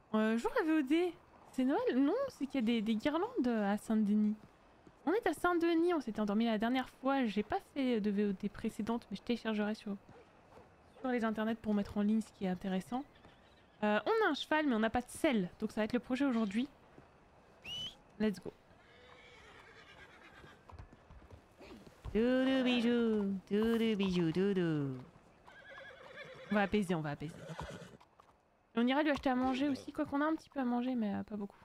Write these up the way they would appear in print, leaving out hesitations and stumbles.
Jour à VOD. C'est Noël? Non, c'est qu'il y a des guirlandes à Saint-Denis. On est à Saint-Denis, on s'était endormi la dernière fois. J'ai pas fait de VOD précédente, mais je téléchargerai sur les internets pour mettre en ligne ce qui est intéressant. On a un cheval, mais on n'a pas de selle, donc ça va être le projet aujourd'hui. Let's go. Doudou bijou, doudou bijou, doudou. On va apaiser, on va apaiser. Et on ira lui acheter à manger aussi, quoi qu'on a un petit peu à manger, mais pas beaucoup.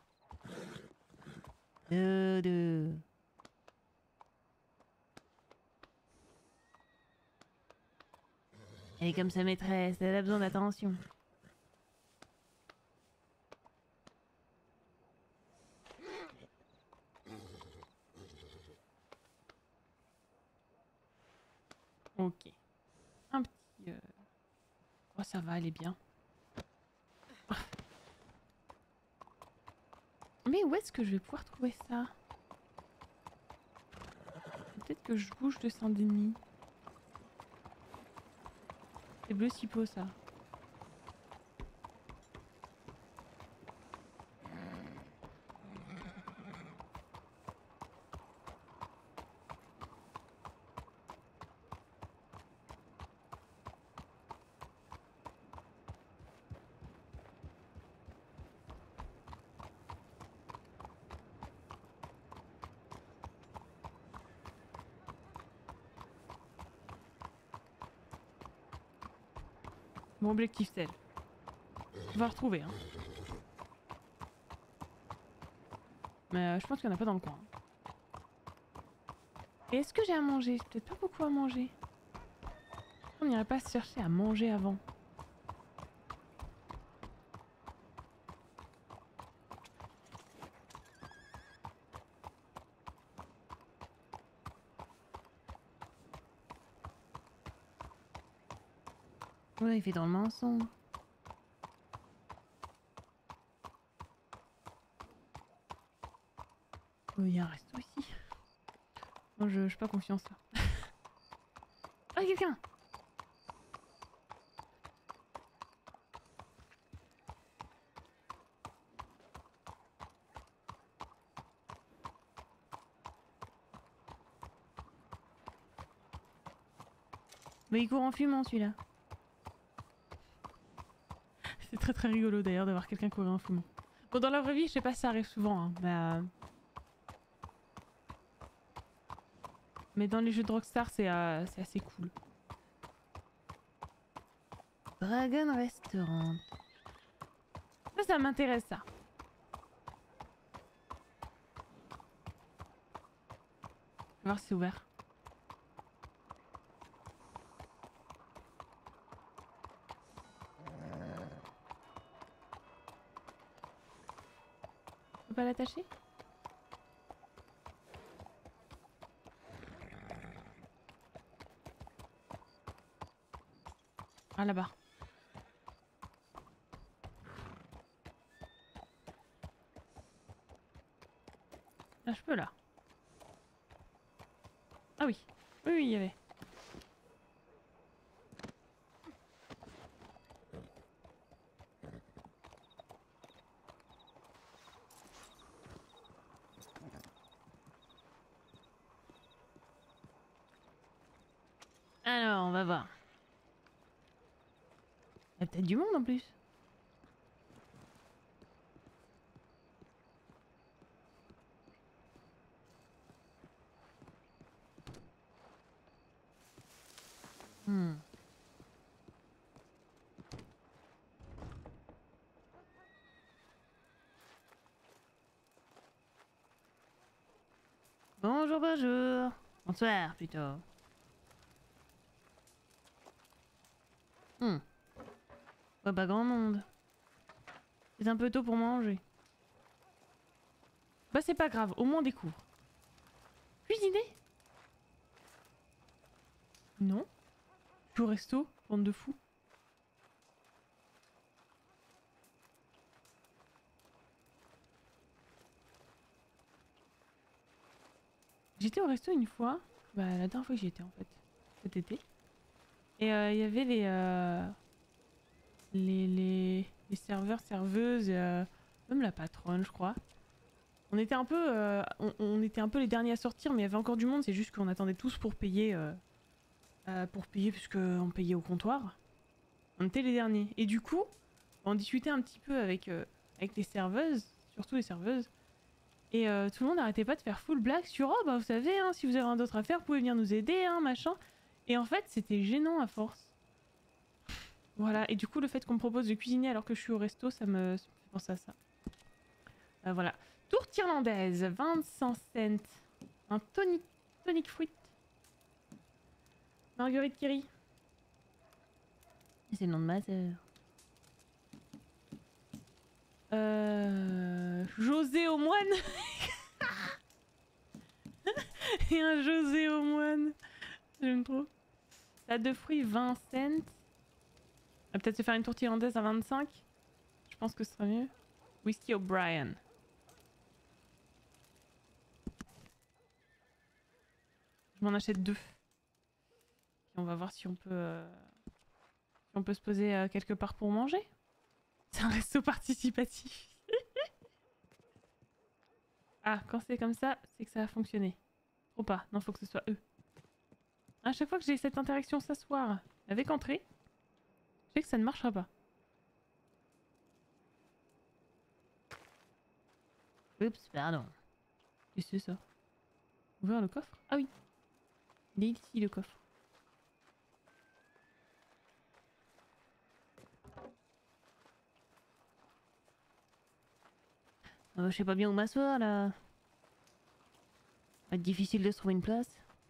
Doudou. Elle est comme sa maîtresse, elle a besoin d'attention. Ok. Un petit... Oh ça va, elle est bien. Mais où est-ce que je vais pouvoir trouver ça? Peut-être que je bouge de Saint-Denis. C'est bleu cipo ça. Mon objectif c'est... On va retrouver hein. Mais je pense qu'il n'y en a pas dans le coin. Et est-ce que j'ai à manger? J'ai peut-être pas beaucoup à manger. On n'irait pas se chercher à manger avant. Ouais, il fait dans le mensonge. Oh, il y a un resto ici. Non, je suis pas confiance là. Ah, quelqu'un! Mais il court en fumant celui-là. C'est très très rigolo d'ailleurs d'avoir quelqu'un courir en fumant. Bon, dans la vraie vie, je sais pas si ça arrive souvent, hein, mais dans les jeux de Rockstar, c'est assez cool. Dragon Restaurant. Ça m'intéresse ça. Je vais voir si c'est ouvert. Je peux pas l'attacher? Ah là-bas. Là je peux là. Ah oui. Oui, oui, il y avait. Alors, on va voir. Il y a peut-être du monde en plus. Hmm. Bonjour, bonjour. Bonsoir plutôt. Hmm. Ouais, pas grand monde. C'est un peu tôt pour manger. Bah c'est pas grave, au moins on découvre. Cuisiner? Non. Je suis au resto, bande de fous. J'étais au resto une fois, bah la dernière fois que j'y étais en fait, cet été. Et il y avait les les serveurs, serveuses, même la patronne, je crois. On était un peu, on était un peu les derniers à sortir, mais il y avait encore du monde. C'est juste qu'on attendait tous pour payer puisqu'on payait au comptoir. On était les derniers. Et du coup, on discutait un petit peu avec les serveuses, surtout les serveuses. Et tout le monde n'arrêtait pas de faire full blague sur oh bah vous savez, hein, si vous avez rien d'autre à faire, vous pouvez venir nous aider, hein, machin. Et en fait, c'était gênant à force. Voilà, et du coup, le fait qu'on me propose de cuisiner alors que je suis au resto, ça me fait penser à ça. Voilà. Tourte irlandaise, 25 cents. Un tonic fruit. Marguerite Curie. C'est le nom de ma sœur. José au moine. Et un José au moine. J'aime trop. La de fruits, 20 cents. On va peut-être se faire une tourte irlandaise à 25. Je pense que ce sera mieux. Whisky O'Brien. Je m'en achète 2. Et on va voir si on peut, se poser quelque part pour manger. C'est un resto participatif. Ah, quand c'est comme ça, c'est que ça a fonctionné. Trop pas. Non, faut que ce soit eux. À chaque fois que j'ai cette interaction s'asseoir avec entrée, je sais que ça ne marchera pas. Oups, pardon. Qu'est-ce que c'est ça? Ouvrir le coffre? Ah oui. Il est ici le coffre. Je sais pas bien où m'asseoir là. Ça va être difficile de se trouver une place.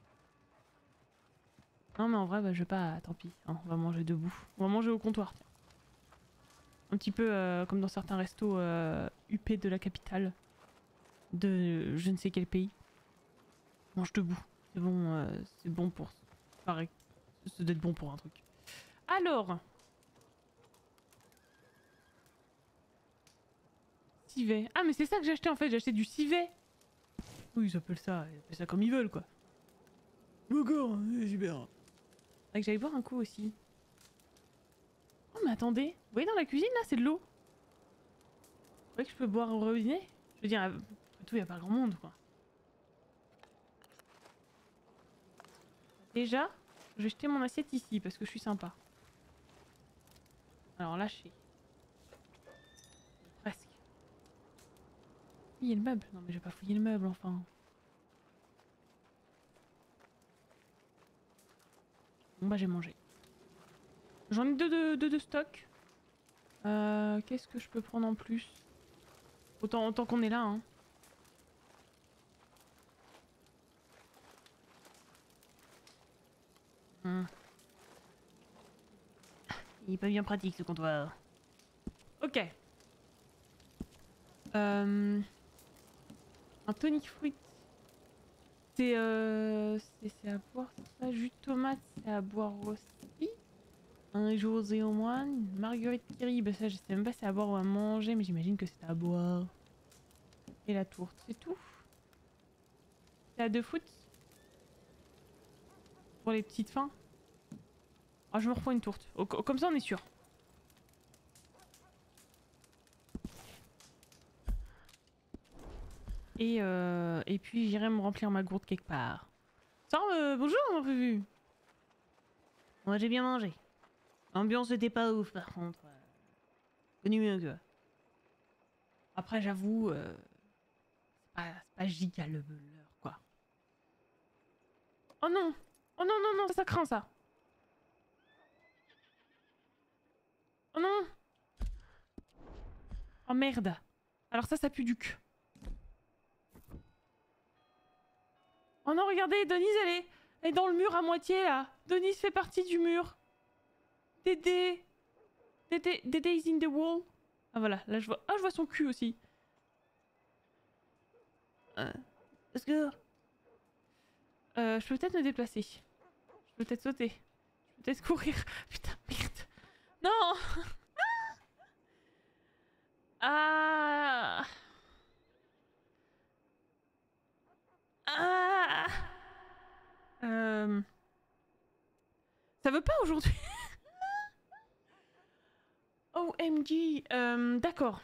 Non mais en vrai bah, je vais pas, tant pis, hein, on va manger debout. On va manger au comptoir, tiens. Un petit peu comme dans certains restos huppés de la capitale. De je ne sais quel pays. On mange debout. C'est bon pour... Pareil. Ça doit être bon pour un truc. Alors... Civet. Ah mais c'est ça que j'ai acheté en fait, j'ai acheté du civet. Oui ils appellent ça comme ils veulent quoi. D'accord, super. Faudrait que j'aille boire un coup aussi. Oh mais attendez, vous voyez dans la cuisine là c'est de l'eau. Vous voyez que je peux boire au robinet? Je veux dire, après tout y a pas grand monde quoi. Déjà, je vais jeter mon assiette ici parce que je suis sympa. Alors lâcher. Presque. Fouiller le meuble? Non mais je vais pas fouiller le meuble enfin. Bon bah j'ai mangé. J'en ai deux de stock. Qu'est-ce que je peux prendre en plus? Autant qu'on est là hein. Il est pas bien pratique ce comptoir. Ok. Un tonic fruit. C'est à boire ça. Jus de tomate, c'est à boire aussi. Un José au moine. Marguerite Curie, bah ça je sais même pas si c'est à boire ou à manger, mais j'imagine que c'est à boire. Et la tourte, c'est tout. C'est à 2 foot. Pour les petites fins. Ah, je me reprends une tourte. Comme ça on est sûr. Et puis j'irai me remplir ma gourde quelque part. Ça, bonjour, on m'a vu. Moi j'ai bien mangé. L'ambiance était pas ouf par contre. Connu mieux que. Après j'avoue, c'est pas giga le beurre quoi. Oh non! Oh non non non, ça craint ça! Oh non! Oh merde! Alors ça pue du cul. Oh non, regardez, Denise elle est dans le mur à moitié là. Denise fait partie du mur. Dédé is in the wall. Ah voilà, là je vois. Ah je vois son cul aussi. Est-ce que... je peux peut-être me déplacer. Je peux peut-être sauter. Je peux peut-être courir. Putain, merde. Non. Ah. Ah. Ça veut pas aujourd'hui. Oh, OMG, d'accord.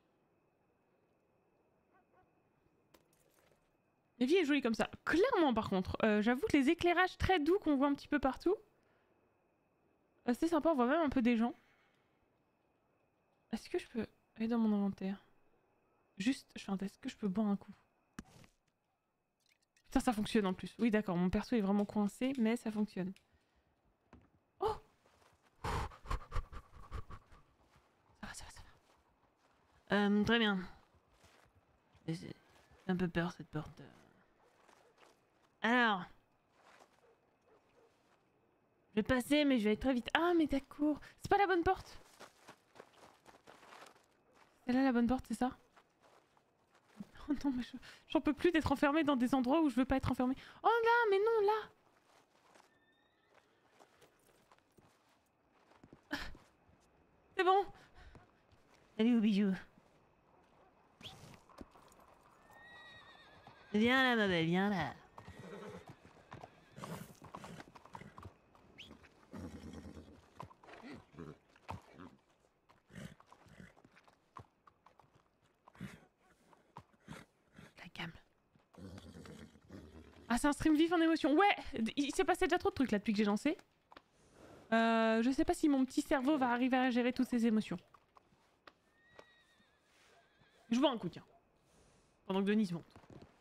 La vie est jolie comme ça. Clairement, par contre, j'avoue que les éclairages très doux qu'on voit un petit peu partout, c'est sympa, on voit même un peu des gens. Est-ce que je peux aller dans mon inventaire? Juste, je fais un test. Est-ce que je peux boire un coup? Putain, ça fonctionne en plus. Oui, d'accord, mon perso est vraiment coincé, mais ça fonctionne. Oh! Ça va, ça va, ça va. Très bien. J'ai un peu peur, cette porte. Alors... Je vais passer, mais je vais aller très vite. Ah, mais d'accord. C'est pas la bonne porte. C'est là la bonne porte, c'est ça? Oh non, mais j'en peux plus d'être enfermée dans des endroits où je veux pas être enfermée. Oh là, mais non, là! C'est bon! Salut, bijou. Viens là, ma belle, viens là. La cam. Ah, c'est un stream vif en émotion. Ouais! Il s'est passé déjà trop de trucs là depuis que j'ai lancé. Je sais pas si mon petit cerveau va arriver à gérer toutes ces émotions. Je bois un coup, tiens. Pendant que Denise monte.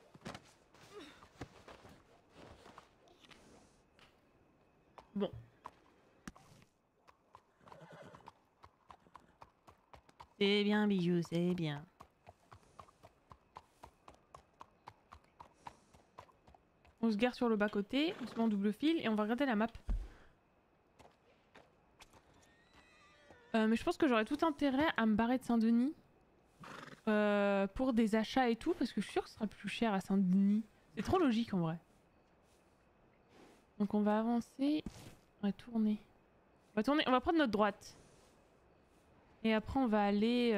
Bon. C'est bien, bijou, c'est bien. On se gare sur le bas-côté, on se met en double fil et on va regarder la map. Mais je pense que j'aurais tout intérêt à me barrer de Saint-Denis pour des achats et tout, parce que je suis sûre que ce sera plus cher à Saint-Denis. C'est trop logique en vrai. Donc on va avancer, on va tourner. On va prendre notre droite. Et après on va aller...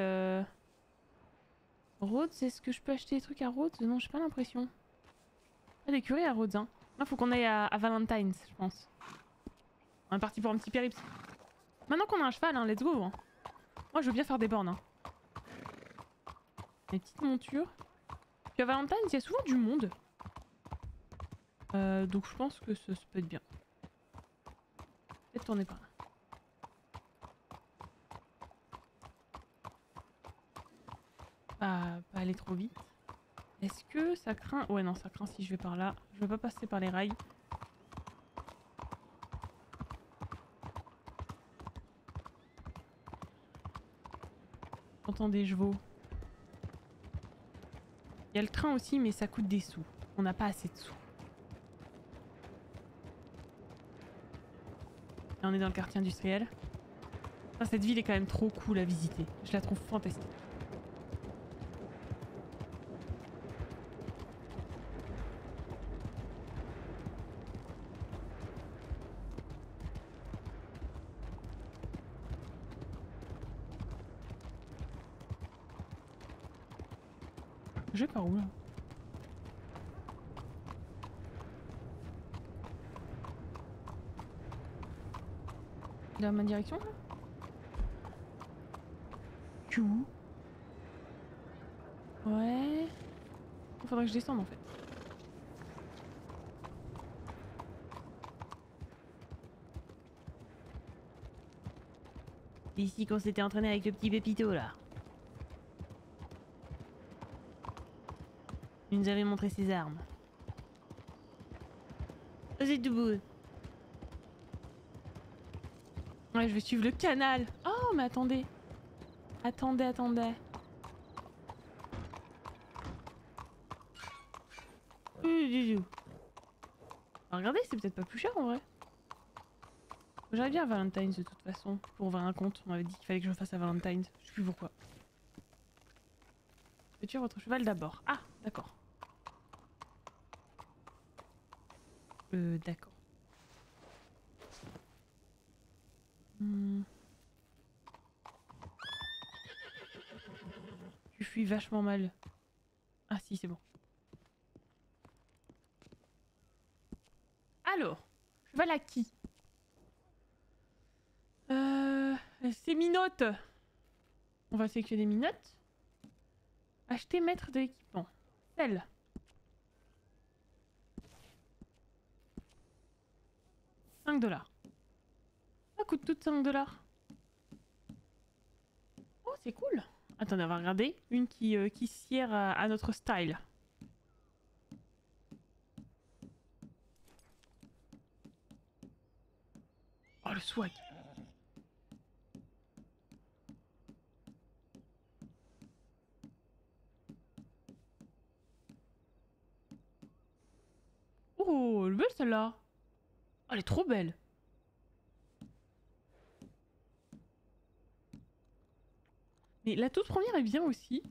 Rhodes, est-ce que je peux acheter des trucs à Rhodes? Non, j'ai pas l'impression. Pas d'écurie à Rhodes, hein. Là faut qu'on aille à Valentine's, je pense. On est parti pour un petit périple. Maintenant qu'on a un cheval, hein, let's go. Hein. Moi je veux bien faire des bornes. Hein. Des petites montures. Puis à Valentine's, il y a souvent du monde. Donc je pense que ça peut être bien. Peut-être tourner par là. Pas aller trop vite. Est-ce que ça craint? Ouais non, ça craint si je vais par là. Je veux pas passer par les rails. J'entends des chevaux. Il y a le train aussi, mais ça coûte des sous. On n'a pas assez de sous. Et on est dans le quartier industriel. Enfin, cette ville est quand même trop cool à visiter. Je la trouve fantastique. Je vais par où là? Dans ma direction là? Tu où? Ouais. Il faudrait que je descende en fait. C'est ici qu'on s'était entraîné avec le petit Pépito là. Il nous avait montré ses armes. C'est tout beau. Ouais, je vais suivre le canal. Oh, mais attendez. Attendez. Regardez, c'est peut-être pas plus cher en vrai. J'aurais bien à Valentine's de toute façon. Pour ouvrir un compte, on m'avait dit qu'il fallait que je le fasse à Valentine's. Je sais plus pourquoi. Je vais tuer votre cheval d'abord. Ah, d'accord. D'accord. Tu fuis vachement mal. Ah si, c'est bon. Alors, cheval à qui? C'est Minote. On va sélectionner des minottes. Acheter maître de l'équipement. Celle. $5. Ça coûte toutes $5. Oh, c'est cool. Attendez, on va regarder. Une qui sied à notre style. Oh, le swag. Oh, elle est belle celle-là. Oh, elle est trop belle. Mais la toute première est bien aussi.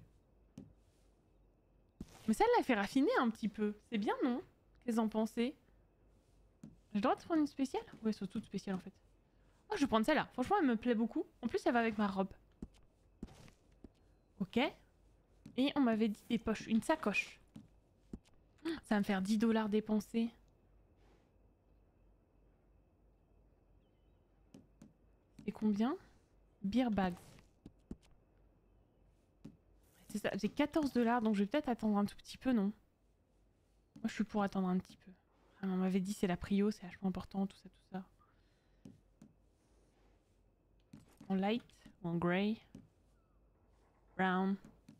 Mais celle-là, elle fait raffiner un petit peu. C'est bien, non? Qu'est-ce que vous en pensez? J'ai le droit de prendre une spéciale? Ouais, elles sont toutes spéciales en fait. Oh, je vais prendre celle-là. Franchement, elle me plaît beaucoup. En plus, elle va avec ma robe. Ok. Et on m'avait dit des poches. Une sacoche. Ça va me faire $10 dépensés. C'est combien? Beer bags. C'est ça, j'ai $14, donc je vais peut-être attendre un tout petit peu, non? Moi, je suis pour attendre un petit peu. Ah, on m'avait dit c'est la prio, c'est vachement important, tout ça, tout ça. En light, en grey, brown.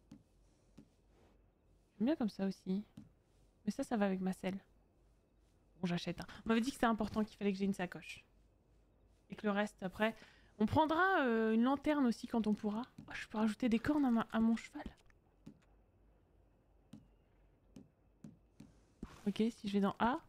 J'aime bien comme ça aussi. Mais ça va avec ma selle. Bon, j'achète. Hein. On m'avait dit que c'était important, qu'il fallait que j'ai une sacoche. Et que le reste, après... On prendra une lanterne aussi quand on pourra. Oh, je peux rajouter des cornes à mon cheval. Ok, si je vais dans A.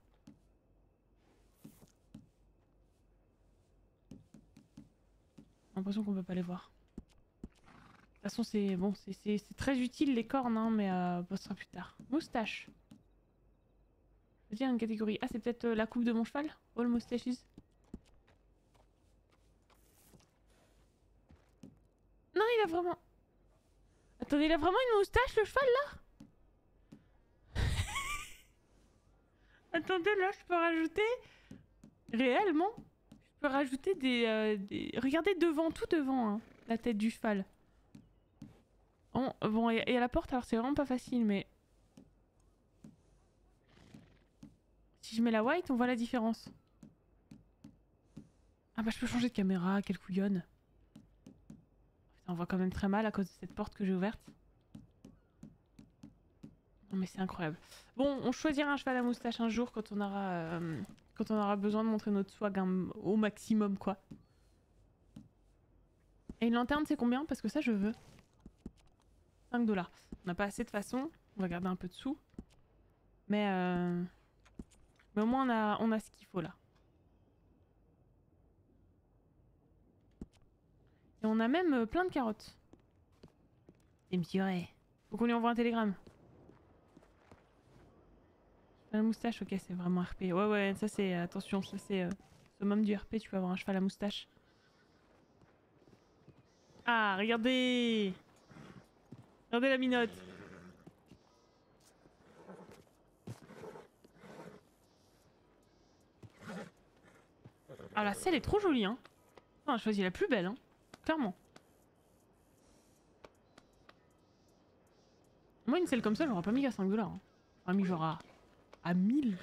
J'ai l'impression qu'on peut pas les voir. De toute façon, c'est bon, c'est très utile les cornes, hein, mais ce sera plus tard. Moustache. Je veux dire une catégorie. Ah, c'est peut-être la coupe de mon cheval? All moustaches. Non, il a vraiment... Attendez, il a vraiment une moustache, le cheval, là? Attendez, là, je peux rajouter... Réellement? Je peux rajouter des... Regardez devant, tout devant, hein, la tête du cheval. Oh, bon, et à la porte, alors c'est vraiment pas facile, mais... Si je mets la white, on voit la différence. Ah bah je peux changer de caméra, quelle couillonne. Putain, on voit quand même très mal à cause de cette porte que j'ai ouverte. Non mais c'est incroyable. Bon, on choisira un cheval à moustache un jour quand on aura besoin de montrer notre swag au maximum, quoi. Et une lanterne, c'est combien? Parce que ça, je veux. $5. On n'a pas assez de façon. On va garder un peu de sous. Mais au moins, on a ce qu'il faut, là. Et on a même plein de carottes. C'est monsieur Ray. Faut qu'on lui envoie un télégramme. La moustache, ok, c'est vraiment RP. Ouais, ouais, ça c'est... Attention, ça c'est... summum du RP, tu peux avoir un cheval à moustache. Ah, regardez! Regardez la minotte! Ah, la selle est trop jolie, hein! On a choisi la plus belle, hein! Clairement. Moi, une selle comme ça, j'aurais pas mis à $5. Hein. J'aurais mis genre à 1000.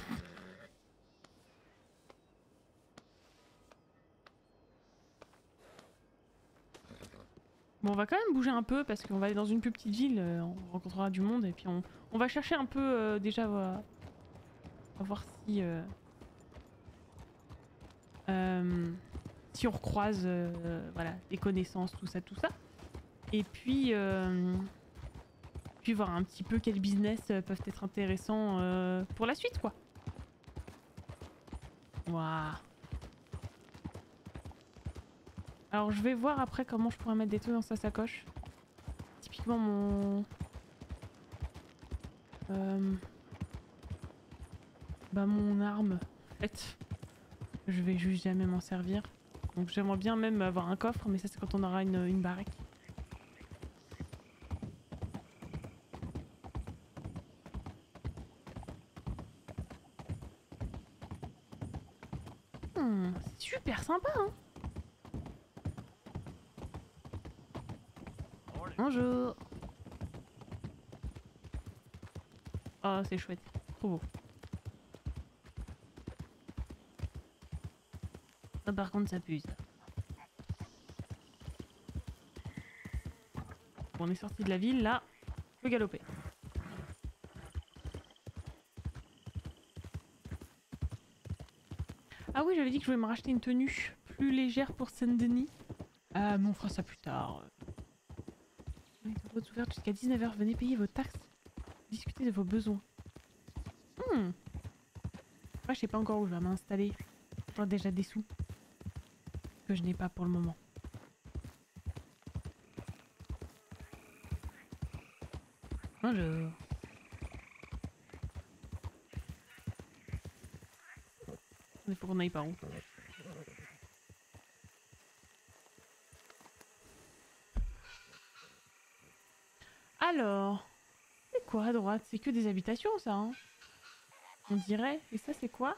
Bon, on va quand même bouger un peu parce qu'on va aller dans une plus petite ville, on rencontrera du monde et puis on va chercher un peu déjà à voir si si on recroise voilà, des connaissances, tout ça, tout ça. Et puis voir un petit peu quels business peuvent être intéressants pour la suite, quoi. Waouh. Alors je vais voir après comment je pourrais mettre des trucs dans sa sacoche. Typiquement mon... bah mon arme, en fait. Je vais juste jamais m'en servir. Donc j'aimerais bien même avoir un coffre, mais ça c'est quand on aura une baraque. C'est super sympa, hein. Bonjour. Oh, c'est chouette. Trop beau. Ah, par contre, ça pue, ça. Bon, on est sorti de la ville, là. Je peux galoper. Ah oui, j'avais dit que je voulais me racheter une tenue plus légère pour Saint-Denis. Mais on fera ça plus tard. Votre ouverte jusqu'à 19h. Venez payer vos taxes. Discuter de vos besoins. Ouais, je sais pas encore où je vais m'installer. J'aurai déjà des sous. Que je n'ai pas pour le moment. Bonjour. Il faut qu'on aille par où? Alors, c'est quoi à droite? C'est que des habitations, ça, hein? On dirait. Et ça, c'est quoi?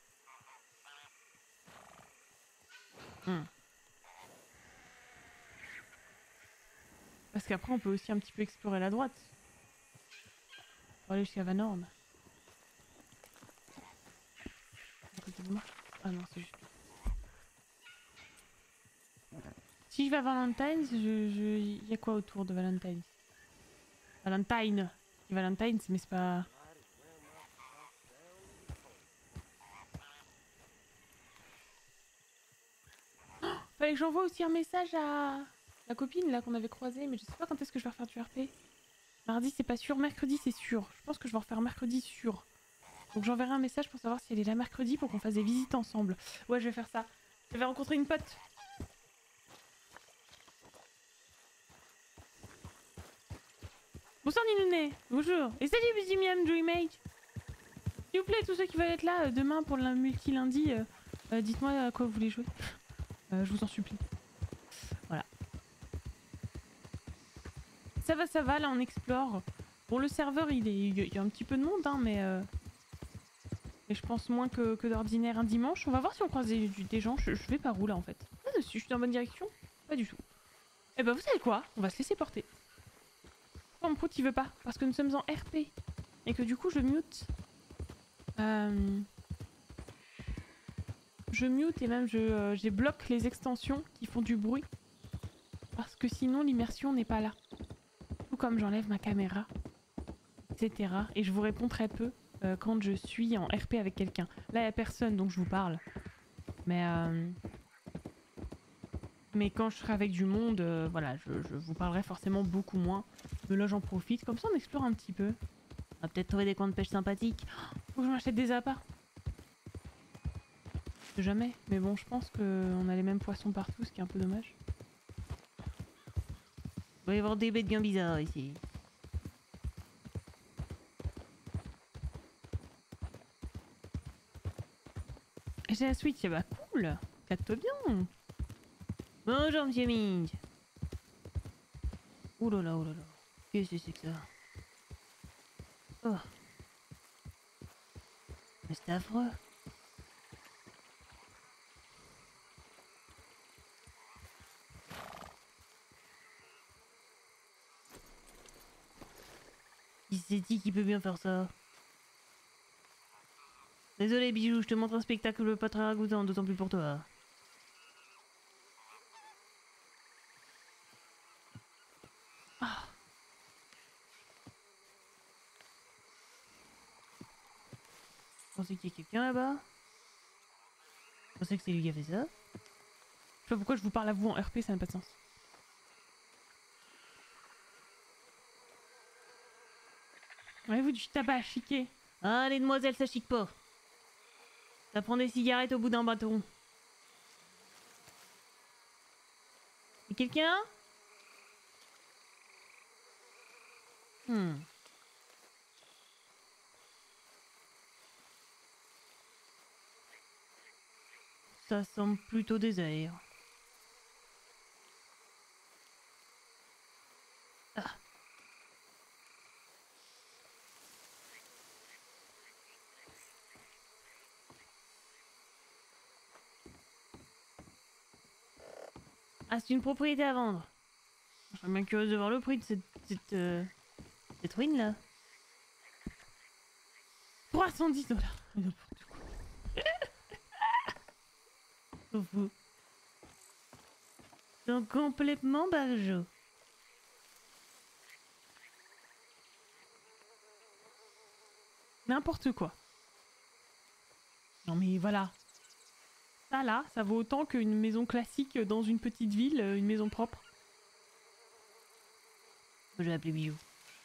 Parce qu'après, on peut aussi un petit peu explorer la droite. Pour aller jusqu'à Van Horn. À côté de moi. Ah non, c'est juste. Si je vais à Valentine's, il y a quoi autour de Valentine's? Valentine. Valentine's, mais c'est pas... Fallait que j'envoie aussi un message à la copine là qu'on avait croisée, mais je sais pas quand est-ce que je vais refaire du RP. Mardi c'est pas sûr, mercredi c'est sûr. Je pense que je vais refaire mercredi sûr. Donc j'enverrai un message pour savoir si elle est là mercredi pour qu'on fasse des visites ensemble. Ouais, je vais faire ça. Je vais rencontrer une pote. Bonsoir Ninouné, bonjour. Et salut Busy Miam Dreamage. S'il vous plaît, tous ceux qui veulent être là demain pour le multi-lundi, dites-moi à quoi vous voulez jouer. Je vous en supplie. Voilà. Ça va, là on explore. Bon, le serveur il y a un petit peu de monde, hein, mais je pense moins que d'ordinaire un dimanche. On va voir si on croise des gens. Je vais par où là en fait? Ah, je suis dans la bonne direction? Pas du tout. Eh ben vous savez quoi? On va se laisser porter. Oh, mon pote il veut pas, parce que nous sommes en RP. Et que du coup je mute. Je mute et même je bloque les extensions qui font du bruit. Parce que sinon l'immersion n'est pas là. Tout comme j'enlève ma caméra, etc. Et je vous réponds très peu quand je suis en RP avec quelqu'un. Là il n'y a personne donc je vous parle. Mais quand je serai avec du monde, voilà, je vous parlerai forcément beaucoup moins. Mais là j'en profite, comme ça on explore un petit peu. On va peut-être trouver des coins de pêche sympathiques. Faut que je m'achète des appâts. Jamais, mais bon je pense qu'on a les mêmes poissons partout, ce qui est un peu dommage. Il va y avoir des bêtes bien bizarres ici. J'ai la Switch, bah cool. Capte-toi bien. Bonjour Monsieur Ming. Ouh là là, qu'est-ce que c'est que ça? Oh. Mais c'est affreux. Qui c'est qui peut bien faire ça? Désolé bijou, je te montre un spectacle pas très ragoûtant, d'autant plus pour toi. Ah. Je pensais qu'il y a quelqu'un là-bas. Je pensais que c'est lui qui a fait ça. Je sais pas pourquoi je vous parle à vous en RP, ça n'a pas de sens. Ouais, du tabac chiqué. Ah, les demoiselles, ça chique pas. Ça prend des cigarettes au bout d'un bâton. Et quelqu'un? Ça semble plutôt désert. Ah. Ah, c'est une propriété à vendre. serais bien curieuse de voir le prix de cette ruine là. 310 $. Mais n'importe quoi. Trop fou. Ils sont complètement barjots. N'importe quoi. Non mais voilà. Ça là, ça vaut autant qu'une maison classique dans une petite ville, une maison propre. Je vais appeler Bijou.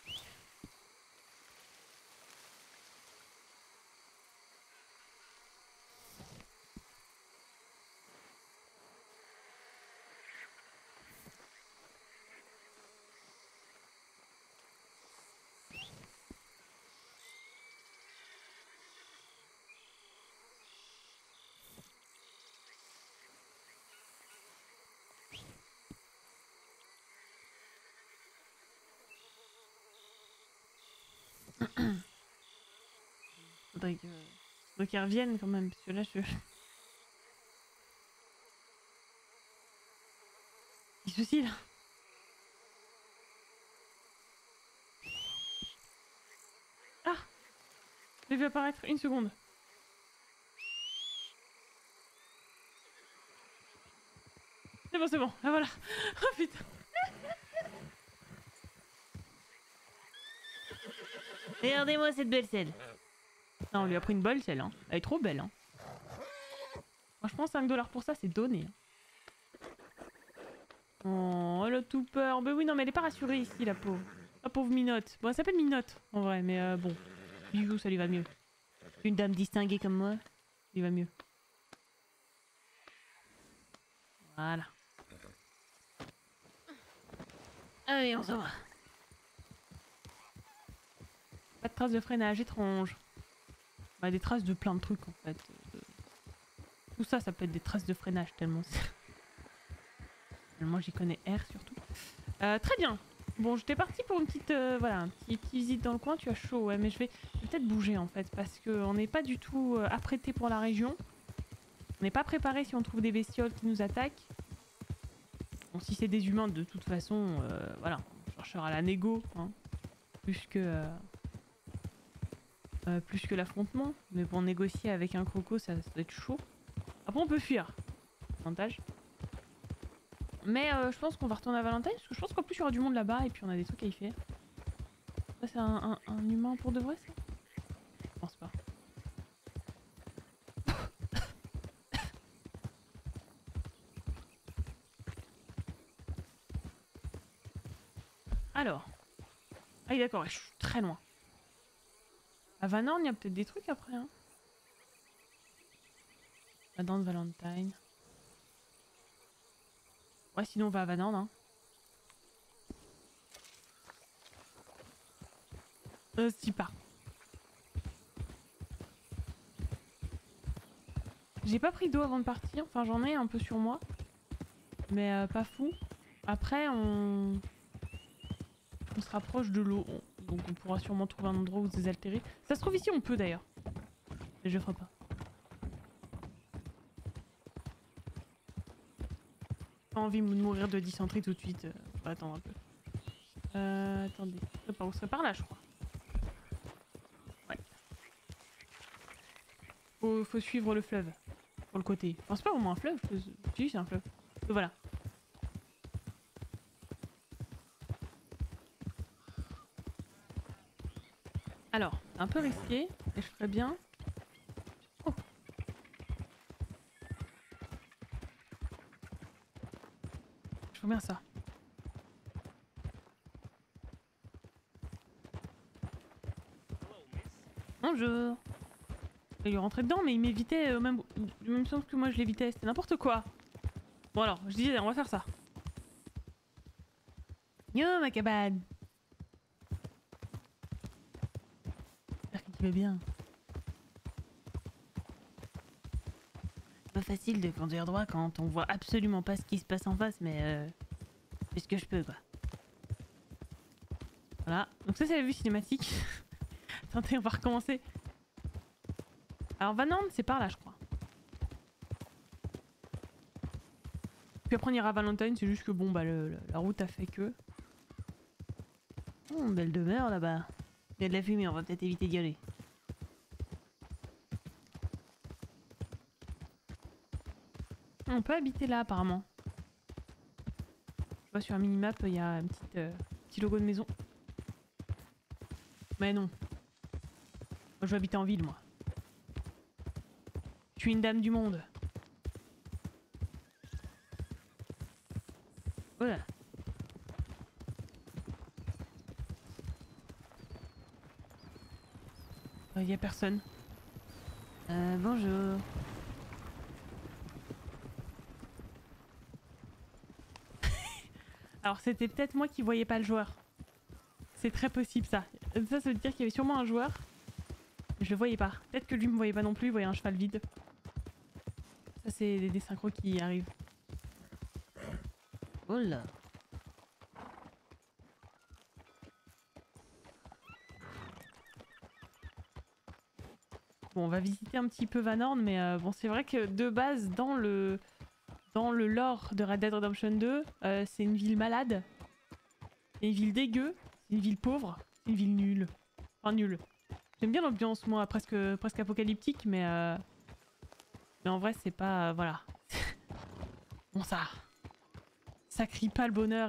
Faudrait qu'ils reviennent quand même, parce que là je... Il souci là. Ah, je l'ai vu apparaître une seconde. C'est bon, ah voilà. Oh putain. Regardez-moi cette belle selle. Non, on lui a pris une belle selle, hein. Elle est trop belle, hein. Franchement, 5 $ pour ça, c'est donné. Oh, elle a tout peur. Mais oui, non, mais elle est pas rassurée ici, la pauvre. La pauvre Minotte. Bon, elle s'appelle Minotte, en vrai, mais bon. Bijou, ça lui va mieux. Une dame distinguée comme moi, ça lui va mieux. Voilà. Allez, on s'en va. Pas de traces de freinage, étrange. Bah, des traces de plein de trucs, en fait. Tout ça, ça peut être des traces de freinage, tellement... Tellement j'y connais R, surtout. Très bien. Bon, j'étais partie pour une petite... voilà, une petite visite dans le coin. Tu as chaud, ouais, mais je vais peut-être bouger, en fait, parce qu'on n'est pas du tout apprêté pour la région. On n'est pas préparé si on trouve des bestioles qui nous attaquent. Bon, si c'est des humains, de toute façon, voilà, on cherchera la négo, hein, plus que l'affrontement. Mais pour négocier avec un croco, ça doit être chaud. Après, on peut fuir. Avantage. Mais je pense qu'on va retourner à Valentine, parce que je pense qu'en plus, il y aura du monde là-bas, et puis on a des trucs à y faire. Ça, c'est un humain pour de vrai, ça? Je pense pas. Alors. Ah oui, d'accord, je suis très loin. À Van-Horn, il y a peut-être des trucs après, hein. La danse Valentine. Ouais, sinon on va à Van-Horn, hein. C'est pas. J'ai pas pris d'eau avant de partir. Enfin, j'en ai un peu sur moi. Mais pas fou. Après, on se rapproche de l'eau. Donc on pourra sûrement trouver un endroit où se désaltérer. Ça se trouve ici, on peut d'ailleurs. Mais je ferai pas. Pas envie de mourir de dysenterie tout de suite. On va attendre un peu. Attendez. On serait par là, je crois. Ouais. Faut suivre le fleuve. Pour le côté. Enfin, c'est pas vraiment un fleuve. Si, c'est un fleuve. Voilà. Alors, un peu risqué. Et je ferais bien... Oh. Je ferais bien ça. Bonjour. Je vais lui rentrer dedans, mais il m'évitait au même sens que moi je l'évitais. C'était n'importe quoi. Bon alors, je disais, on va faire ça. Yo, ma cabane. J'espère que tu vas bien. C'est pas facile de conduire droit quand on voit absolument pas ce qui se passe en face, mais je fais ce que je peux, quoi. Voilà. Donc ça, c'est la vue cinématique. Attendez, on va recommencer. Alors Van-Horn, c'est par là, je crois. Puis après on ira à Valentine, c'est juste que bon, bah la route a fait que... Oh, belle demeure là-bas. Il y a de la fumée, on va peut-être éviter d'y aller. On peut habiter là apparemment. Je vois sur un minimap, il y a un petit logo de maison. Mais non. Moi je veux habiter en ville, moi. Je suis une dame du monde. Voilà. Y a personne. Bonjour. Alors c'était peut-être moi qui voyais pas le joueur. C'est très possible ça. Ça veut dire qu'il y avait sûrement un joueur. Je le voyais pas. Peut-être que lui me voyait pas non plus, il voyait un cheval vide. Ça c'est des synchros qui arrivent. Oh là. Bon, on va visiter un petit peu Van Horn, mais bon, c'est vrai que de base, dans le lore de Red Dead Redemption 2, c'est une ville malade. C'est une ville dégueu. C'est une ville pauvre. C'est une ville nulle. Enfin, nulle. J'aime bien l'ambiance, moi, presque apocalyptique, mais en vrai, c'est pas... voilà. Bon, ça crie pas le bonheur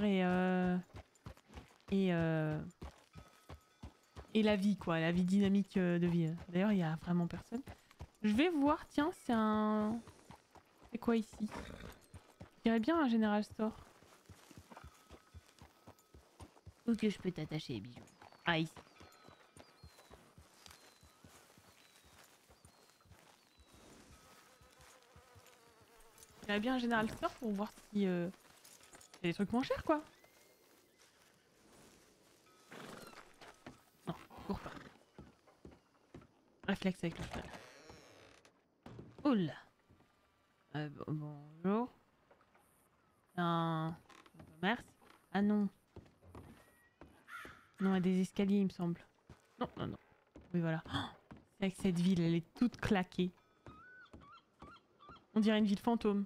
et la vie, quoi. La vie dynamique de vie. D'ailleurs, il y a vraiment personne. Je vais voir, tiens, c'est un... C'est quoi ici? Je dirais bien un General Store. Où que je peux t'attacher, bijou? Ah, ici. Il y a bien un General Store pour voir si... y a des trucs moins chers, quoi. Non, cours pas. Réflexe avec le cheval. Oula. Bonjour. Un commerce. Ah non. Non, il y a des escaliers, il me semble. Non, non, non. Oui, voilà. Oh, c'est avec cette ville, elle est toute claquée. On dirait une ville fantôme.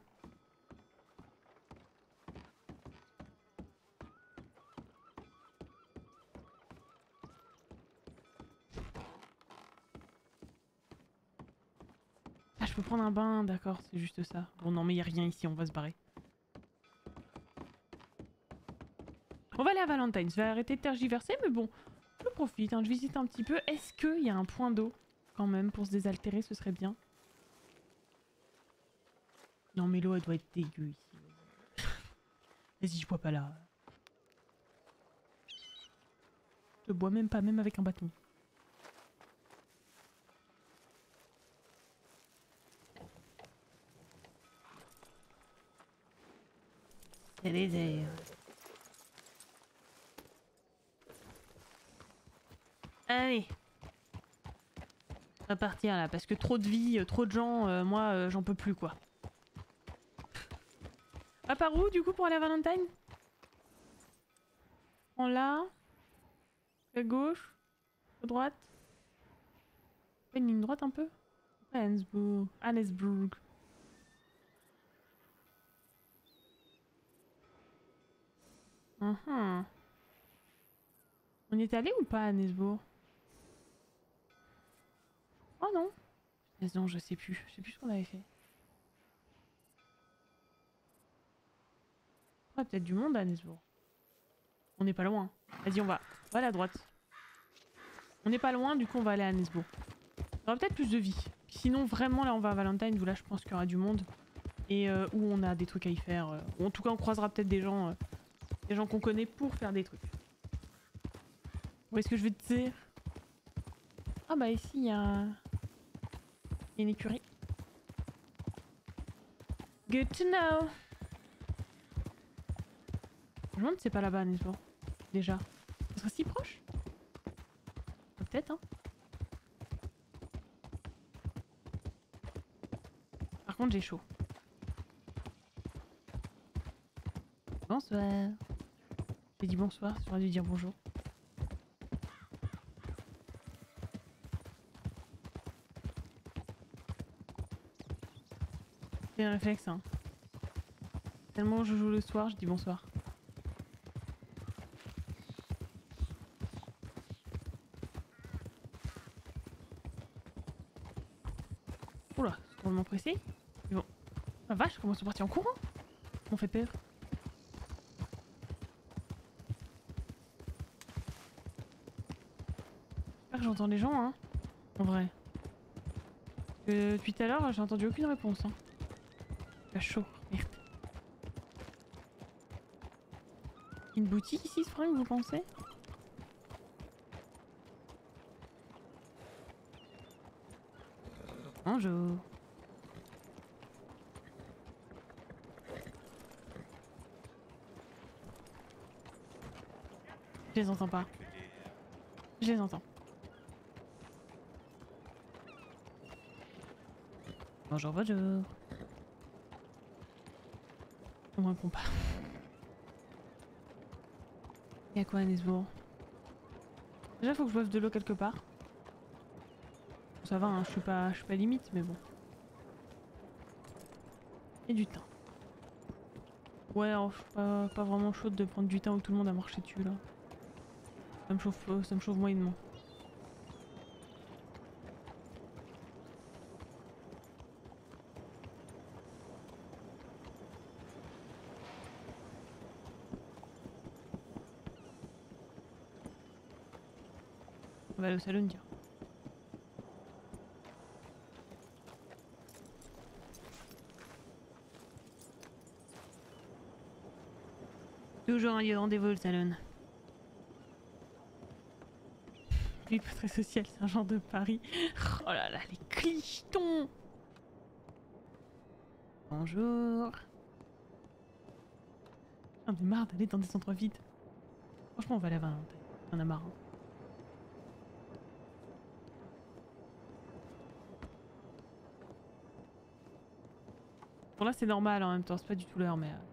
Ah, je peux prendre un bain, d'accord, c'est juste ça. Bon, non, mais il n'y a rien ici, on va se barrer. On va aller à Valentine, je vais arrêter de tergiverser, mais bon, je profite, hein, je visite un petit peu. Est-ce qu'il y a un point d'eau, quand même, pour se désaltérer, ce serait bien. Non, mais l'eau, elle doit être dégueu ici. Vas-y, je bois pas là. Je bois même pas, même avec un bâton. C'est désert. Allez. On va partir là, parce que trop de vie, trop de gens, moi j'en peux plus quoi. Ah, par où du coup pour aller à Valentine? En là. À gauche. À droite. Une ligne droite un peu. Annesburg. Annesburg. On y est allé ou pas à Annesburg? Oh non. Non, je sais plus. Je sais plus ce qu'on avait fait. Ouais, peut-être du monde à Annesburg. On n'est pas loin. Vas-y, on va aller à droite. On n'est pas loin, du coup on va aller à Annesburg. Il y aura peut-être plus de vie. Sinon, vraiment, là on va à Valentine, où là je pense qu'il y aura du monde. Et où on a des trucs à y faire. Ou en tout cas, on croisera peut-être des gens qu'on connaît pour faire des trucs. Où est-ce que je vais te dire? Ah bah ici, il y a une écurie. Good to know. Je me demande si c'est pas là-bas, Nesbo. Déjà. Ça serait si proche? Peut-être, hein. Par contre, j'ai chaud. Bonsoir. J'ai dit bonsoir, tu aurais dû dire bonjour. C'est un réflexe, hein. Tellement je joue le soir, je dis bonsoir. Oula, c'est vraiment pressé. Mais bon. La vache, comment ils sont partis en courant? On fait peur. J'espère que j'entends les gens, hein. En vrai. Depuis tout à l'heure, j'ai entendu aucune réponse. Hein. Il fait chaud. Merde. Une boutique ici, ce fringue, vous pensez? Bonjour. Je les entends pas. Je les entends. Bonjour, bonjour. On me répond pas. Y'a quoi à Nesbourg? Déjà, faut que je boive de l'eau quelque part. Ça va, hein, je suis pas limite, mais bon. Et du thym. Ouais, alors, je suis pas vraiment chaude de prendre du thym où tout le monde a marché dessus là. Ça me chauffe moyennement. On va aller au salon dire. Toujours un lieu de rendez-vous, le salon. Lui, pas très social, c'est un genre de Paris. Oh là là, les clichtons! Bonjour. J'en ai marre d'aller dans des endroits vides. Franchement, on va aller à Valentin. On a marre. Hein. Bon là, c'est normal en même temps, c'est pas du tout l'heure, mais...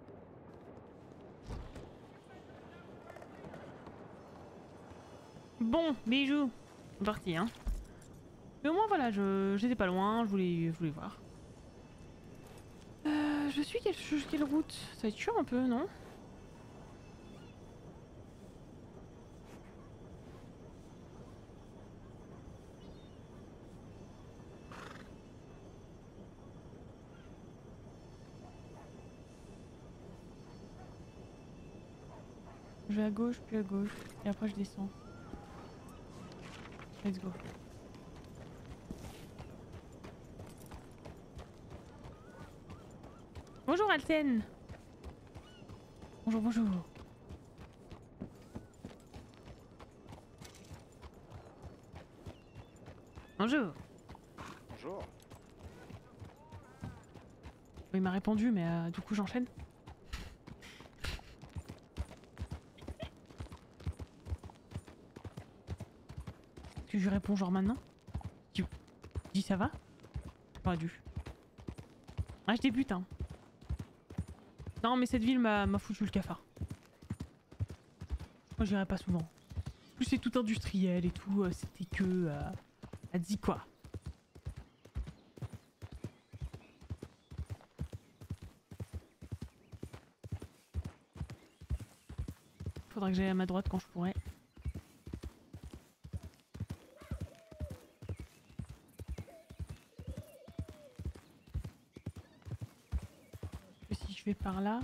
Bon, bijoux. C'est parti, hein. Mais au moins, voilà, j'étais pas loin, je voulais voir. Je suis quelle route? Ça va être chiant un peu, non? Je vais à gauche, puis à gauche, et après je descends. Let's go. Bonjour Alten. Bonjour, bonjour. Bonjour. Bonjour. Il m'a répondu, mais du coup j'enchaîne. Tu lui réponds genre maintenant? Tu dis ça va? Pas dû. Ah, je débute, hein. Non, mais cette ville m'a foutu le cafard. Moi, j'irai pas souvent. En plus, c'est tout industriel et tout. C'était que... elle dit quoi? Faudra que j'aille à ma droite quand je pourrai. Si je vais par là...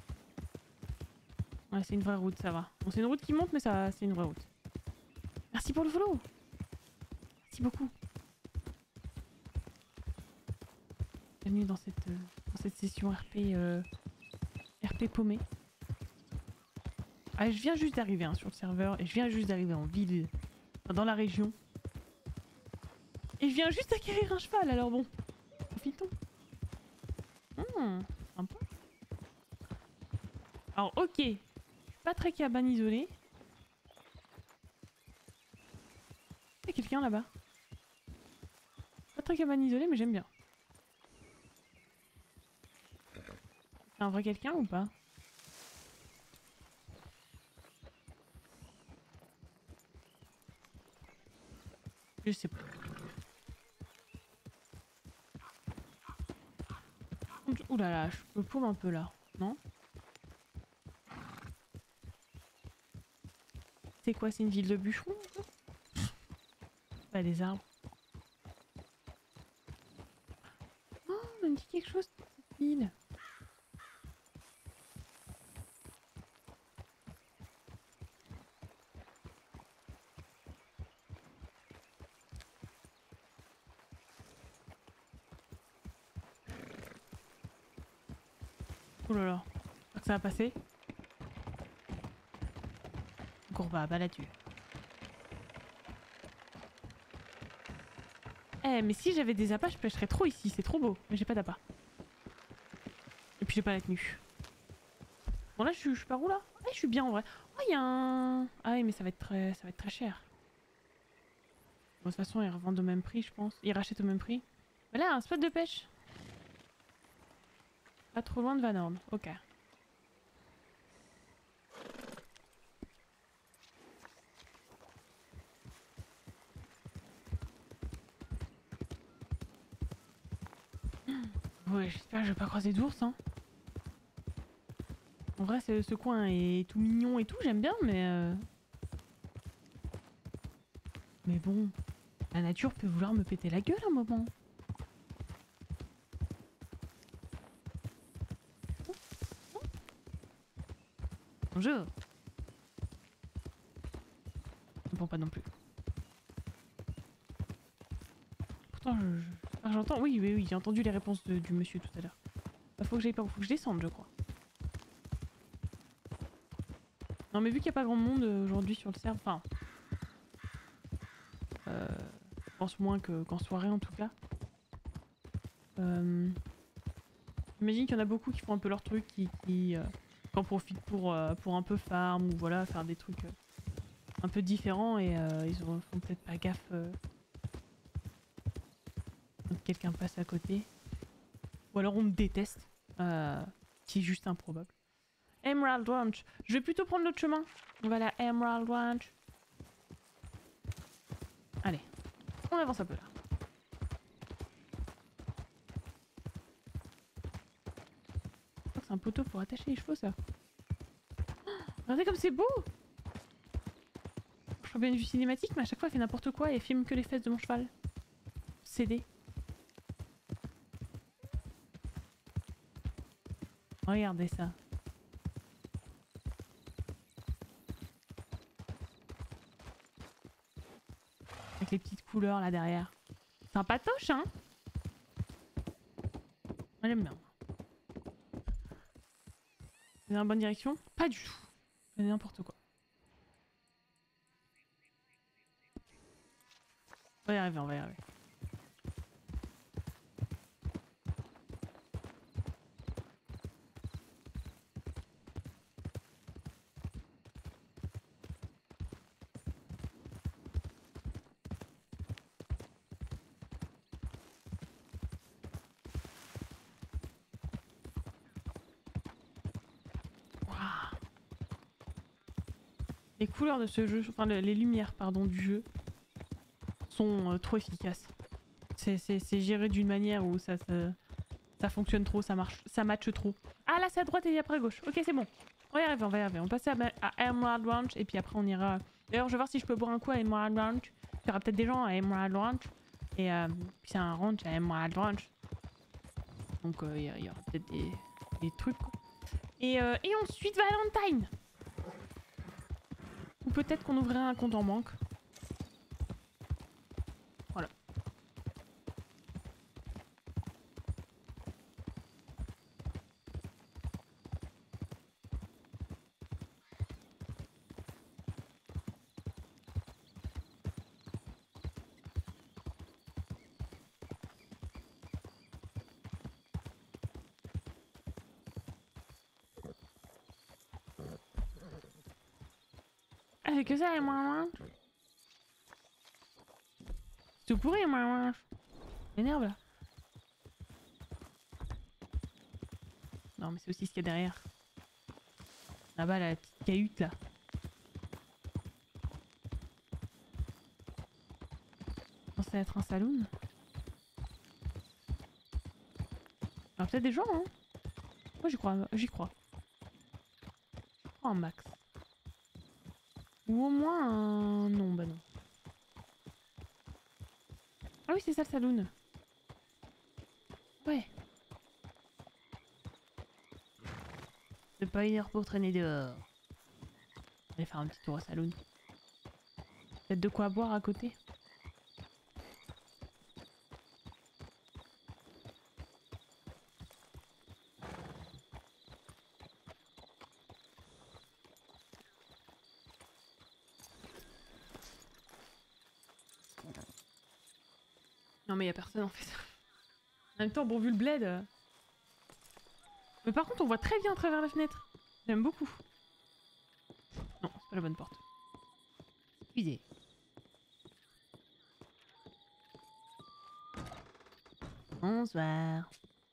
Ouais, c'est une vraie route, ça va. Bon, c'est une route qui monte, mais ça, c'est une vraie route. Merci pour le follow. Merci beaucoup. Bienvenue dans cette session RP paumée. Ah, je viens juste d'arriver hein, sur le serveur et je viens juste d'arriver en ville, enfin, dans la région. Et je viens juste d'acquérir un cheval, alors bon, profitons. Sympa. Alors ok, je suis pas très cabane isolée. Il y a quelqu'un là-bas. Pas très cabane isolée, mais j'aime bien. C'est un vrai quelqu'un ou pas? Je sais pas. Ouh là là, je me paume un peu là, non? C'est quoi, c'est une ville de bûcherons? Pas des arbres. me dit quelque chose, cette ville. Oh là là, j'espère que ça va passer. Courba, bah là-dessus. Eh, mais si j'avais des appâts, je pêcherais trop ici, c'est trop beau. Mais j'ai pas d'appât. Et puis j'ai pas la tenue. Bon là, je suis par où là? Ah, je suis bien en vrai. Oh, il y a un... Ah oui, mais ça va être très cher. Bon, de toute façon, ils revendent au même prix, je pense. Ils rachètent au même prix. Mais là, un spot de pêche. Pas trop loin de Van Horn. Ok. Ouais, j'espère que je vais pas croiser d'ours, hein. En vrai, ce coin est tout mignon et tout, j'aime bien, mais... Mais bon, la nature peut vouloir me péter la gueule un moment. Bonjour. Bon, pas non plus. Pourtant, j'entends... Oui, oui, oui, j'ai entendu les réponses du monsieur tout à l'heure. Bah, faut que j'aille pas, faut que je descende, je crois. Non, mais vu qu'il n'y a pas grand monde aujourd'hui sur le serve, enfin... je pense moins qu'en soirée, en tout cas. J'imagine qu'il y en a beaucoup qui font un peu leur truc, qui en profitent pour un peu farm, ou voilà, faire des trucs un peu différents, et ils font peut-être pas gaffe quand quelqu'un passe à côté. Ou alors on me déteste, qui est juste improbable. Emerald Ranch. Je vais plutôt prendre l'autre chemin. On va à la Emerald Ranch. Allez, on avance un peu là. Je crois que c'est un poteau pour attacher les chevaux, ça. Oh, regardez comme c'est beau! Je crois bien une vue cinématique, mais à chaque fois, elle fait n'importe quoi et elle filme que les fesses de mon cheval. CD. Regardez ça. Avec les petites couleurs là derrière. Sympatoche, hein? Moi j'aime bien. C'est dans la bonne direction? Pas du tout. C'est n'importe quoi. On va y arriver, on va y arriver. Waouh. Les couleurs de ce jeu, enfin les lumières pardon du jeu sont trop efficaces. C'est géré d'une manière où ça fonctionne trop, ça marche, ça matche trop. Ah là c'est à droite et après à gauche. Ok c'est bon. On va y arriver, on va y arriver. On passe à Emerald Ranch et puis après on ira... D'ailleurs je vais voir si je peux boire un coup à Emerald Ranch. Il y aura peut-être des gens à Emerald Ranch. Et puis c'est un ranch à Emerald Ranch. Donc il y aura peut-être des trucs quoi. Et ensuite Valentine. Ou peut-être qu'on ouvrirait un compte en banque. Voilà. Ah c'est que ça Emerald Ranch. C'est tout pourri Emerald Ranch. M'énerve là. Non mais c'est aussi ce qu'il y a derrière. Là-bas la petite cahute là. Censé être un saloon. Alors peut-être des gens hein. Moi j'y crois, j'y crois. Oh un max. Ou au moins un... Non bah non. Ah oui c'est ça le saloon. Ouais. pas une heure pour traîner dehors. Allez faire un petit tour au saloon. Peut-être de quoi boire à côté. Non mais y a personne en fait. En même temps, bon vu le bled. Mais par contre on voit très bien à travers la fenêtre. J'aime beaucoup. Non, c'est pas la bonne porte. Excusez. Bonsoir.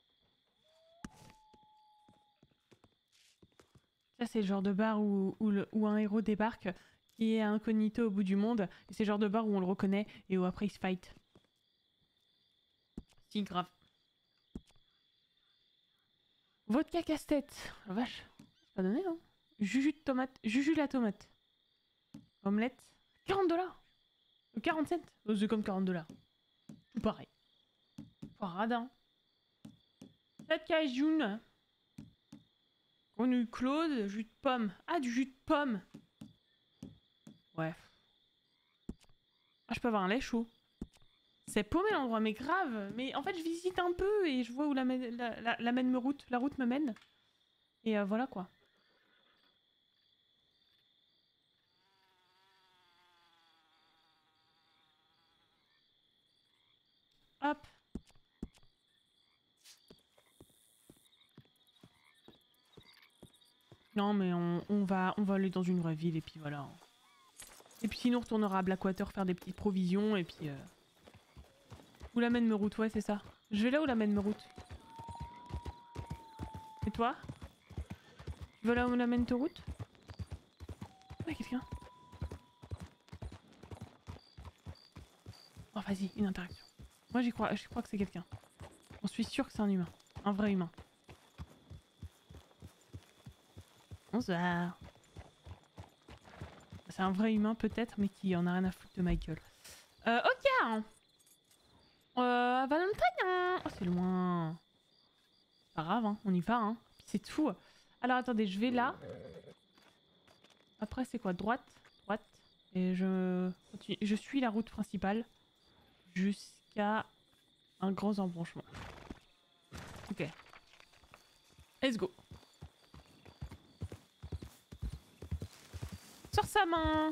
Ça c'est le genre de bar où un héros débarque qui est incognito au bout du monde. Et c'est le genre de bar où on le reconnaît et où après il se fight. Si grave. Vodka casse-tête. Oh, vache. C'est pas donné hein. Juju de tomate. Juju la tomate. Omelette. 40$. 40 cents. Oh, c'est comme 40$. Tout pareil. Oh, radin. Vodka jaune. Grenouille Claude. Jus de pomme. Ah, du jus de pomme. Ouais. Ah, je peux avoir un lait chaud. C'est paumé l'endroit, mais grave. Mais en fait, je visite un peu et je vois où la route me mène. Et voilà quoi. Hop. Non mais on va aller dans une vraie ville et puis voilà. Et puis sinon on retournera à Blackwater faire des petites provisions et puis... Où la mène me route, ouais c'est ça. Je vais là où la mène me route. Et toi? Tu vas là où la mène te route? Ouais quelqu'un. Oh vas-y, une interaction. Moi je crois que c'est quelqu'un. J'en suis sûre que c'est un humain. Un vrai humain. Bonsoir. C'est un vrai humain peut-être, mais qui en a rien à foutre de ma gueule. Ok. Valentine. Hein. Oh c'est loin. C'est pas grave, hein. On y va. Hein. C'est tout. Alors attendez, je vais là. Après c'est quoi? Droite. Droite. Et je suis la route principale. Jusqu'à un grand embranchement. Ok. Let's go. Sors sa main.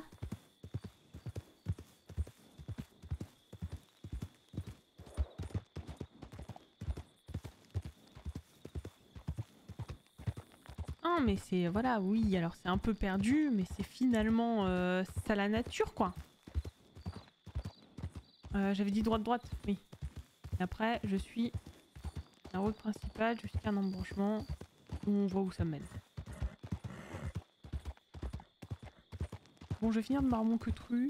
Ah mais c'est... Voilà, oui, alors c'est un peu perdu, mais c'est finalement... ça la nature, quoi. J'avais dit droite-droite, oui. Et après, je suis la route principale jusqu'à un embranchement où on voit où ça mène. Bon, je vais finir de boire mon queutru.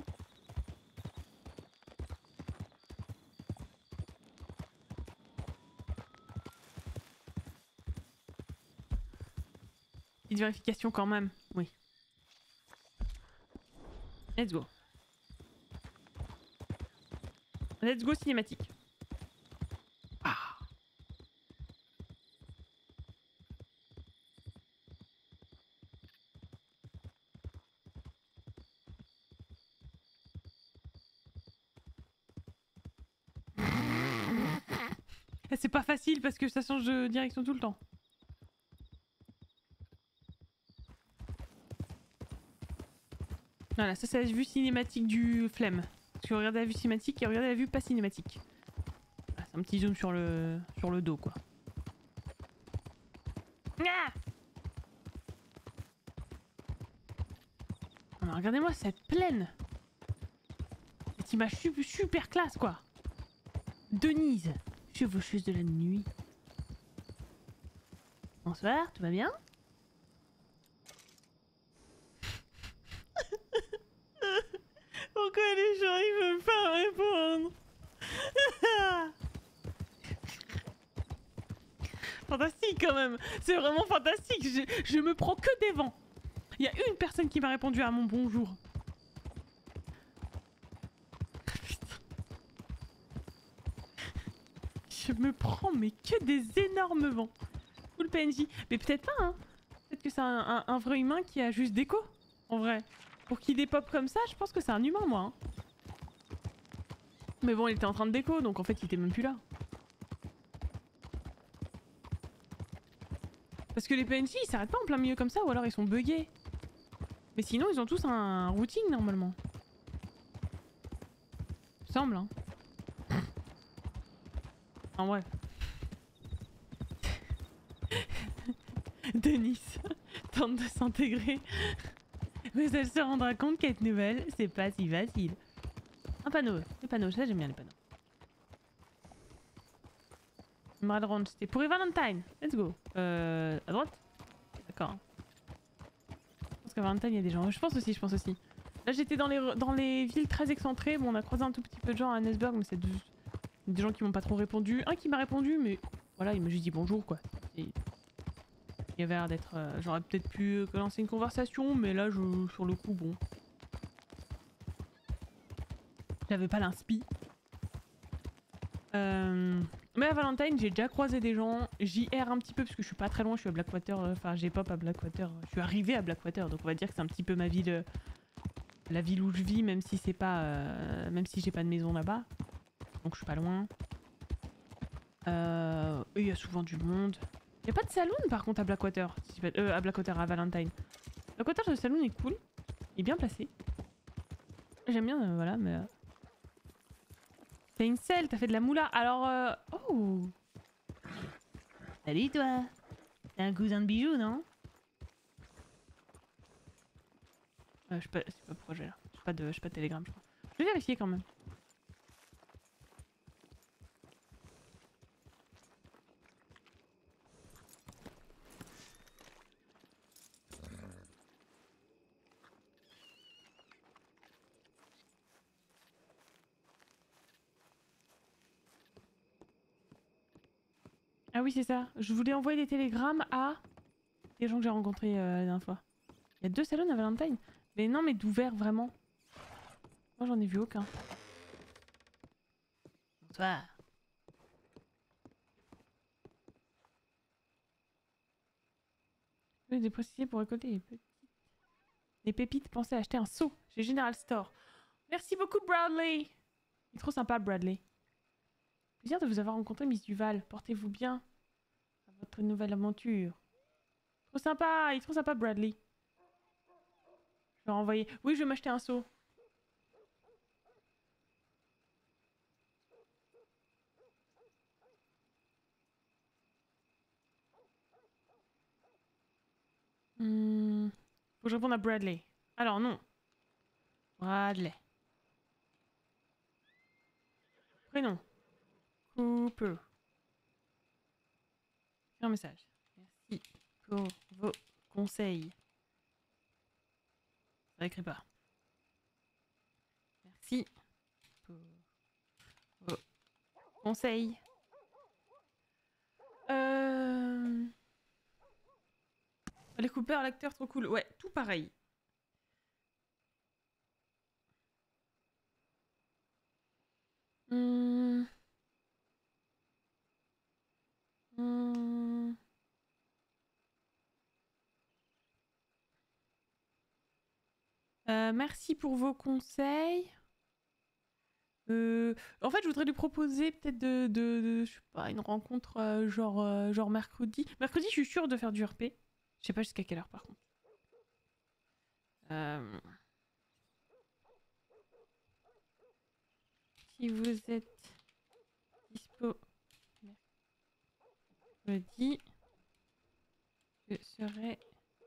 Petite vérification quand même, oui. Let's go. Let's go cinématique. Ah. C'est pas facile parce que ça change de direction tout le temps. Voilà, ça c'est la vue cinématique du flemme. Parce que regardez la vue cinématique et regardez la vue pas cinématique. Voilà, c'est un petit zoom sur le dos quoi. Ah non, regardez-moi cette plaine. Cette image super classe quoi. Denise, chevaucheuse de la nuit. Bonsoir, tout va bien? Pourquoi les gens ils veulent pas répondre? Fantastique quand même. C'est vraiment fantastique. Je me prends que des vents. Il y a une personne qui m'a répondu à mon bonjour. Putain. Je me prends mais que des énormes vents. Full PNJ. Mais peut-être pas hein. Peut-être que c'est un vrai humain qui a juste déco, en vrai. Pour qu'il dépop comme ça, je pense que c'est un humain, moi. Hein. Mais bon, il était en train de déco, donc en fait, il était même plus là. Parce que les PNJ, ils s'arrêtent pas en plein milieu comme ça, ou alors ils sont buggés. Mais sinon, ils ont tous un routing, normalement. Il me semble, hein. En vrai. Denis tente de s'intégrer, mais elle se rendra compte qu'être nouvelle, c'est pas si facile. Un panneau, les panneaux, ça j'aime bien les panneaux. Emerald Ranch, c'était pour Valentine. Let's go. À droite. D'accord. Je pense qu'à Valentine il y a des gens. Je pense aussi. Là j'étais dans les villes très excentrées. Bon, on a croisé un tout petit peu de gens à Annesburg, mais c'est des gens qui m'ont pas trop répondu. Un qui m'a répondu, mais voilà, il m'a juste dit bonjour quoi. Et il avait l'air d'être... J'aurais peut-être pu lancer une conversation, mais là, sur le coup, bon. J'avais pas l'inspi. Mais à Valentine, j'ai déjà croisé des gens. J'y erre un petit peu parce que je suis pas très loin. Je suis à Blackwater. Enfin, j'ai pop à Blackwater. Je suis arrivée à Blackwater, donc on va dire que c'est un petit peu ma ville... la ville où je vis, même si c'est pas... même si j'ai pas de maison là-bas. Donc je suis pas loin. Il y a souvent du monde. Il y a pas de saloon par contre à Blackwater. À Blackwater, à Valentine. Blackwater, le saloon est cool. Il est bien placé. J'aime bien, voilà, mais... T'as une selle, t'as fait de la moula. Alors, Oh! Salut toi! T'es un cousin de bijoux, non? Je sais pas pourquoi j'ai là. Je sais pas de télégramme, je crois. Je vais vérifier quand même. Ah oui, c'est ça. Je voulais envoyer des télégrammes à des gens que j'ai rencontrés la dernière fois. Il y a 2 salons à Valentine. Mais non, mais d'ouvert vraiment. Moi, j'en ai vu aucun. Bonsoir. Je vais des préciser pour récolter les pépites. Pensez à acheter un seau chez General Store. Merci beaucoup, Bradley. Il est trop sympa, Bradley. Plaisir de vous avoir rencontré, Miss Duval. Portez-vous bien à votre nouvelle aventure. Trop sympa, il est trop sympa, Bradley. Je vais renvoyer. Oui, je vais m'acheter un seau. Faut que je réponde à Bradley. Alors, non. Bradley. Prénom. Cooper. Un message. Merci pour vos conseils. Ça écrit pas. Merci pour vos conseils. Les Cooper, l'acteur, trop cool. Ouais, tout pareil. Merci pour vos conseils. En fait, je voudrais lui proposer peut-être je sais pas, une rencontre genre mercredi. Mercredi, je suis sûre de faire du RP. Je sais pas jusqu'à quelle heure par contre. Si vous êtes dispo mercredi, je serai...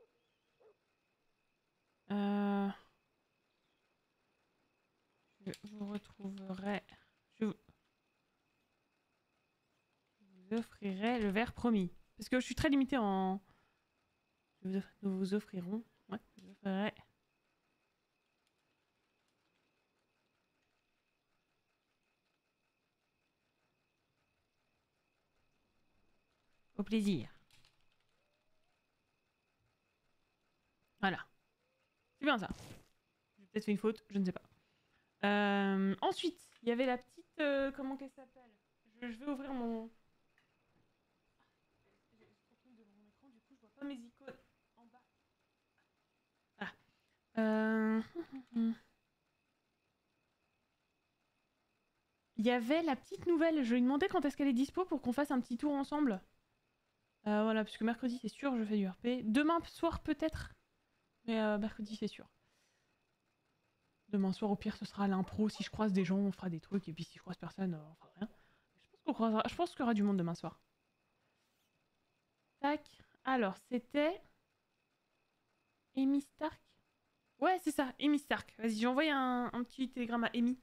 je vous retrouverai... Je vous offrirai le verre promis. Parce que je suis très limitée en... Nous vous offrirons... Ouais, je vous offrirai... Au plaisir. Voilà. C'est bien ça. J'ai peut-être fait une faute, je ne sais pas. Ensuite, il y avait la petite... comment qu'elle s'appelle? Je vais ouvrir mon... J'ai trop de devant mon écran, du coup je vois pas mes icônes en bas. Euh... Il y avait la petite nouvelle, je lui demandais quand est-ce qu'elle est dispo pour qu'on fasse un petit tour ensemble. Voilà, puisque mercredi c'est sûr, je fais du RP. Demain soir peut-être, mais mercredi c'est sûr. Demain soir au pire ce sera l'impro, si je croise des gens on fera des trucs, et puis si je croise personne on fera rien. Je pense qu'il y aura du monde demain soir. Tac, alors c'était... Amy Stark. Ouais c'est ça, Amy Stark. Vas-y j'ai envoyé un petit télégramme à Amy.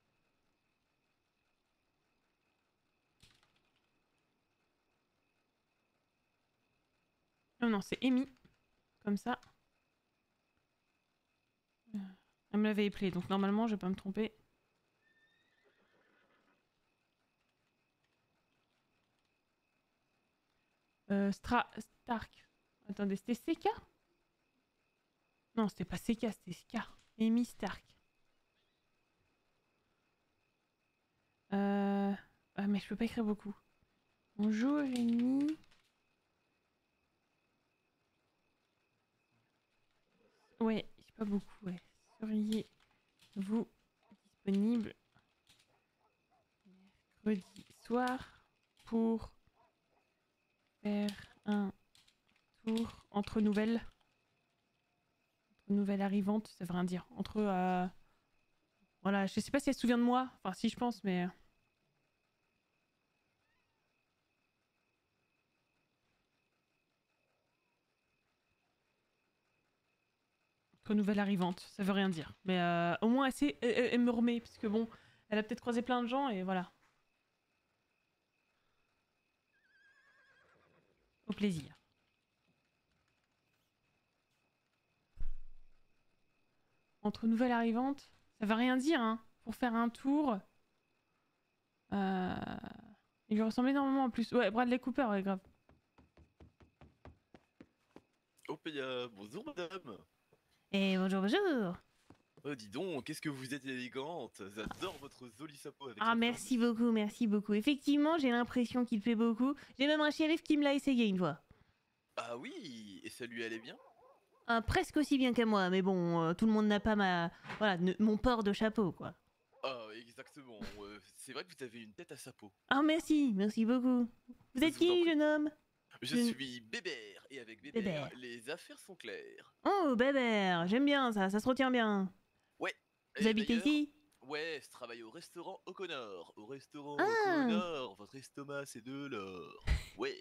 Non, non, c'est Amy. Comme ça. Elle me l'avait appelé, donc normalement, je vais pas me tromper. Stark. Attendez, c'était CK? Non, c'était pas CK, c'était SK. Amy Stark. Ah, mais je peux pas écrire beaucoup. Bonjour, Amy. Ouais, j'ai pas beaucoup, ouais. Seriez-vous disponible mercredi soir pour faire un tour entre nouvelles? Entre nouvelles arrivantes, ça veut rien dire. Entre... Voilà, je sais pas si elle se souvient de moi. Enfin, si, je pense, mais... Entre nouvelles arrivantes, ça veut rien dire. Mais au moins, elle me remet, parce que bon, elle a peut-être croisé plein de gens, et voilà. Au plaisir. Entre nouvelles arrivantes, ça veut rien dire, hein. Pour faire un tour... Il lui ressemble énormément en plus. Ouais, Bradley Cooper, ouais, grave. Opéa, bonjour madame. Et bonjour, bonjour. Oh, dis donc, qu'est-ce que vous êtes élégante. J'adore votre joli chapeau avec Ah, la forme. merci beaucoup, merci beaucoup. Effectivement, j'ai l'impression qu'il plaît beaucoup. J'ai même un shérif qui me l'a essayé une fois. Ah oui, et ça lui allait bien? Presque aussi bien qu'à moi, mais bon, tout le monde n'a pas voilà, mon port de chapeau, quoi. Ah, exactement. C'est vrai que vous avez une tête à chapeau. Ah, merci, merci beaucoup. Vous êtes Je vous en qui, prie. jeune homme? Je suis Bébert, et avec Bébert, Bébert. les affaires sont claires. Oh, Bébert, j'aime bien ça, ça se retient bien. Ouais, Vous et habitez d'ailleurs, ici? ouais, je travaille au restaurant O'Connor. Au restaurant Ah, O'Connor, votre estomac c'est de l'or. Ouais.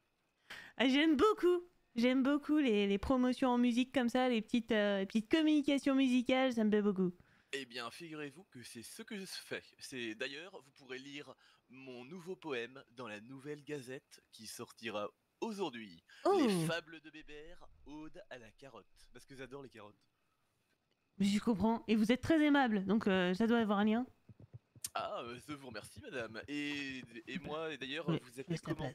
J'aime beaucoup les promotions en musique comme ça, les petites communications musicales, ça me plaît beaucoup. Eh bien, figurez-vous que c'est ce que je fais. C'est d'ailleurs, vous pourrez lire mon nouveau poème dans la nouvelle gazette qui sortira aujourd'hui. Les Oh, fables de Bébert, ode à la carotte. Parce que j'adore les carottes. je comprends. Et vous êtes très aimable, donc ça doit avoir un lien. Ah, je vous remercie, madame. Et moi, et d'ailleurs, Oui, vous je appelez laisse la comment? place.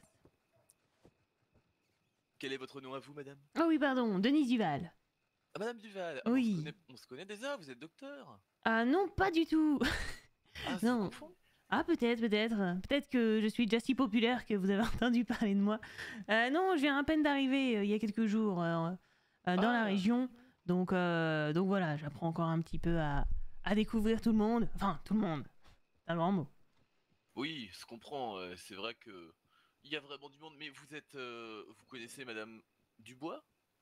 Quel est votre nom à vous, madame? Ah oui, pardon, Denise Duval. Ah, madame Duval. Ah, mais Oui. on se connaît déjà, vous êtes docteur. Ah non, pas du tout. Ah, je vous Non. confonds. Ah peut-être, peut-être. Peut-être que je suis déjà si populaire que vous avez entendu parler de moi. Non, je viens à peine d'arriver il y a quelques jours dans la Ah, région. Donc voilà, j'apprends encore un petit peu à découvrir tout le monde. Enfin, tout le monde. C'est un grand mot. oui, je comprends. C'est vrai que il y a vraiment du monde. Mais vous êtes, vous connaissez madame Dubois?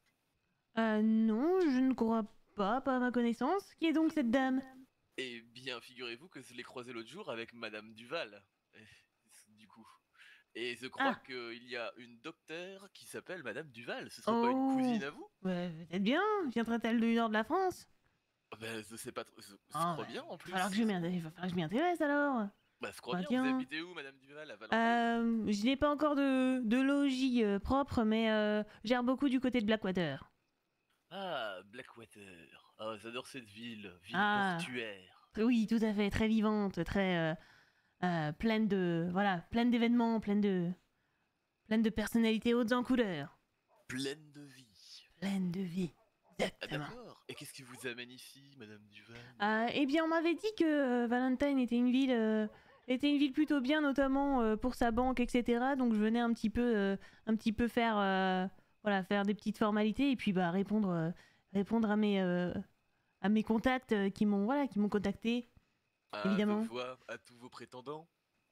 Non, je ne crois pas à ma connaissance. Qui est donc cette dame? Eh bien, figurez-vous que je l'ai croisé l'autre jour avec Madame Duval. Du coup. Et je crois Ah, qu'il y a une docteure qui s'appelle Madame Duval. Ce serait pas une oh. cousine à vous? Ouais, peut-être bien. Viendrait-elle du nord de la France? Ben, je sais pas trop. Je Ah, crois ouais. bien en plus. Il va falloir que je m'y intéresse alors. Bah, je crois Bah bien. Vous tiens. habitez où, Madame Duval? À Valentine? Je n'ai pas encore de logis propre, mais gère beaucoup du côté de Blackwater. Ah, Blackwater. Ah, j'adore cette ville. Ville Ah, portuaire. oui, tout à fait, très vivante, très pleine de, voilà, pleine d'événements, pleine de personnalités hautes en couleur, Pleine de vie. pleine de vie. Ah, Exactement. d'accord. Et qu'est-ce qui vous amène ici, Madame Duval? Eh bien, on m'avait dit que Valentine était une ville plutôt bien, notamment pour sa banque, etc. Donc, je venais un petit peu faire, voilà, faire des petites formalités et puis bah répondre à à mes contacts qui m'ont contacté, Ah, je évidemment. vois, à tous vos prétendants.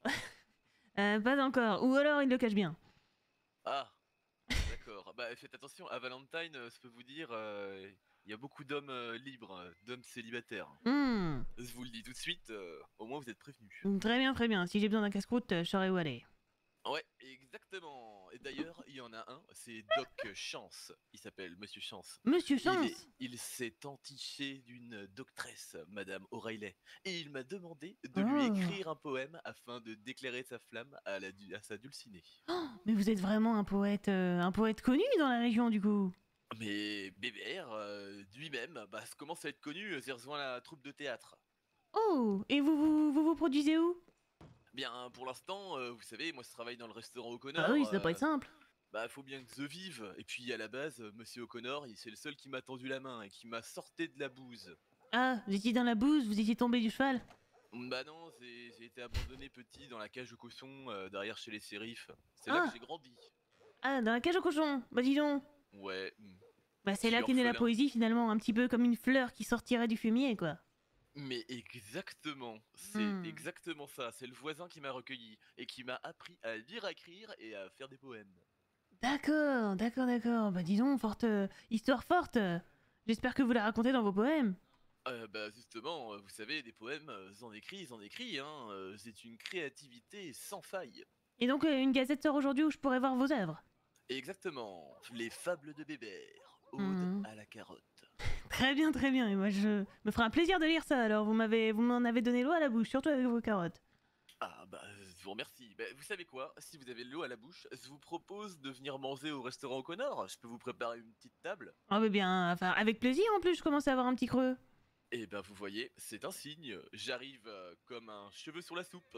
Pas encore, ou alors il le cache bien. Ah, d'accord. Bah, faites attention, à Valentine, je peux vous dire, il y a beaucoup d'hommes libres, d'hommes célibataires. Hmm, Je vous le dis tout de suite, au moins vous êtes prévenus. très bien, très bien. Si j'ai besoin d'un casse-croûte, je saurai où aller. Ouais, exactement. Et d'ailleurs, il y en a un, c'est Doc Chance. Il s'appelle Monsieur Chance. Monsieur Chance! Il s'est entiché d'une doctresse, Madame O'Reilly, et il m'a demandé de lui Oh. écrire un poème afin de déclarer sa flamme à sa dulcinée. Oh, mais vous êtes vraiment un poète connu dans la région du coup. Mais Bébert, lui-même, bah, commence à être connu, j'ai rejoint la troupe de théâtre. Oh, et vous produisez où? Bien, pour l'instant, vous savez, moi je travaille dans le restaurant Ah oui, O'Connor, ça doit pas être simple. bah faut bien que je vive. Et puis à la base, Monsieur O'Connor, c'est le seul qui m'a tendu la main et qui m'a sorti de la bouse. Ah, vous étiez dans la bouse, vous étiez tombé du cheval. Bah non, j'ai été abandonné petit dans la cage au cochon, derrière chez les shérifs. C'est là que Ah, j'ai grandi. ah, dans la cage au cochon. Bah dis donc. Ouais, Bah je c'est là suis qu'est née la orphelin. poésie finalement, un petit peu comme une fleur qui sortirait du fumier quoi. Mais exactement, c'est Hmm. exactement ça. C'est le voisin qui m'a recueilli et qui m'a appris à lire, à écrire et à faire des poèmes. D'accord, d'accord, d'accord. Bah dis donc, forte histoire forte. J'espère que vous la racontez dans vos poèmes. Bah justement, vous savez, des poèmes, j'en écris, hein. C'est une créativité sans faille. Et donc une gazette sort aujourd'hui où je pourrais voir vos œuvres. Exactement, les fables de Bébert, ode Hmm. à la carotte. Très bien, très bien. Et moi je me ferai un plaisir de lire ça. Alors vous m'en avez donné l'eau à la bouche, surtout avec vos carottes. Ah bah, je vous remercie. Bah, vous savez quoi? Si vous avez l'eau à la bouche, je vous propose de venir manger au restaurant O'Connor. Je peux vous préparer une petite table. Oh mais bien, enfin avec plaisir en plus. Je commence à avoir un petit creux. Et ben vous voyez, c'est un signe. J'arrive comme un cheveu sur la soupe.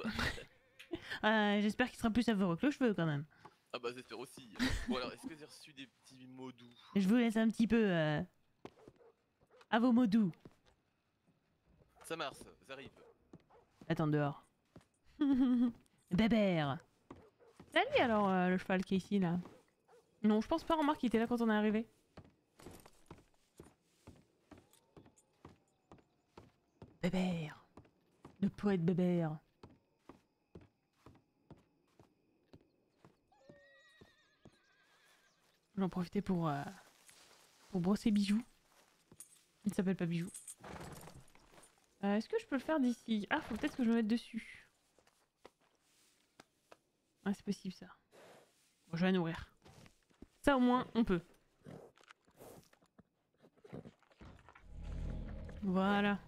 J'espère qu'il sera plus savoureux que le cheveu quand même. Ah bah j'espère aussi. Bon alors, est-ce que j'ai reçu des petits mots doux? Je vous laisse un petit peu à vos mots doux. Ça marche, j'arrive. Attends dehors. Bébert. Salut alors le cheval qui est ici là. Non, je pense pas, remarque, il était là quand on est arrivé. Bébert. Le poète Bébert. J'en profitais pour brosser Bijou. Il ne s'appelle pas Bijou. Est-ce que je peux le faire d'ici? Ah, faut peut-être que je me mette dessus. Ouais, c'est possible ça. Bon, je vais la nourrir. Ça au moins, on peut. Voilà.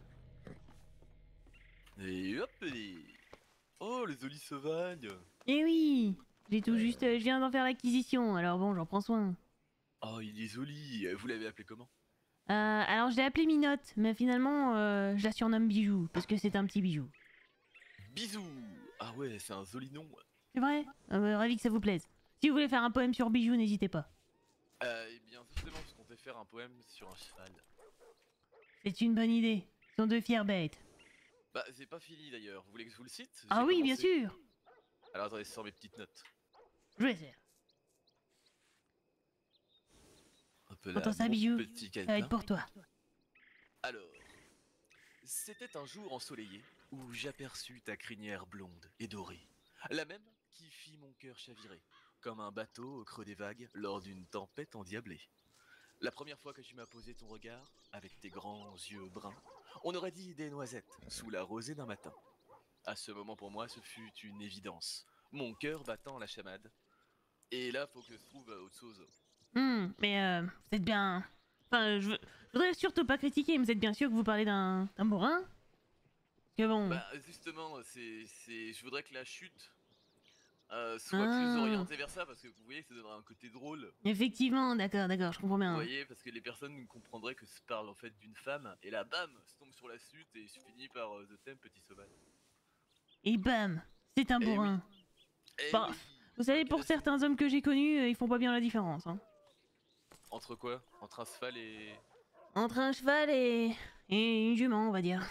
Et hop oh, les olives sauvages. Eh oui, j'ai tout juste, je viens d'en faire l'acquisition, alors bon, j'en prends soin. Oh, il est joli. Vous l'avez appelé comment? Alors je l'ai appelé Minotte, mais finalement je la surnomme Bijou, parce que c'est un petit bijou. Bisous. Ah ouais, c'est un joli nom. C'est vrai? Ravi que ça vous plaise. Si vous voulez faire un poème sur Bijou, n'hésitez pas. Eh bien, justement, je comptais faire un poème sur un cheval. C'est une bonne idée. Ce sont deux fières bêtes. Bah, c'est pas fini d'ailleurs. Vous voulez que je vous le cite? Ah J'ai oui, bien commencé. sûr. Alors attendez, je sors mes petites notes. Je vais faire. Hop Entends là, ça, mon Bijou? petit Ça va calepin. être pour toi. Alors, c'était un jour ensoleillé où j'aperçus ta crinière blonde et dorée, la même qui fit mon cœur chavirer, comme un bateau au creux des vagues lors d'une tempête endiablée. La première fois que tu m'as posé ton regard, avec tes grands yeux bruns, on aurait dit des noisettes sous la rosée d'un matin. À ce moment pour moi, ce fut une évidence. Mon cœur battant la chamade. Et là, faut que je trouve autre chose. Mais vous êtes bien... Enfin, je voudrais surtout pas critiquer, mais vous êtes bien sûr que vous parlez d'un bourrin? Parce que bon... Bah justement, je voudrais que la chute soit plus Ah, orientée vers ça, parce que vous voyez que ça donnerait un côté drôle. effectivement, d'accord, d'accord, je comprends Vous bien. voyez, parce que les personnes comprendraient que je parle en fait d'une femme, et là, bam, je tombe sur la chute et je finis par The Thème, petit sauvage. Et bam, c'est un Eh oui, bourrin. eh Bah, oui. vous savez, Ok, pour certains hommes que j'ai connus, ils font pas bien la différence. Hein. entre quoi? Entre un cheval et... Entre un cheval et une jument, on va dire.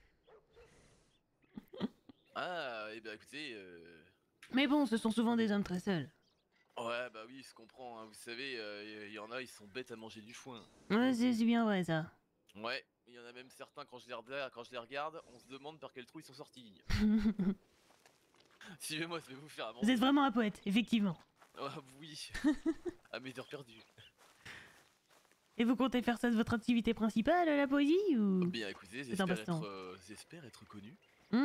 Ah, eh ben écoutez, Mais bon, ce sont souvent des hommes très seuls. ouais, bah oui, je comprends, hein. Vous savez, y en a, ils sont bêtes à manger du foin. Ouais, c'est bien vrai ça. Ouais, Il y en a même certains, quand je les regarde, on se demande par quel trou ils sont sortis. Suivez-moi, je vais vous faire à Vous êtes manger. vraiment un poète, effectivement. Ah oui, à mes heures perdues. Et vous comptez faire ça de votre activité principale, la poésie, ou Bien écoutez, c'est un passe-temps? j'espère être connu.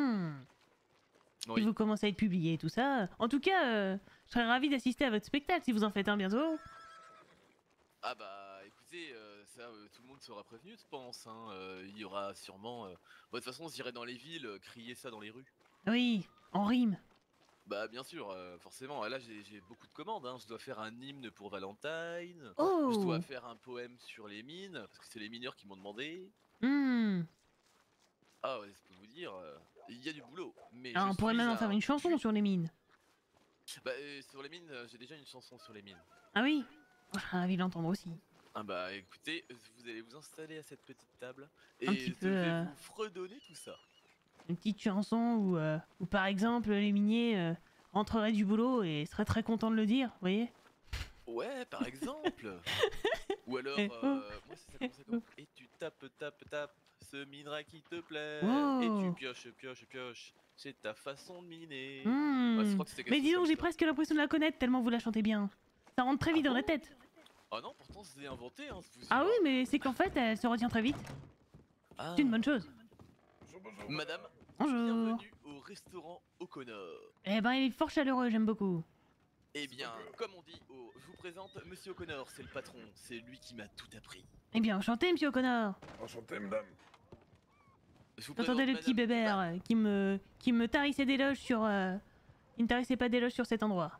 Si Si Oui. vous commencez à être publié et tout ça. En tout cas, je serais ravi d'assister à votre spectacle si vous en faites un bientôt. Ah bah écoutez, ça tout le monde sera prévenu je pense, hein. Il y aura sûrement... De toute façon j'irai dans les villes, crier ça dans les rues. Oui, en rime. Bah bien sûr, forcément, là j'ai beaucoup de commandes, hein. Je dois faire un hymne pour Valentine, je dois Oh faire un poème sur les mines, parce que c'est les mineurs qui m'ont demandé. Hmm. Ah ouais, je peux vous dire, il y a du boulot, mais Alors, je on pourrait suis même en faire un une chanson sur les mines. Bah sur les mines, j'ai déjà une chanson sur les mines. Ah oui? Moi, je serais ravi de l'entendre aussi. Ah bah écoutez, vous allez vous installer à cette petite table, Un petit et peu, je vais vous fredonner tout ça. une petite chanson où, par exemple, les miniers rentreraient du boulot et seraient très contents de le dire, vous voyez? Ouais, par exemple. Ou alors, Eh oh, moi ça eh commençait oh. comment? Et tu tapes ce minerai qui te plaît. Et tu Wow. pioches, c'est ta façon de miner. Ouais, je Hmm. crois que c'était quelque Mais chose dis donc, comme j'ai ça. presque l'impression de la connaître tellement vous la chantez bien. Ça rentre très Ah vite dans la bon? tête. Ah non, pourtant c'est inventé, hein, je vous Ah oui, jure. mais c'est qu'en fait, elle se retient très vite. C'est une Ah. bonne chose. Bonjour, bonjour. Madame, Bonjour. bienvenue au restaurant O'Connor. Eh ben, il est fort chaleureux, j'aime beaucoup. Eh bien, comme on dit, je vous présente Monsieur O'Connor, c'est le patron, c'est lui qui m'a tout appris. Eh bien, enchanté, monsieur O'Connor. Enchanté, madame. Je vous J'entendais le présente petit Madame bébert qui me tarissait d'éloges sur... Il ne tarissait pas d'éloges sur cet endroit.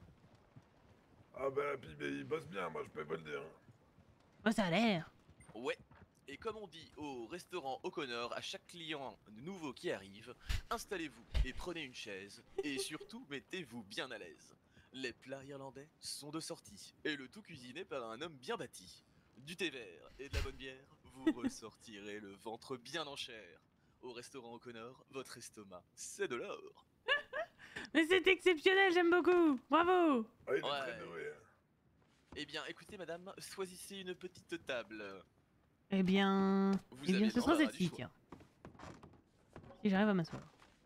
Ah bah, puis bah, il bosse bien, moi je peux vous le dire. Oh, ça a l'air. Ouais. Et comme on dit au restaurant O'Connor, à chaque client nouveau qui arrive, installez-vous et prenez une chaise. Et surtout, mettez-vous bien à l'aise. Les plats irlandais sont de sortie, et le tout cuisiné par un homme bien bâti. Du thé vert et de la bonne bière, vous ressortirez le ventre bien en chair. Au restaurant O'Connor, votre estomac, c'est de l'or. Mais c'est exceptionnel, j'aime beaucoup. Bravo. Ah, il est très Ouais. doué. Eh bien, écoutez madame, choisissez une petite table. Eh bien... Vous Eh bien, avez ce sera l'embarras du celle-ci, choix. tiens. Si j'arrive à m'asseoir.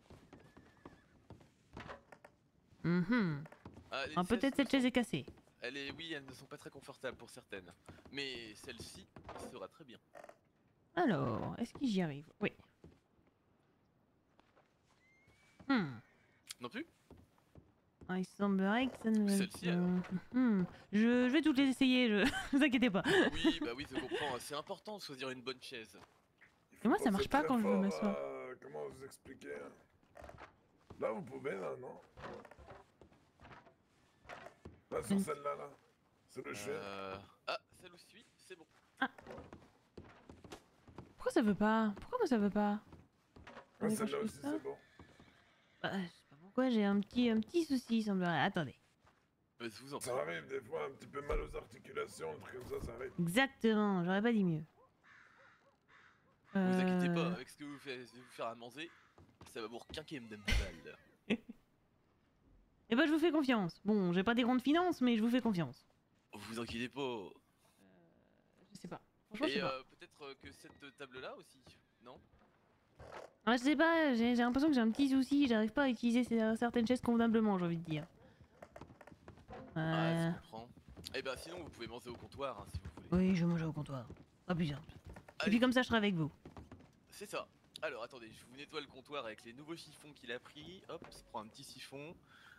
Ah, les Ah, chaises peut-être ne cette chaise sont- est cassée. Oui, elles ne sont pas très confortables pour certaines. Mais celle-ci sera très bien. Alors, est-ce que j'y arrive? Oui. Non plus? Ah, il semblerait que ça ne... Celle-ci, alors. Je vais toutes les essayer, je... vous inquiétez pas. Oui, bah oui, je comprends. C'est important de choisir une bonne chaise. Il faut Et moi, ça penser marche pas très quand je veux fort m'asseoir. à- Comment vous expliquer Là, vous pouvez, là, non? Là, sur celle-là, là. C'est le chien. Ah, celle où je suis, c'est bon. Pourquoi ça veut pas? Pourquoi moi ça veut pas? Ah, Mais quand celle-là je fais aussi, ça- c'est bon. Bah, je sais pas pourquoi, j'ai un petit souci, il semblerait. Attendez. Je vous en prie. Ça arrive des fois, un petit peu mal aux articulations, un truc comme ça arrive. Exactement, j'aurais pas dit mieux. Vous inquiétez pas, avec ce que je vais vous faire à manger, ça va vous requinquer, madame Duval. Eh ben, je vous fais confiance. Bon, j'ai pas des grandes finances, mais je vous fais confiance. Vous inquiétez pas. Je sais pas. Franchement, je Et sais pas. peut-être que cette table-là aussi, non? Ouais, je sais pas, j'ai l'impression que j'ai un petit souci, j'arrive pas à utiliser certaines chaises convenablement, j'ai envie de dire. Ah, je comprends. Eh ben sinon, vous pouvez manger au comptoir, hein, si vous voulez. Oui, je mange au comptoir. Pas plus simple. Et Allez, puis comme ça, je serai avec vous. c'est ça. Alors attendez, je vous nettoie le comptoir avec les nouveaux chiffons qu'il a pris. Hop, je prends un petit siphon.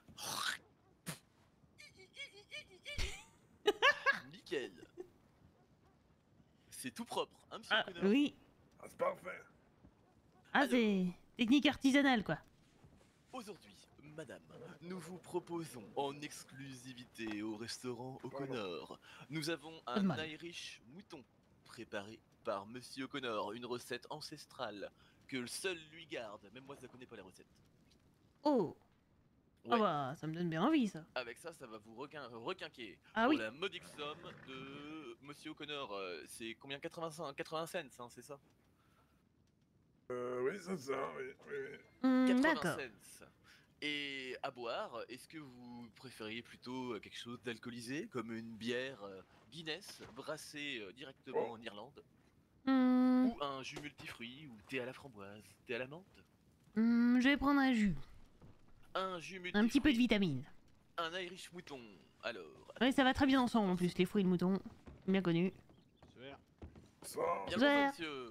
Nickel. C'est tout propre, hein, monsieur Ah, O'Connor? oui. Ah, c'est parfait. Ah, Alors. c'est technique artisanale, quoi. Aujourd'hui, madame, nous vous proposons en exclusivité au restaurant O'Connor. Nous avons Pas de un mal. Irish mouton préparé par monsieur O'Connor, une recette ancestrale que seul lui garde. Même moi, je ne connais pas la recette. Oh. Ouais. Ah bah, ça me donne bien envie, ça. Avec ça, ça va vous requinquer. Ah pour oui. la modique somme de monsieur O'Connor. C'est combien? 85, 80 cents, hein, c'est ça? Oui, c'est ça, oui, oui, oui. 80 D'accord. cents. Et à boire, est-ce que vous préfériez plutôt quelque chose d'alcoolisé, comme une bière Guinness brassée directement Oh. en Irlande? Hmm, Ou un jus multifruit, ou thé à la framboise, thé à la menthe. Je vais prendre un jus. Un jus multifruit. Un petit peu de vitamine. Un Irish mouton. Alors. Oui, ça va très bien ensemble en plus, les fruits et le mouton. Bien connu. Super. Bonsoir. Bien Bonsoir. bonsoir, monsieur.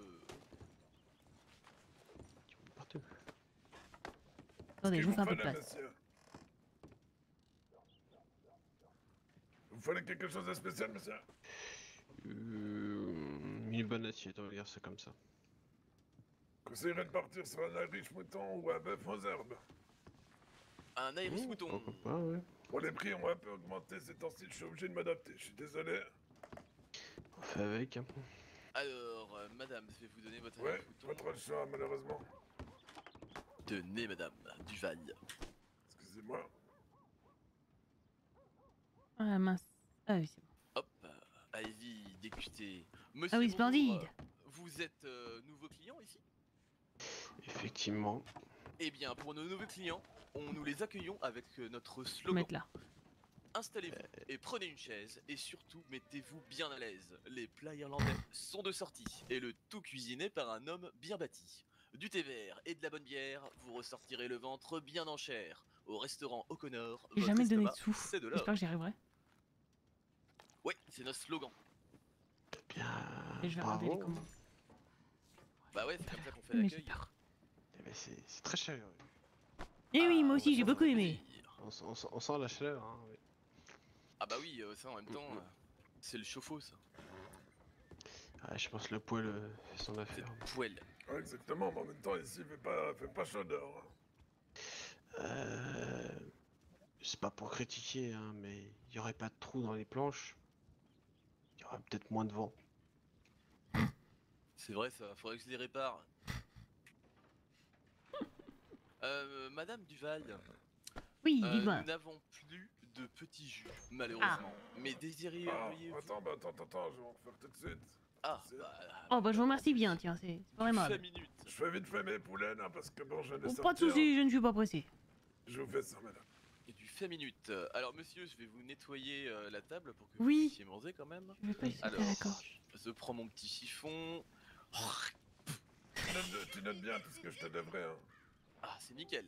Partout. Attendez, je vous fais un peu de fallait, place. monsieur? Vous fallait quelque chose de spécial, monsieur? Une bonne assiette, on va dire ça comme ça. Conseillerais de partir sur un Irish mouton ou un bœuf aux herbes. Un Irish mouton. Pourquoi pas, ouais. Bon, les prix ont un peu augmenté ces temps-ci, je suis obligé de m'adapter, je suis désolé. On fait avec, hein. Alors, madame, je vais vous donner votre Ouais, Irish mouton. pas trop le choix, malheureusement. Tenez, madame, Duval. Excusez-moi. Ah mince. Ah oui, c'est bon. Hop, allez-y, dégustez. Monsieur Ah oui, bonjour, splendide. Vous êtes nouveau client ici? Effectivement. Eh bien, pour nos nouveaux clients, nous les accueillons avec notre Je vais slogan. mettre là. Installez-vous et prenez une chaise et surtout mettez-vous bien à l'aise. Les plats irlandais sont de sortie et le tout cuisiné par un homme bien bâti. Du thé vert et de la bonne bière, vous ressortirez le ventre bien en chair. Au restaurant O'Connor, J'ai votre jamais donné de estomac, sous. c'est de l'or. J'espère que j'y arriverai. Oui, c'est notre slogan. Bien. Et je vais regarder les Bravo. commandes. Bah ouais, c'est comme ça qu'on fait Mais j'ai l'accueil. peur. Eh ben, c'est très chaleureux. Eh oui, moi Ah, aussi, ouais, j'ai ça beaucoup fait aimé. plaisir. On sent la chaleur, hein. Oui. Ah bah oui, ça en même temps, c'est le chauffe-eau ça. Ah, je pense que le poêle fait son C'est affaire. le poêle. Ouais, exactement, mais en même temps, ici, fait pas chaud dehors. C'est pas pour critiquer, hein, mais il y aurait pas de trous dans les planches. Il y aurait peut-être moins de vent. C'est vrai ça, faudrait que je les répare. Madame Duval, Oui, dis-moi. nous n'avons plus de petits jus, malheureusement. Mais désireriez-vous... Attends, je vais en refaire tout de suite. Ah, C'est- bah... Oh bah je vous remercie bien, tiens, c'est pas Cinq aimable. minutes. Je fais vite fait mes poulets, là, parce que bon, je vais Oh, sortir. pas de soucis, je ne suis pas pressé. Je vous fais ça, madame. Et du 5 minutes. Alors monsieur, je vais vous nettoyer la table pour que Oui. vous puissiez manger quand même. Je vais pas laisser Alors, la corde. je prends mon petit chiffon. Tu notes bien tout ce que je te devrais, hein. Ah, c'est nickel.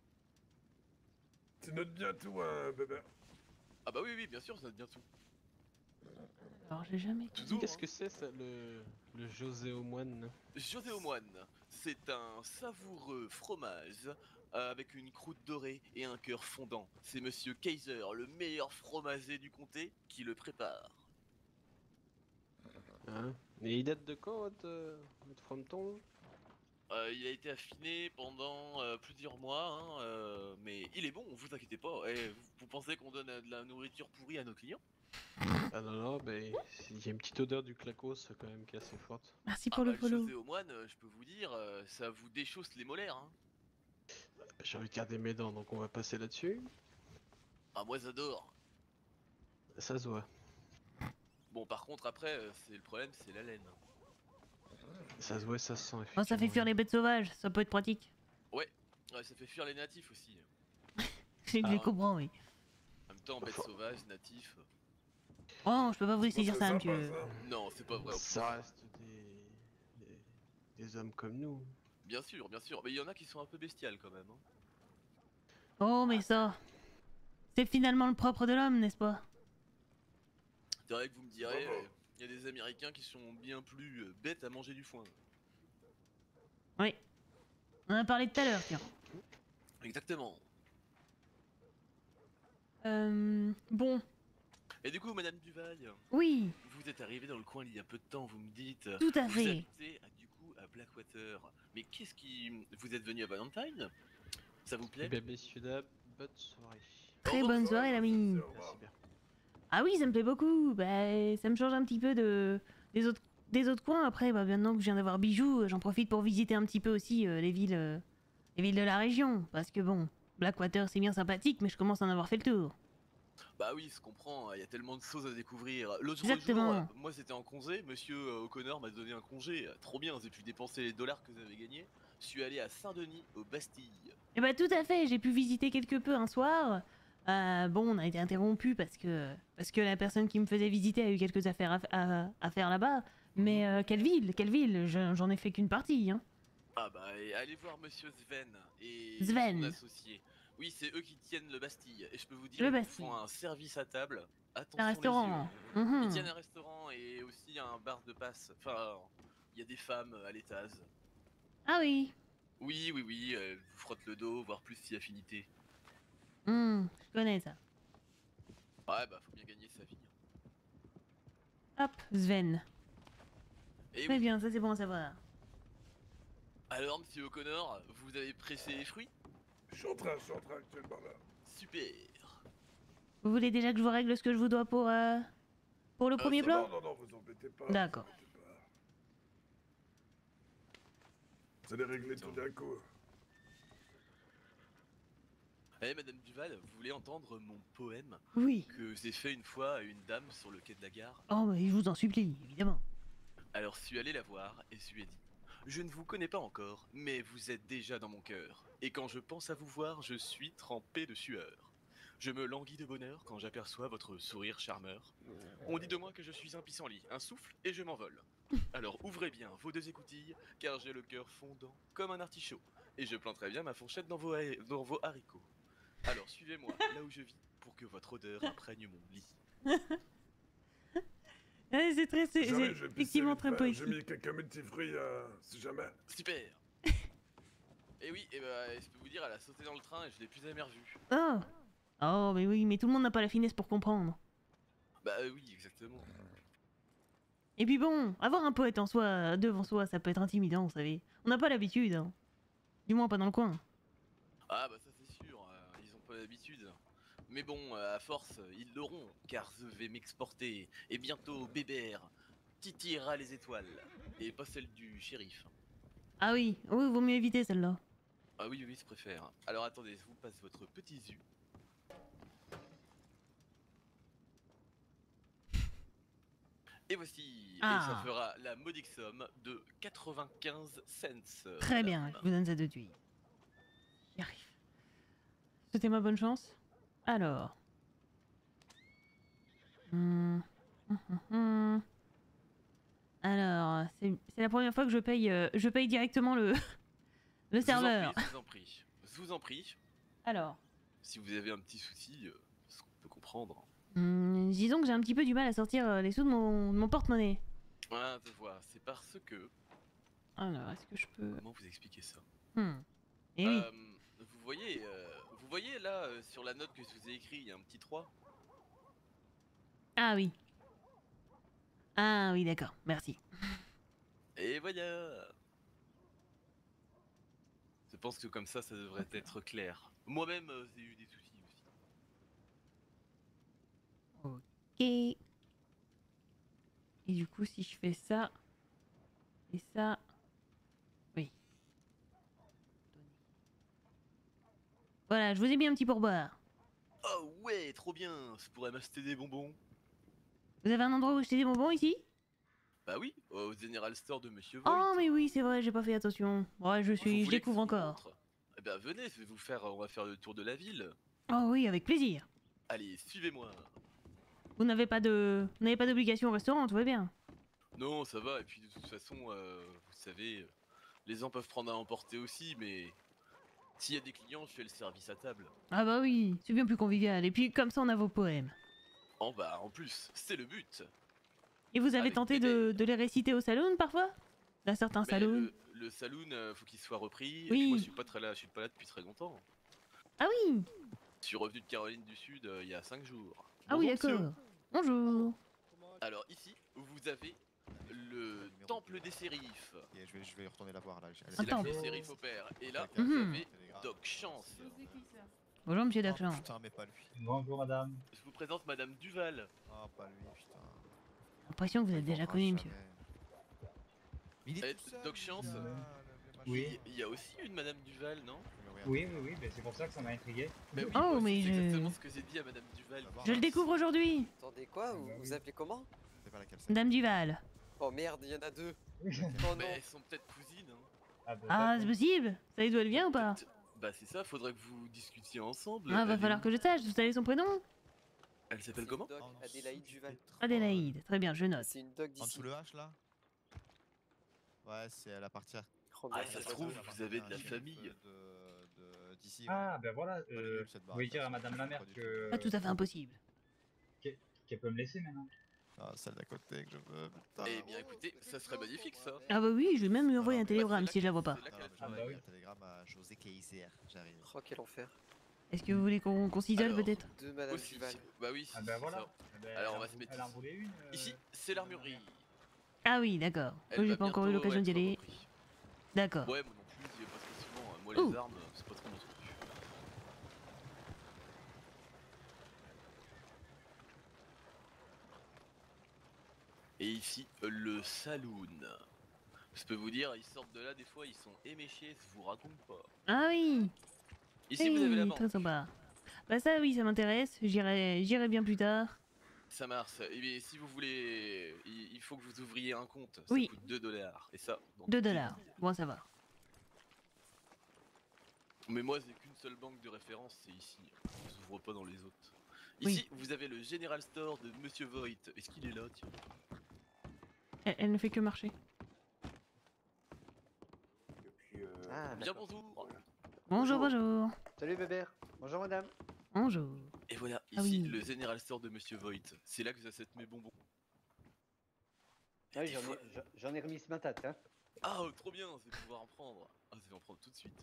Tu notes bien tout, hein, bébé. Ah bah oui, oui, bien sûr, ça note bien tout. Alors j'ai jamais... Toujours, Qu'est-ce hein. que c'est ça, le José au moine? José au moine, c'est un savoureux fromage avec une croûte dorée et un cœur fondant. C'est Monsieur Kaiser, le meilleur fromager du comté, qui le prépare. Hein? Et il date de quand votre fronton? Il a été affiné pendant plusieurs mois, hein, mais il est bon, vous inquiétez pas. Et vous pensez qu'on donne de la nourriture pourrie à nos clients? Ah non, non, mais il y a une petite odeur du clacos quand même qui est assez forte. Merci pour le Le follow. José au moine, je peux vous dire, ça vous déchausse les molaires. Hein. J'ai envie de garder mes dents, donc on va passer là-dessus. Ah, moi j'adore. Ça se voit. Bon, par contre, après, c'est le problème, c'est la laine. Ça se voit et ça se sent, Oh, ça fait effectivement. fuir les bêtes sauvages, ça peut être pratique. Ouais, ça fait fuir les natifs aussi. Je Ah. les comprends, oui. En même temps, bêtes sauvages, natifs. Oh, je peux pas vous laisser dire C'est ça, sympa, monsieur. ça. Non, c'est pas vrai. en plus. Ça reste des hommes comme nous. Bien sûr, mais il y en a qui sont un peu bestiales quand même. Hein. Oh, mais ça... C'est finalement le propre de l'homme, n'est-ce pas? C'est vrai que vous me direz, Bravo. il y a des Américains qui sont bien plus bêtes à manger du foin. Oui. On en a parlé tout à l'heure, tiens. Exactement. Bon, Et du coup, Madame Duval, oui, vous êtes arrivée dans le coin il y a peu de temps, vous me dites. tout à Vous fait. habitez du coup à Blackwater. Mais qu'est-ce qui... Vous êtes venu à Valentine? Ça vous Eh plaît? bien, messieurs, dames, bonne soirée. Très Au bonne revoir. soirée, l'ami. Au revoir. Merci bien. Ah oui, ça me plaît beaucoup. Bah, ça me change un petit peu des autres coins. Après, bah, maintenant que je viens d'avoir Bijou, j'en profite pour visiter un petit peu aussi les villes de la région. Parce que bon, Blackwater, c'est bien sympathique, mais je commence à en avoir fait le tour. Bah oui, je comprends, il y a tellement de choses à découvrir. L'autre Exactement. jour, moi c'était en congé, Monsieur O'Connor m'a donné un congé. Trop bien, j'ai pu dépenser les dollars que j'avais gagnés. Je suis allé à Saint-Denis, aux Bastilles. Et bah, tout à fait, j'ai pu visiter quelque peu un soir. Bon, on a été interrompu parce que la personne qui me faisait visiter a eu quelques affaires à faire là-bas. Mais quelle ville? Quelle ville? J'en ai fait qu'une partie, hein. Ah bah, et allez voir Monsieur Sven et Sven. son associé. Oui, c'est eux qui tiennent le Bastille. Et je peux vous dire, Le ils vous Bastille. font un service à table. Attention Un les restaurant. yeux. Ils Mhm. tiennent un restaurant et aussi un bar de passe. Enfin, il y a des femmes à l'étage. Ah oui. Oui, elles vous frottent le dos, voire plus si affinité. Je connais ça. Ouais, bah, faut bien gagner sa vie. Hop, Sven. Et Très oui. bien, ça c'est bon à savoir. Alors, monsieur O'Connor, vous avez pressé les fruits? Je suis en train actuellement là. Super. Vous voulez déjà que je vous règle ce que je vous dois pour le premier c'est plat? Non, vous embêtez pas. D'accord. Vous embêtez pas. Vous allez régler tout d'un coup. Eh, Madame Duval, vous voulez entendre mon poème Oui. que j'ai fait une fois à une dame sur le quai de la gare? Oh, mais je vous en supplie, évidemment. Alors, suis allé la voir et lui ai dit: je ne vous connais pas encore, mais vous êtes déjà dans mon cœur. Et quand je pense à vous voir, je suis trempé de sueur. Je me languis de bonheur quand j'aperçois votre sourire charmeur. On dit de moi que je suis un pissenlit, un souffle et je m'envole. Alors ouvrez bien vos deux écoutilles, car j'ai le cœur fondant comme un artichaut. Et je planterai bien ma fourchette dans vos haricots. Alors suivez-moi là où je vis, pour que votre odeur imprègne mon lit. Ouais, c'est très, c'est Jamais, je vais effectivement pisser très vite fait. poétique. J'ai mis quelques multifruits, si jamais. Super. Et oui, et bah, je peux vous dire, elle a sauté dans le train et je l'ai plus jamais revue. Oh. Oh, mais oui, mais tout le monde n'a pas la finesse pour comprendre. Bah oui, exactement. Et puis bon, avoir un poète en soi, devant soi, ça peut être intimidant, vous savez. On n'a pas l'habitude, hein. Du moins pas dans le coin. Ah bah ça c'est sûr, ils ont pas l'habitude. Mais bon, à force, ils l'auront, car je vais m'exporter. Et bientôt, Bébert titillera les étoiles. Et pas celle du shérif. Ah oui, oui, vaut mieux éviter celle-là. Ah oui, je préfère. Alors attendez, je vous passe votre petit zu. Et voici, et ça Ah. fera la modique somme de 95 cents. Très bien, je vous donne ça de suite. J'y arrive. C'était ma bonne chance. Alors. Alors, c'est la première fois que je paye directement le serveur. Je vous en prie, je vous en prie. Alors. Si vous avez un petit souci, ce qu'on peut comprendre. Disons que j'ai un petit peu du mal à sortir les sous de mon porte-monnaie. Ah, je vois, c'est parce que... Alors, est-ce que je peux... Comment vous expliquer ça? Eh oui. Vous voyez là, sur la note que je vous ai écrite, il y a un petit 3. Ah oui. Ah oui, d'accord, merci. Et voilà. Je pense que comme ça devrait être clair. Moi-même, j'ai eu des soucis aussi. Ok. Et du coup, si je fais ça... Et ça... Oui. Voilà, je vous ai mis un petit pourboire. Oh ouais, trop bien, je pourrais m'acheter des bonbons. Vous avez un endroit où acheter des bonbons ici? Bah oui, au General Store de Monsieur Voigt. Oh mais oui, c'est vrai, j'ai pas fait attention. Ouais, je découvre encore. Eh ben venez, on va faire le tour de la ville. Oh oui, avec plaisir. Allez, suivez-moi. Vous n'avez pas d'obligation au restaurant, tout va bien. Non, ça va, et puis de toute façon, vous savez, les gens peuvent prendre à emporter aussi, mais s'il y a des clients, je fais le service à table. Ah bah oui, c'est bien plus convivial. Et puis comme ça, on a vos poèmes. Oh bah, en plus, c'est le but. Et vous avez Avec tenté des de les réciter au saloon parfois? Dans certains Mais saloons? le saloon, faut qu'il soit repris. Oui. Et puis moi, je suis pas là depuis très longtemps. Ah oui. Je suis revenu de Caroline du Sud il y a 5 jours. Ah oui, Bonjour, monsieur. d'accord. Bonjour. Alors ici, vous avez le temple des sérifs. Et je vais retourner la voir là. C'est là Attends. que les sérifs opèrent. Et là, Mhm. vous avez Doc Chance. Bonjour, monsieur Oh, Dachan. putain, mais pas lui. Bonjour madame. Je vous présente Madame Duval. Oh, pas lui, putain. J'ai l'impression que vous êtes déjà Oh, connu, jamais. monsieur. Mais il est Eh, tout seul, Doc Chance. le machin. Oui. Il y a aussi une Madame Duval, non? Oui, mais c'est pour ça que ça m'a intrigué. Bah oui, Oh, moi aussi, mais c'est je- exactement ce que j'ai dit à Madame Duval. Je le découvre aujourd'hui. Attendez quoi? Vous vous appelez comment? C'est pas laquelle c'est. Dame Duval. Oh merde, il y en a deux. Oh Mais non. elles sont peut-être cousines. Hein. Ah, bah, Ah, c'est d'accord. possible. Ça doit être bien ou pas? Bah c'est ça, faudrait que vous discutiez ensemble. Ah, va Elle falloir est que où je sache. Vous savez son prénom? Elle s'appelle comment? Doc Adélaïde Duval. Adélaïde. Très bien, je note. C'est une doc En d'ici. dessous le H là. Ouais, c'est la partie. Oh, Ah, merde, ça il y se en a trouve, deux. vous avez de la famille. D'ici. Ah, ben voilà, Elle est nulle, cette vous pouvez dire à barricade, madame la pas mère du que... Pas tout à fait impossible. qu'elle peut me laisser maintenant. Ah, celle d'à côté que je veux, putain. Eh bien, écoutez, ça serait magnifique, ça. Ah bah oui, je vais même lui envoyer un mais- télégramme si je la vois pas. C'est là Non, qu'elle mais Ah, bah j'envoie oui. un télégramme à José Kaiser, j'arrive. Oh, quel enfer. Est-ce que vous voulez qu'on s'isole Alors, peut-être? Deux Madame Aussi. Duval. Bah oui, Ah si, ben c'est voilà. ça. Eh ben, Alors, on va se mettre elle en ici. voulait une. Ici, c'est madame la l'armurerie. mère. Ah oui, d'accord. Elle Moi j'ai va pas encore eu bientôt l'occasion d'y être aller. reprise. D'accord. Ouais, moi non plus, j'y vais pas très souvent. Moi, Ouh. les armes, c'est pas trop mon truc. Et ici, le saloon. Je peux vous dire, ils sortent de là, des fois, ils sont éméchés, je vous raconte pas. Ah oui. Ici, vous avez la Hey, banque. très sympa. Bah ça oui, ça m'intéresse. J'irai bien plus tard. Ça marche. Et bien, si vous voulez, il faut que vous ouvriez un compte. Ça Oui. coûte 2 $. Et ça, dans 2 toutes les $. villes. Bon, ça va. Mais moi, j'ai qu'une seule banque de référence, c'est ici. Je vous ouvre pas dans les autres. Oui. Ici, vous avez le General Store de Monsieur Voigt. Est-ce qu'il est là, tiens? Elle ne fait que marcher. Et puis, Ah, Bien d'accord. bonjour. voilà. Bonjour, Bonjour. bonjour. Salut Bébert. Bonjour madame. Bonjour. Et voilà, ici, Ah oui. le General Store de Monsieur Voigt. C'est là que j'achète mes bonbons. Ah oui, Des fois- j'en ai remis ce matin, hein. Ah, trop bien, je vais pouvoir en prendre. Ah, je vais en prendre tout de suite.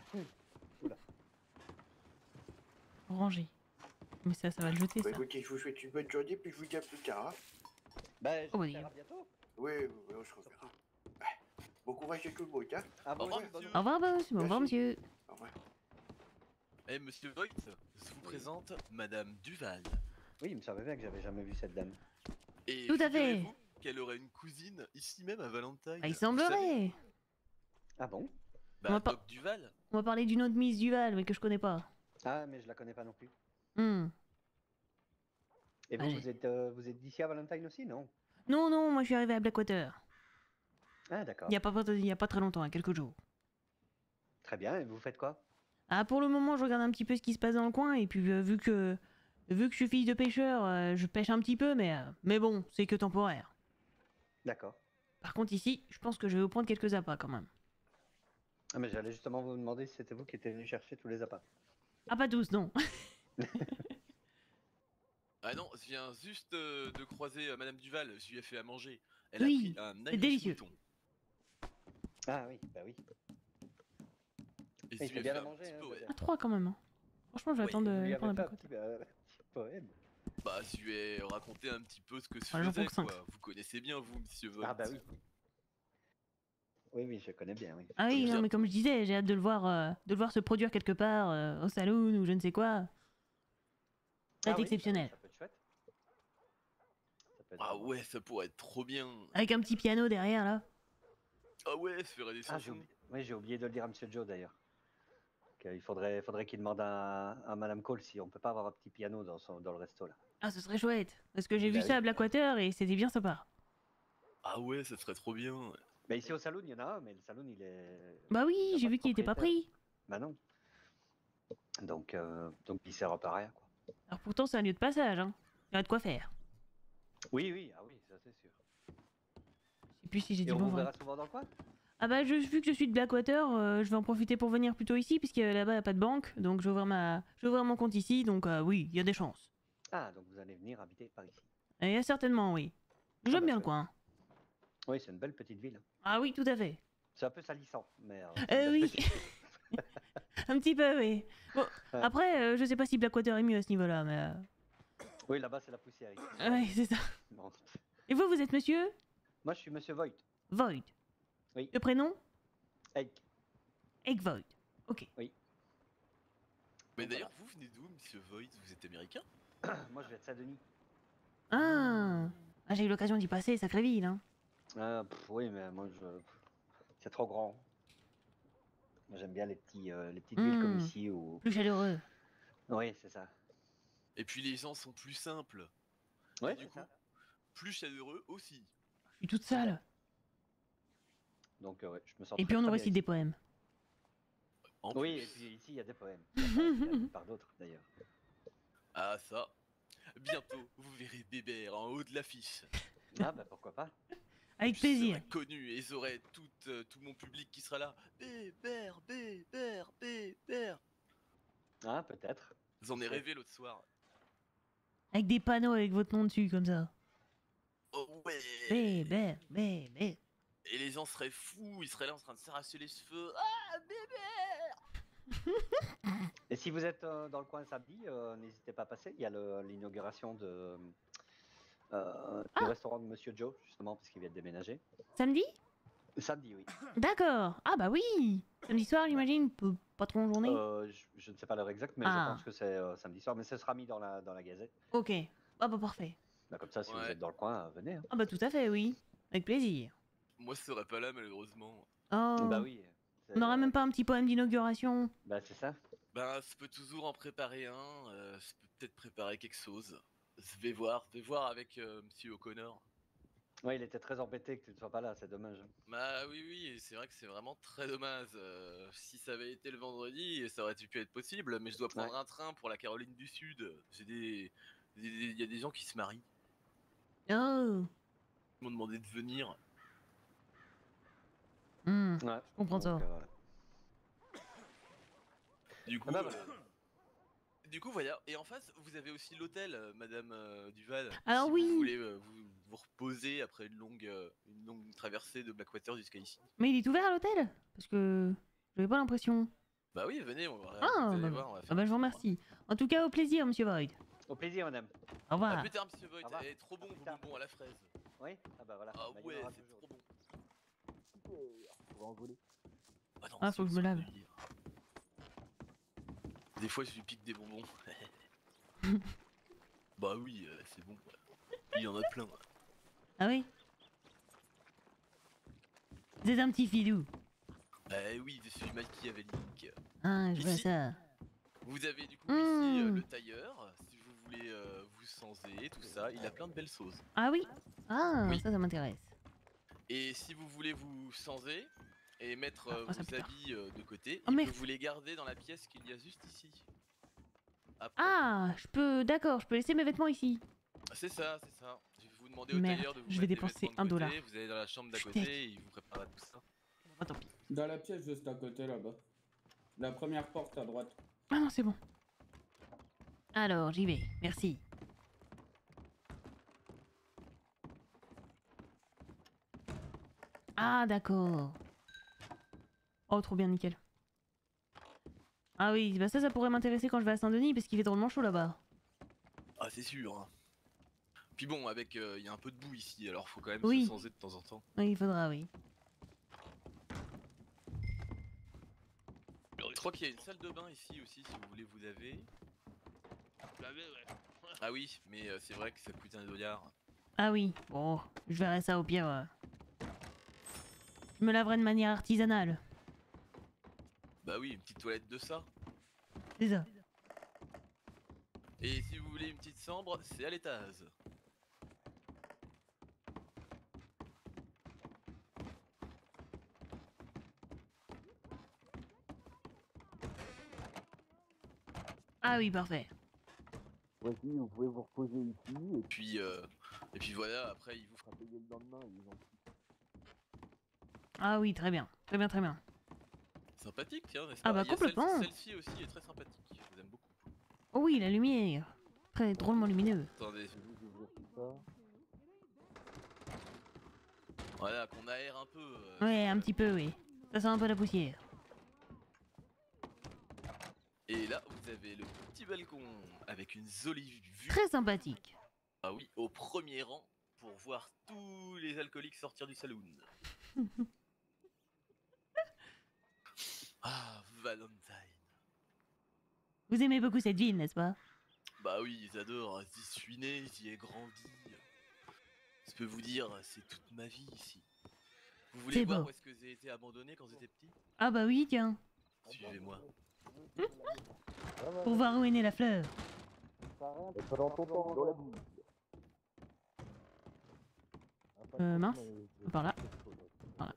Rangé. Mais ça va le jeter Bah ça. écoutez, je vous souhaite une bonne journée, puis je vous dis à plus tard. Hein. Bah, Oh, oui. à bientôt. Oui, on se reverra. Bon courage à tout le monde, hein. Au revoir, monsieur. Au revoir, monsieur. Au revoir, Merci. monsieur. Au revoir. Eh, Monsieur Voigt, je vous présente Madame Duval. Oui, il me semblait bien que j'avais jamais vu cette dame. Et Tout à fait. figurez-vous qu'elle aurait une cousine ici même à Valentine. Ah, il Vous savez semblerait. Ah bon? On va Bah, pas- Doc Duval. On va parler d'une autre Miss Duval, mais que je connais pas. Ah, mais je la connais pas non plus. Hmm. Et vous, Ah, vous êtes d'ici à Valentine aussi, non? Non, non, moi je suis arrivé à Blackwater. Ah, d'accord. Il y a pas très longtemps, hein, quelques jours. Très bien, et vous faites quoi? Ah, pour le moment, je regarde un petit peu ce qui se passe dans le coin, et puis vu que je suis fille de pêcheur, je pêche un petit peu, mais bon, c'est que temporaire. D'accord. Par contre, ici, je pense que je vais vous prendre quelques appâts quand même. Ah, mais j'allais justement vous demander si c'était vous qui étiez venu chercher tous les appâts. Ah, pas tous, non. Ah non, je viens juste de croiser Madame Duval. Je lui ai fait à manger. Elle Oui, a pris un c'est délicieux. mouton. Ah oui, bah oui. Et Il je lui fait ai bien fait à un manger, petit hein, poème. À 3 quand même. Hein. Franchement, je vais Oui, attendre Vous de lui les avez prendre un fait peu un côté. petit poème. Bah, je lui ai raconté un petit peu ce que je Ah, j'en faisais, prends que cinq. quoi. Vous connaissez bien, vous, Monsieur Voigt. Ah bah oui. Oui, oui, je connais bien, oui. Ah oui, Bien. non, mais comme je disais, j'ai hâte de le voir se produire quelque part, au saloon ou je ne sais quoi. Ça va être Ah oui, exceptionnel. Ça peut être chouette. Ça peut être Ah vraiment ouais, chouette. ça pourrait être trop bien. Avec un petit piano derrière, là. Ah ouais, je ferais des Ah, chansons. j'ai oublié de le dire à Monsieur Joe d'ailleurs. Il faudrait qu'il demande à Madame Cole si on peut pas avoir un petit piano dans le resto là. Ah, ce serait chouette. Parce que j'ai Bah vu ça oui. à Blackwater et c'était bien sympa. Ah ouais, ça serait trop bien. Mais ici au saloon, il y en a un, mais le saloon il est. Bah il oui, a j'ai pas vu de qu'il était pas propriétaire. pris. Bah non. Donc il sert pas à rien quoi. Alors pourtant, c'est un lieu de passage, hein. Il y a de quoi faire. Oui, oui, ah oui, ça c'est sûr. Je sais plus si j'ai Et dit on bon vous vrai. verra souvent dans le coin? Ah bah, vu que je suis de Blackwater, je vais en profiter pour venir plutôt ici, puisque là-bas, il n'y a pas de banque. Donc, je vais ouvrir mon compte ici, donc oui, il y a des chances. Ah, donc vous allez venir habiter par ici. Et certainement, oui. J'aime bah, bien le chouette. coin. Oui, c'est une belle petite ville. Ah oui, tout à fait. C'est un peu salissant, mais. C'est une belle Oui. petite ville. Un petit peu, oui. Bon, Ouais. après, je sais pas si Blackwater est mieux à ce niveau-là, mais... Oui, là-bas c'est la poussière. Ici. Ouais, c'est ça. Bon. Et vous êtes monsieur Moi je suis Monsieur Voigt. Void. Oui. Le prénom Hey. Egg Void. Ok. Mais Donc, d'ailleurs, vous venez d'où, Monsieur Voigt? Vous êtes américain? Moi je viens de Saint-Denis. Ah, j'ai eu l'occasion d'y passer, sacrée ville, hein. Oui, mais moi c'est trop grand. Moi j'aime bien les petites villes comme ici où. Plus chaleureux. Oui, c'est ça. Et puis les gens sont plus simples. Ouais, du c'est coup, ça. plus chaleureux aussi. Je suis toute sale. Donc ouais, je me sens Et très, puis on très aurait bien aussi ici. des poèmes. En Oui, plus. et puis ici il y a des poèmes. Il y a par d'autres d'ailleurs. Ah ça. Bientôt, vous verrez Bébert en haut de l'affiche. Ah bah pourquoi pas. Avec Je plaisir. serai connu et j'aurai tout mon public qui sera là. Bébert, Bébert, Bébert. Ah, peut-être. J'en ai rêvé l'autre soir. Avec des panneaux avec votre nom dessus, comme ça. Oh ouais. Bébert, bébert. Et les gens seraient fous, ils seraient là en train de s'arracher les cheveux. Ah, Bébert. Et si vous êtes dans le coin samedi, n'hésitez pas à passer. Il y a l'inauguration du Ah. restaurant de Monsieur Joe, justement, parce qu'il vient de déménager. Samedi? Samedi, oui. D'accord. Ah bah oui. Samedi soir, j'imagine. Pas trop en journée. Je ne sais pas l'heure exacte, mais Ah. je pense que c'est samedi soir. Mais ce sera mis dans la gazette. Ok. Ah bah parfait. Bah, comme ça, si vous Ouais. êtes dans le coin, venez. Hein. Ah bah tout à fait, oui. Avec plaisir. Moi, je serais pas là, malheureusement. Oh. Bah oui. On n'aurait même pas un petit poème d'inauguration. Bah c'est ça. Ben, je peux toujours en préparer un. Je peux peut-être préparer quelque chose. Je vais voir avec Monsieur O'Connor. Ouais, il était très embêté que tu ne sois pas là, c'est dommage. Bah oui, oui, et c'est vrai que c'est vraiment très dommage. Si ça avait été le vendredi, ça aurait pu être possible, mais je dois prendre un train pour la Caroline du Sud. Il y a des gens qui se marient. Oh. Ils m'ont demandé de venir. Hmm. Ouais. Je comprends ça. Du coup, Ah bah voilà. Voilà. Et en face, vous avez aussi l'hôtel, Madame Duval. Alors si oui. vous voulez vous reposer après une longue traversée de Blackwater jusqu'à ici. Mais il est ouvert à l'hôtel? Parce que j'avais pas l'impression. Bah oui, venez, on va, Ah, vous allez bah, voir, on va faire ah bah un je vous petit remercie. En tout cas, au plaisir, monsieur Void. Au plaisir, madame. Au tour. À revoir. plus tard, Monsieur Voigt. Au revoir. Eh, trop bon, À plus vos tard. bonbons à la fraise. Oui. Ah bah voilà. Ah Bah, il y en ouais, aura c'est toujours. trop bon. Ah non, Ah, faut que je me lave. Des fois, je lui pique des bonbons. Bah oui, c'est bon. Il y en a plein. Ah oui? Vous êtes un petit filou. Bah oui, je suis machiavélique. Ah, je vois Ici. ça. Vous avez du coup ici Mmh. le tailleur. Si vous voulez vous sanser, tout ça, il a plein de belles sauces. Ah oui? Ah, Oui. ça m'intéresse. Et si vous voulez vous sanser et mettre Ah, ça vos plus tard. habits de côté, Oh, il merde. peut vous les garder dans la pièce qu'il y a juste ici. Après. Ah, je peux... D'accord, je peux laisser mes vêtements ici. C'est ça, c'est ça. Je vais vous demander au Merde, tailleur de vous je vais mettre les dépenser vêtements de côté, $1. vous allez dans la chambre d'à Je suis côté deck. et il vous préparera tout ça. Ah, tant pis. Dans la pièce juste à côté là-bas. La première porte à droite. Ah non, c'est bon. Alors, j'y vais. Merci. Ah, d'accord. Oh, trop bien, nickel. Ah oui, bah ça pourrait m'intéresser quand je vais à Saint-Denis parce qu'il fait drôlement chaud là-bas. Ah, c'est sûr. Hein. Puis bon, avec il y a un peu de boue ici, alors faut quand même Oui. se sanser de temps en temps. Oui, il faudra, oui. Je crois qu'il y a une salle de bain ici aussi, si vous voulez vous laver. Ah oui, mais c'est vrai que ça coûte $1. Ah oui, bon, je verrai ça au pire. Je me laverai de manière artisanale. Bah oui, une petite toilette de ça. C'est ça. Et si vous voulez une petite chambre, c'est à l'étage. Ah oui, parfait. Voici, vous pouvez vous reposer ici. Et puis voilà, après il vous fera payer le lendemain. Ah oui, très bien. Très bien, très bien. Sympathique, tiens, n'est-ce Ah pas? bah, Il y a complètement. Celle-ci aussi est très sympathique, je vous aime beaucoup. Oh oui, la lumière. Très drôlement lumineux. Attendez, je vais vous ouvrir tout ça. Voilà, qu'on aère un peu. Ouais, un petit peu, oui. Ça sent un peu la poussière. Et là, vous avez le petit balcon avec une jolie vue. Très sympathique. Ah oui, au premier rang pour voir tous les alcooliques sortir du saloon. Ah, Valentine. Vous aimez beaucoup cette ville, n'est-ce pas? Bah oui, j'adore, j'y suis né, j'y ai grandi. Je peux vous dire, c'est toute ma vie ici. Vous voulez C'est voir beau. où est-ce que j'ai été abandonné quand j'étais petit? Ah bah oui, tiens. Suivez-moi. Pour voir où est née la fleur. Mince. Par là. Voilà.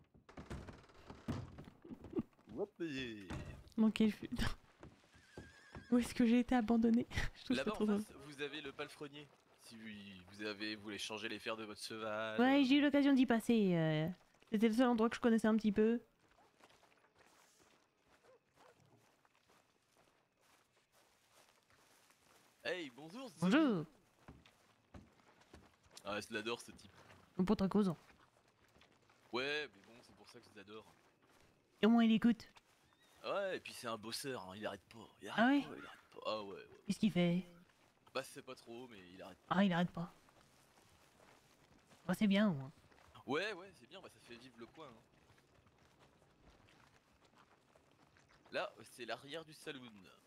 Hop, et- Bon, quelle chute. Où est-ce que j'ai été abandonnée? Je trouve ça Là-bas trop en drôle. face, vous avez le palefrenier. Si vous voulez changer les fers de votre cheval. Ouais, j'ai eu l'occasion d'y passer. C'était le seul endroit que je connaissais un petit peu. Hey, bonjour. Zoé. Bonjour. Ah, je l'adore ce type. Pas très causant. Ouais, mais bon, c'est pour ça que je l'adore. Et au moins il écoute. Ouais, et puis c'est un bosseur, hein, il arrête pas. Il Ah arrête ouais? pas, il arrête pas. Ah ouais. Qu'est-ce qu'il fait? Bah, c'est pas trop, mais il arrête pas. Ah, il arrête pas. Bah, c'est bien, au moins. Ouais, c'est bien, bah ça fait vivre le coin. Hein. Là, c'est l'arrière du saloon.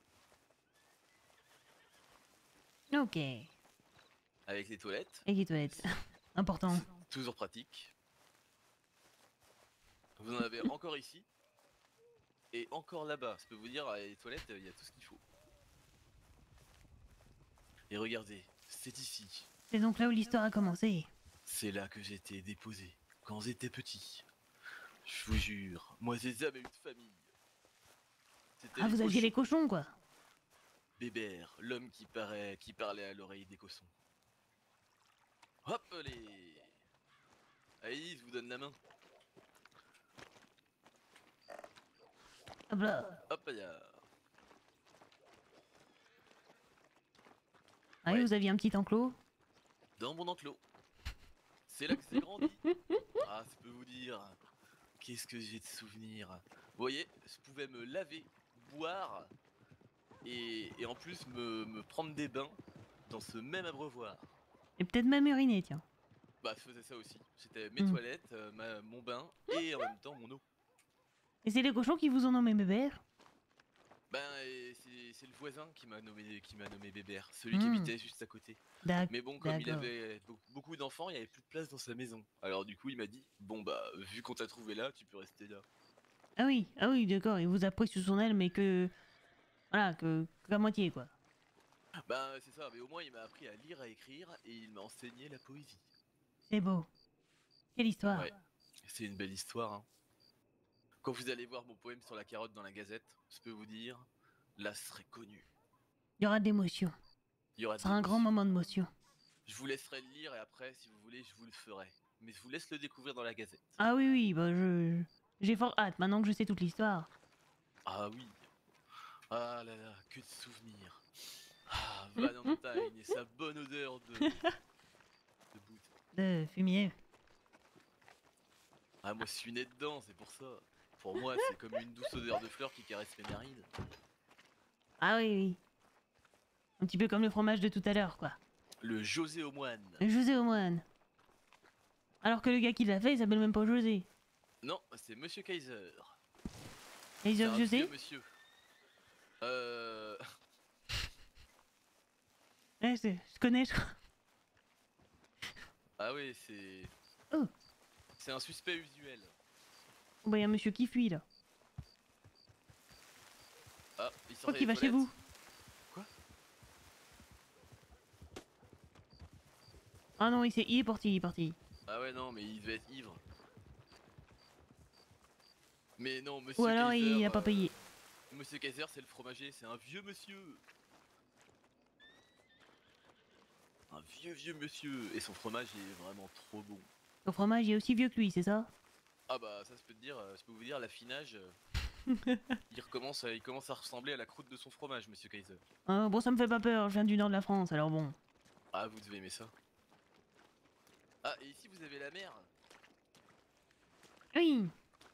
Ok. Avec les toilettes. Et les toilettes. Important. Toujours pratique. Vous en avez encore ici. Et encore là-bas. Je peux vous dire, les toilettes, il y a tout ce qu'il faut. Et regardez, c'est ici. C'est donc là où l'histoire a commencé. C'est là que j'étais déposé, quand j'étais petit. Je vous jure, moi j'ai jamais eu de famille. C'était Ah, vous aviez les cochons, quoi. Bébert, l'homme qui parlait à l'oreille des cochons. Hop les... Allez, je vous donne la main. Hop là. Hop là. Ah oui, vous aviez un petit enclos. Dans mon enclos. C'est là que j'ai grandi. Ah, ça peut vous dire. Qu'est-ce que j'ai de souvenirs. Vous voyez, je pouvais me laver, boire et en plus me prendre des bains dans ce même abreuvoir. Et peut-être même uriner, tiens. Bah, je faisais ça aussi. C'était mes toilettes, mon bain et en même temps mon eau. Et c'est les cochons qui vous ont nommé Bébert? Ben, c'est le voisin qui m'a nommé Bébert, celui qui habitait juste à côté. Mais bon, comme il avait beaucoup d'enfants, il n'y avait plus de place dans sa maison. Alors du coup, il m'a dit, bon bah, vu qu'on t'a trouvé là, tu peux rester là. Ah oui, d'accord, il vous a pris sous son aile, mais que... Voilà, qu'à moitié, quoi. Ben, c'est ça, mais au moins il m'a appris à lire, à écrire, et il m'a enseigné la poésie. C'est beau. Quelle histoire. Ouais, c'est une belle histoire, hein. Quand vous allez voir mon poème sur la carotte dans la Gazette, je peux vous dire, là ce serait connu. Il y aura de l'émotion. Il y aura Ce sera un grand moment de motion. Je vous laisserai le lire et après, si vous voulez, je vous le ferai. Mais je vous laisse le découvrir dans la Gazette. Ah oui, bah j'ai fort hâte, maintenant que je sais toute l'histoire. Ah oui. Ah là là, que de souvenirs. Ah, Valentine et sa bonne odeur de bout. De fumier. Ah, moi je suis né dedans, c'est pour ça. Pour moi, c'est comme une douce odeur de fleurs qui caresse mes narines. Ah oui. Un petit peu comme le fromage de tout à l'heure, quoi. Le José au moine. Le José au moine. Alors que le gars qui l'a fait, il s'appelle même pas José. Non, c'est Monsieur Kaiser. Kaiser José? Vieux monsieur. Ouais, je connais, je crois. Ah oui, c'est... Oh. C'est un suspect usuel. Bah, y a un monsieur qui fuit, là. Ah, il Je sort crois qu'il va chez vous. Quoi? Ah non, il est parti. Ah ouais, non, mais il devait être ivre. Mais non, Monsieur Ou alors Kaiser, il a pas payé. Monsieur Kaiser, c'est le fromager, c'est un vieux monsieur. Un vieux monsieur. Et son fromage est vraiment trop bon. Son fromage est aussi vieux que lui, c'est ça? Ah bah ça je peux vous dire, l'affinage, il commence à ressembler à la croûte de son fromage, Monsieur Kaiser. Bon, ça me fait pas peur, je viens du nord de la France, alors bon. Ah, vous devez aimer ça. Ah, et ici vous avez la mer. Oui.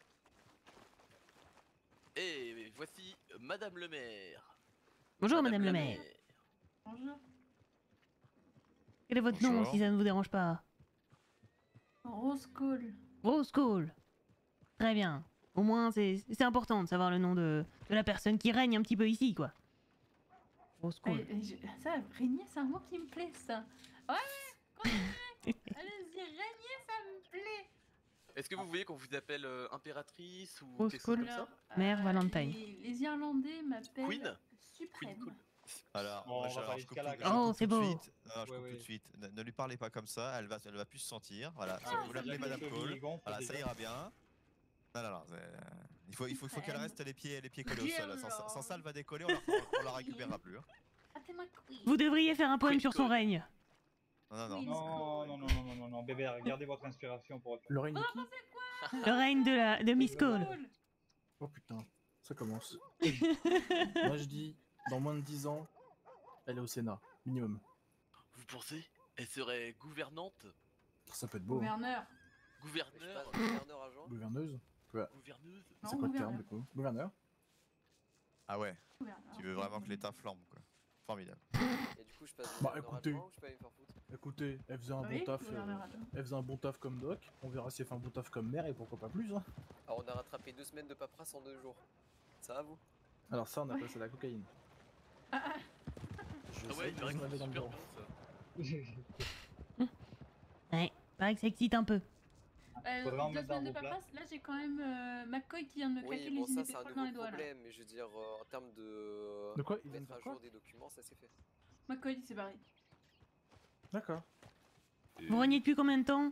Et voici Madame le maire. Bonjour, Madame le maire. Bonjour. Quel est votre nom, si ça ne vous dérange pas? Rose Cole. Rose Cole. Très bien. Au moins, c'est important de savoir le nom de la personne qui règne un petit peu ici, quoi. Rose Cole. Ça, régner, c'est un mot qui me plaît, ça. Ouais, continuez. Allez-y, régner, ça me plaît. Est-ce que vous voulez qu'on vous appelle impératrice ou Rose quelque chose Cole. comme ça? Mère Valentine. Les Irlandais m'appellent Queen? Suprême. Queen Cool. Alors, Bon, on va pas je coupe jusqu'à là, tout- quand je même. coupe Oh, c'est tout de beau. suite. Non, je coupe Ouais, tout de suite. Ne lui parlez pas comme ça, elle va plus se sentir. Voilà, Ah, vous c'est l'appelez bien Madame que Cole. Billy Gon, Voilà, ça déjà. ira bien. Non. Il faut qu'elle reste les pieds collés au Bien sol. alors. Sans ça, elle va décoller, on la récupérera plus. Hein. Ah, t'es ma queen. Vous devriez faire un poème sur son règne. Non. Oui. Non, bébé, gardez votre inspiration pour autre chose. Le règne de qui? Le règne de Miss Cole. Oh putain, ça commence. Moi je dis, dans moins de 10 ans, elle est au Sénat, minimum. Vous pensez? Elle serait gouvernante? Ça peut être beau. Hein. Gouverneur. Je sais Gouverneur? pas, gouverneur adjoint. Gouverneuse. Gouverneuse? C'est Non, quoi le terme gouverneur. du coup? Gouverneur? Ah ouais, Gouverneur. tu veux vraiment que l'État flambe, quoi. Formidable. Et du coup, je passe Bah, gouverneur écoutez. adjoint ou je peux aller me faire foutre? Écoutez, elle faisait un Oui, bon taf. gouverneur adjoint. Elle faisait un bon taf comme doc. On verra si elle fait un bon taf comme maire et pourquoi pas plus. Hein. Alors, on a rattrapé 2 semaines de paperasse en 2 jours. Ça va, vous? Alors ça, on appelle ça la cocaïne. Je Ah sais ouais, il que paraît vous que en avez c'est dans le super bureau. bon ça. Ouais, paraît que ça excite un peu. Faudra en 2 mettre dans semaines de vos plats. paperasse, là j'ai quand même McCoy qui vient de me claquer Oui, bon, les ça, idées c'est un pétrole dans les nouveau doigts là. problème, mais je veux dire, en termes de. De quoi? Ils viennent Mettre faire à quoi? jour des documents, ça c'est fait. McCoy il s'est barré. D'accord. Vous régnez depuis combien de temps?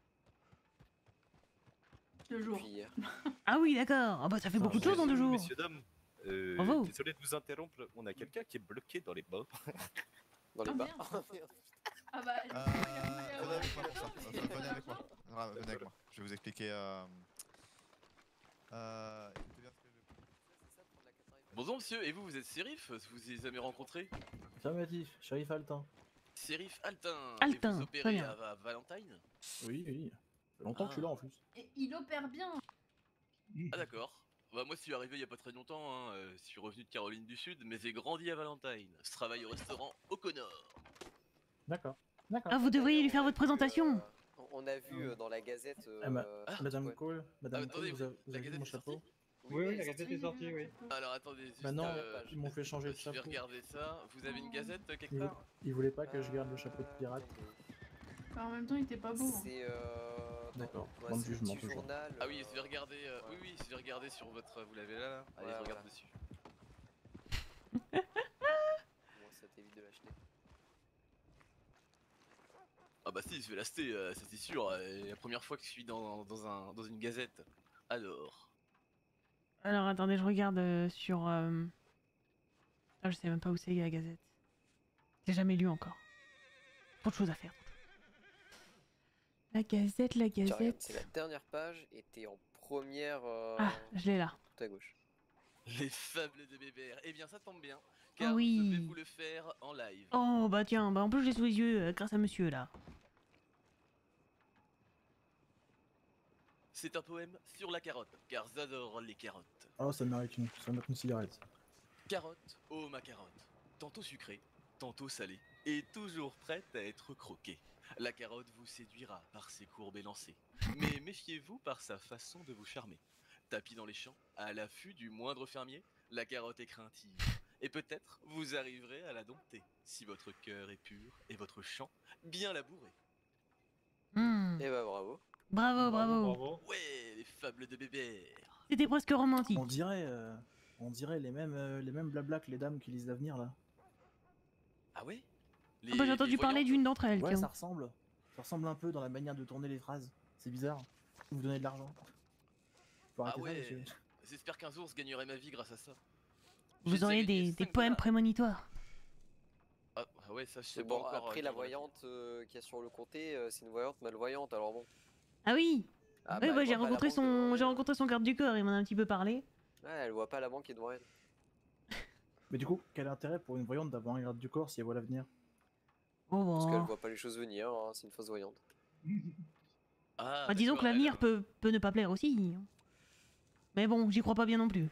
2 jours. Depuis hier. Ah oui, d'accord. Ah bah ça fait beaucoup de choses en 2 jours. Messieurs, dames, Bravo. désolé de vous interrompre, on a quelqu'un qui est bloqué dans les bas. Dans les Ah, bars. merde. Ah bah. Venez avec moi pour ça. Venez avec moi. Venez avec moi. Je vais vous expliquer. Écoutez bien ce que je- Bonjour monsieur, et vous êtes Sérif? Vous les avez rencontrés? Affirmatif, shérif Altin. Sérif Altin. Altin, Et vous très opérez bien. à Valentine? Oui, oui. Ça fait longtemps que je suis là en plus. Et il opère bien. Ah d'accord. Bah moi je suis arrivé il y a pas très longtemps, hein. Je suis revenu de Caroline du Sud, mais j'ai grandi à Valentine. Je travaille au restaurant au Connor. D'accord. D'accord. Ah, vous devriez lui faire votre présentation. On a vu dans la Gazette. Madame ouais. Cole, Madame attendez, Cole, vous la avez vu Gazette mon est chapeau? sortie? Oui, la Gazette est sortie, oui. Alors attendez, juste, Bah non, ils m'ont fait changer de je vais chapeau. regarder ça. Vous avez une gazette quelque Ils, part? ils voulaient pas que je garde le chapeau de pirate. Bah, en même temps il était pas beau. Hein. C'est. D'accord, Ouais, dans le c'est le jugement petit toujours. journal. Ah oui, je vais regarder. Oui, oui, je vais regarder sur votre. Vous l'avez là. Allez, Ouais, je regarde voilà. dessus. Bon, ça t'évite de l'acheter. Ah bah si, je vais l'acheter, ça c'est sûr. La première fois que je suis dans une gazette. Alors. Alors attendez, je regarde sur. Ah, je sais même pas où c'est la Gazette. J'ai jamais lu encore. Trop de choses à faire. La Gazette, la Tiens, regarde, Gazette. c'est la dernière page et t'es en première. Ah, je l'ai là. Tout à gauche. Les fables de Bébert. Eh bien, ça tombe bien. Car oui. je vais vous le faire en live. Oh bah tiens, bah en plus je l'ai sous les yeux grâce à monsieur là. C'est un poème sur la carotte, car j'adore les carottes. Oh, ça mérite une cigarette. Carotte, oh ma carotte, tantôt sucrée, tantôt salée, et toujours prête à être croquée. La carotte vous séduira par ses courbes élancées, mais méfiez-vous par sa façon de vous charmer. Tapis dans les champs, à l'affût du moindre fermier, la carotte est craintive, et peut-être vous arriverez à la dompter, si votre cœur est pur et votre champ bien labouré. Et bah bravo. Bravo, bravo. Ouais, les fables de Bébert. C'était presque romantique. On dirait les mêmes blabla que les dames qui lisent l'avenir là. Ah ouais? Ah bah j'ai entendu parler d'une d'entre elles. Ouais, tiens. ça ressemble un peu dans la manière de tourner les phrases. C'est bizarre. Vous donnez de l'argent. Faut arrêter Ah ça, ouais, monsieur. j'espère qu'un jour je gagnerai ma vie grâce à ça. Vous auriez des poèmes prémonitoires. Ah ouais, ça je sais C'est pas bon, encore. après la voyante qu'il y a sur le comté, c'est une voyante malvoyante, alors bon. Ah oui. Ah Oui, bah, bah, elle j'ai voit pas la rencontré banque j'ai rencontré son garde du corps, il m'en a un petit peu parlé. Ouais, elle voit pas la banque qui est devant elle. Mais du coup, quel intérêt pour une voyante d'avoir un garde du corps si elle voit l'avenir? Oh Parce bah. qu'elle voit pas les choses venir, hein, c'est une fausse voyante. Ah, Bah, disons que d'accord, l'avenir peut ne pas plaire aussi. Mais bon, j'y crois pas bien non plus.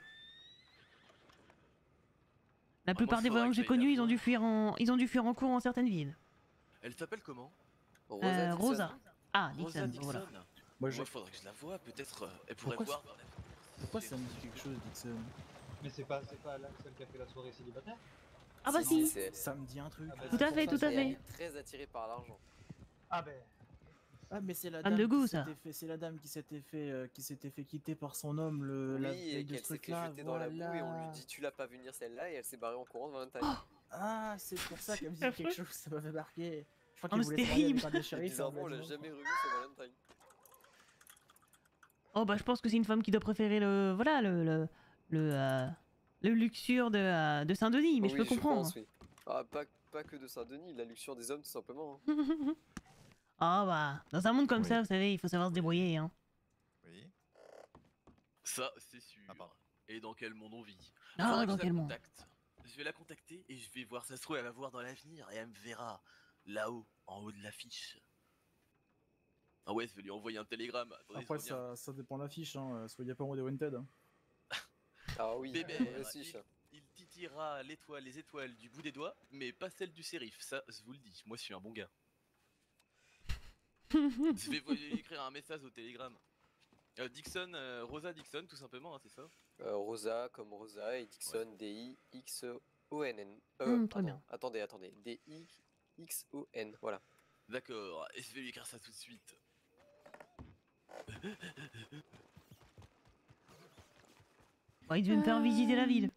La plupart des faudrait voyants que que j'ai j'aille connus, la ils ont dû fuir en cours en certaines villes. Elle s'appelle comment? Rosa. Ah, Rosa Dixon, voilà. Dixon. Moi, Moi, faudrait que je la voie, peut-être elle pourrait Pourquoi voir. Pourquoi ça me dit quelque chose, Dixon? Mais c'est pas là celle qui a fait la soirée célibataire? Ah bah si. Ça me dit un truc. Tout à fait, tout à Et elle fait. est très attirée par l'argent. Ah ben. Ah mais c'est la Femme dame de goût, qui ça. c'est la dame qui s'était fait quitter par son homme la Oui, veille et de qu'elle ce s'est fait truc-là. jeter dans la boue et on lui Voilà. dit tu l'as pas vu venir celle-là et elle s'est barrée en courant de Valentine. Ah, c'est pour ça qu'elle me dit affreux. quelque chose, ça m'avait marqué. Je crois Oh, qu'il mais voulait c'est se marier avec terrible. un des shérifs, Bizarrement, on ça l'a me jamais revu sur Valentine. Oh bah je pense que c'est une femme qui doit préférer le voilà le luxure de Saint-Denis, mais je Oui, peux comprendre. pense, oui. Ah, pas que de Saint-Denis, la luxure des hommes, tout simplement. Hein. Ah bah dans un monde comme Oui. ça, vous savez, il faut savoir se débrouiller, hein. Oui. Ça, c'est sûr. Ah, pardon. Et dans quel monde on vit? Ah, Faudra que dans je la quel monde? contacte. Je vais la contacter et je vais voir, ça se trouve, elle va voir dans l'avenir et elle me verra là-haut, en haut de l'affiche. Ah ouais, je vais lui envoyer un télégramme. Attendez, Après, je reviens. ça dépend de l'affiche, hein. Soyez pas en mode Wanted. Hein. Ah oui, Bébert, aussi, ça. il titillera les étoiles du bout des doigts, mais pas celles du sérif. Ça, je vous le dis. Moi, je suis un bon gars. Je vais vous écrire un message au télégramme. Dixon, Rosa Dixon, tout simplement, hein, c'est ça? Rosa comme Rosa et Dixon, D-I-X-O-N-N. Très bien. Attendez. D-I-X-O-N, voilà. D'accord, et je vais lui écrire ça tout de suite. Bon, il devait me faire visiter la ville.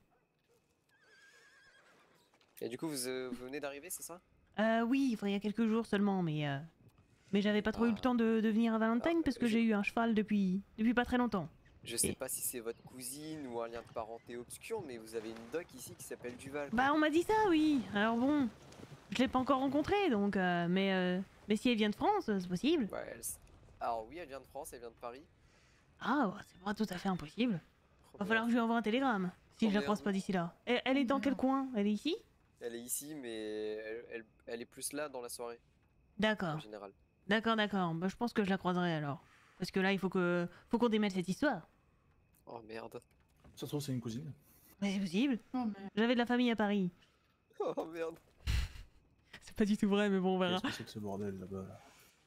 Et du coup, vous venez d'arriver, c'est ça? Oui, il y a quelques jours seulement, mais j'avais pas trop eu le temps de venir à Valentine parce que j'ai eu un cheval depuis pas très longtemps. Je sais pas si c'est votre cousine ou un lien de parenté obscur, mais vous avez une doc ici qui s'appelle Duval. Bah on m'a dit ça, oui. Alors bon, je l'ai pas encore rencontrée, donc mais si elle vient de France, c'est possible. Ouais, alors oui, elle vient de France, elle vient de Paris. Ah, bah, c'est pas tout à fait impossible. Va Trop falloir que je lui envoie un télégramme si je la croise pas d'ici là. Et elle est dans quel coin? Elle est ici? Elle est ici, mais elle est plus là dans la soirée, en D'accord. général. D'accord. Bah je pense que je la croiserai alors. Parce que là, il faut qu'on démêle cette histoire. Oh merde. Ça se trouve, c'est une cousine. Mais c'est possible. Oh, mais... J'avais de la famille à Paris. Oh merde. C'est pas du tout vrai, mais bon, on verra. Qu'est-ce que c'est que ce bordel là-bas là?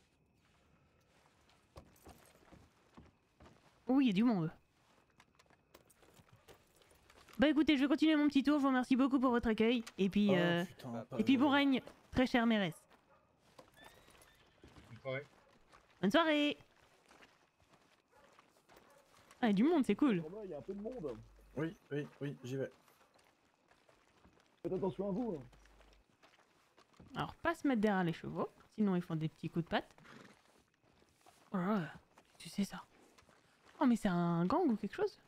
Oui, il y a du monde. Bah écoutez, je vais continuer mon petit tour. Je vous remercie beaucoup pour votre accueil. Et puis, Oh, putain, pas et puis de- bon règne, très chère mairesse. Bonne soirée. Bonne soirée. Ah, il y a du monde, c'est cool. Il y a un peu de monde. Oui, j'y vais. Faites attention à vous. Alors, pas se mettre derrière les chevaux, sinon ils font des petits coups de patte. Oh là là, tu sais ça. Oh, mais c'est un gang ou quelque chose?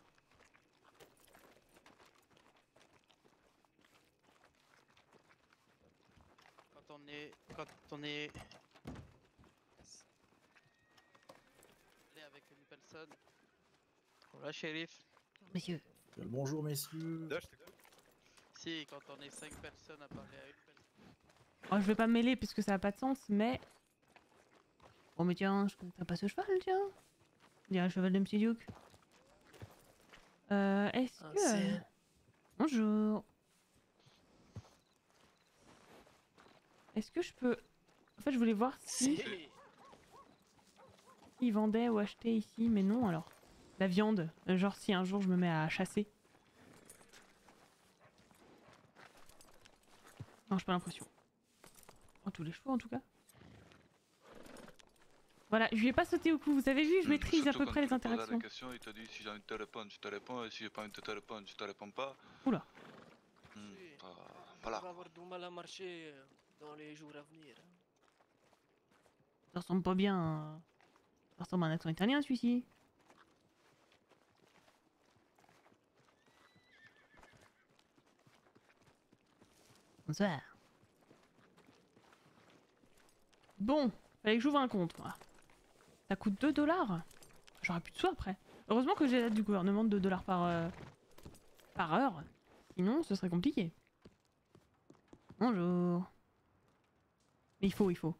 Quand on est allé avec une personne. Voilà, shérif. Messieurs. Bonjour, messieurs. Si, quand on est 5 personnes à parler à une personne. Oh, je vais pas me mêler puisque ça a pas de sens, mais... Oh mais tiens, je connais pas ce cheval, tiens. Il y a un cheval de Monsieur Duke. Est-ce Ah, que... c'est- Bonjour. Est-ce que je peux... En fait, je voulais voir si ils vendaient ou achetaient ici, mais non alors. La viande, genre si un jour je me mets à chasser. Non, j'ai pas l'impression. Oh, tous les chevaux en tout cas. Voilà, je lui ai pas sauté au cou, vous avez vu, je maîtrise à peu près les interactions. Question, il te dit si j'ai envie de te répondre, je te réponds, et si j'ai pas envie de te répondre, je te réponds pas. Oula. Voilà. On va avoir du mal à marcher dans les jours à venir. Ça ressemble pas bien à... Ça ressemble à un accent italien celui-ci. Bonsoir. Bon, fallait que j'ouvre un compte moi. Ça coûte 2 $. J'aurai plus de sous après. Heureusement que j'ai l'aide du gouvernement de 2 $ par heure. Sinon, ce serait compliqué. Bonjour. Mais il faut.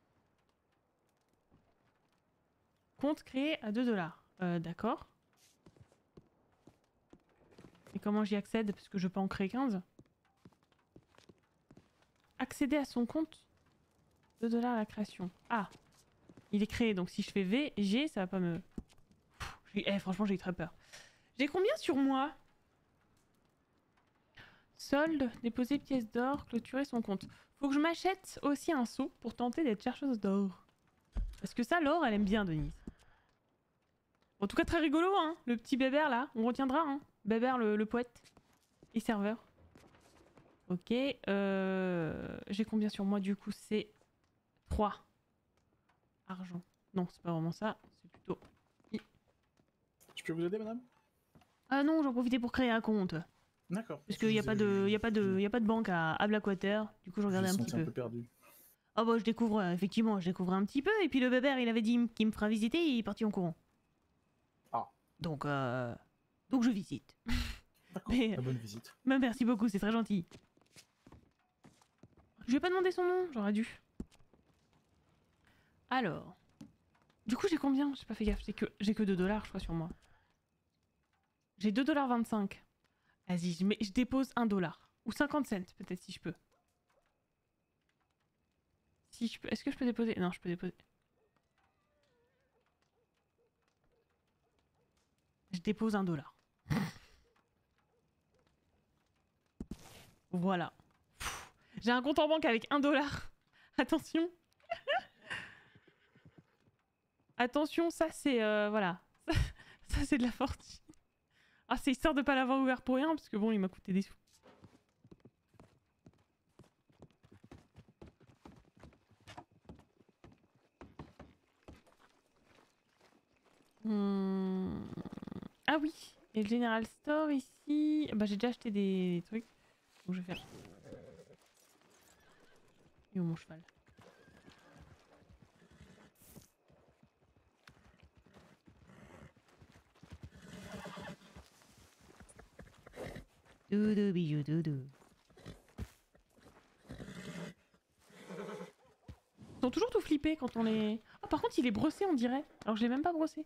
Compte créé à 2 $. D'accord. Et comment j'y accède? Parce que je peux en créer 15. Accéder à son compte. 2 $ à la création. Ah. Il est créé, donc si je fais V, G, ça va pas me... franchement, j'ai eu très peur. J'ai combien sur moi? Solde, déposer pièce d'or, clôturer son compte. Faut que je m'achète aussi un seau pour tenter d'être chercheuse d'or. Parce que ça, l'or, elle aime bien, Denise. En tout cas, très rigolo, hein. Le petit Bébert, là. On retiendra, hein. Bébert, le poète. Et serveur. Ok. J'ai combien sur moi, du coup? C'est 3. Argent. Non, c'est pas vraiment ça. C'est plutôt... Je peux vous aider, madame? Ah non, j'en profitais pour créer un compte. D'accord. Parce qu'il n'y a, pas de banque à Blackwater. Du coup, je regardais un petit peu. Perdu. Ah bah, effectivement, je découvre un petit peu. Et puis le bébert, il avait dit qu'il me fera visiter et il est parti en courant. Ah. Donc je visite. D'accord, bonne visite. Mais merci beaucoup, c'est très gentil. Je lui ai pas demandé son nom, j'aurais dû. Alors. Du coup, j'ai combien? J'ai pas fait gaffe, j'ai que 2 $, je crois, sur moi. J'ai 2,25 $. Vas-y, je dépose 1 $. Ou 50 cents, peut-être, si je peux. Si je peux. Est-ce que je peux déposer? Non, je peux déposer. Je dépose 1 $. Voilà. J'ai un compte en banque avec 1 $. Attention. Attention, ça c'est... voilà. Ça c'est de la fortune. Ah, c'est histoire de pas l'avoir ouvert pour rien, parce que bon, il m'a coûté des sous. Ah oui, et le General Store ici... Bah j'ai déjà acheté des trucs. Donc je vais faire... Il est où mon cheval? Doudou bijou doudou. Ils sont toujours tout flippés quand on les... Oh, par contre il est brossé on dirait. Alors je l'ai même pas brossé.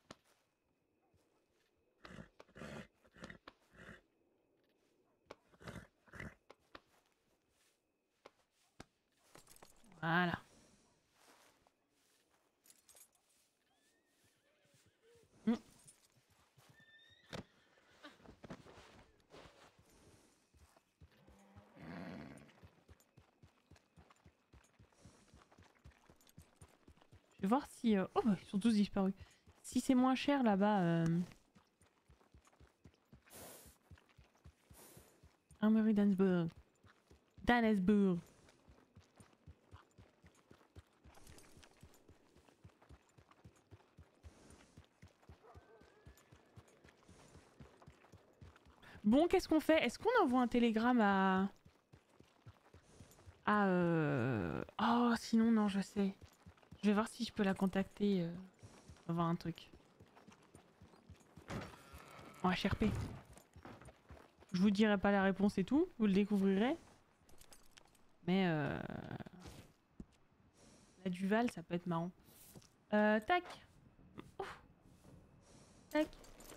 Voilà. Je vais voir si... Oh bah ils sont tous disparus. Si c'est moins cher là-bas... Armory Danesburg. Danesburg. Bon, qu'est-ce qu'on fait? Est-ce qu'on envoie un télégramme à... Oh, sinon, non, je sais. Je vais voir si je peux la contacter. On va voir un truc. En HRP. Je vous dirai pas la réponse et tout. Vous le découvrirez. Mais la Duval, ça peut être marrant. Tac. Ouf. Tac.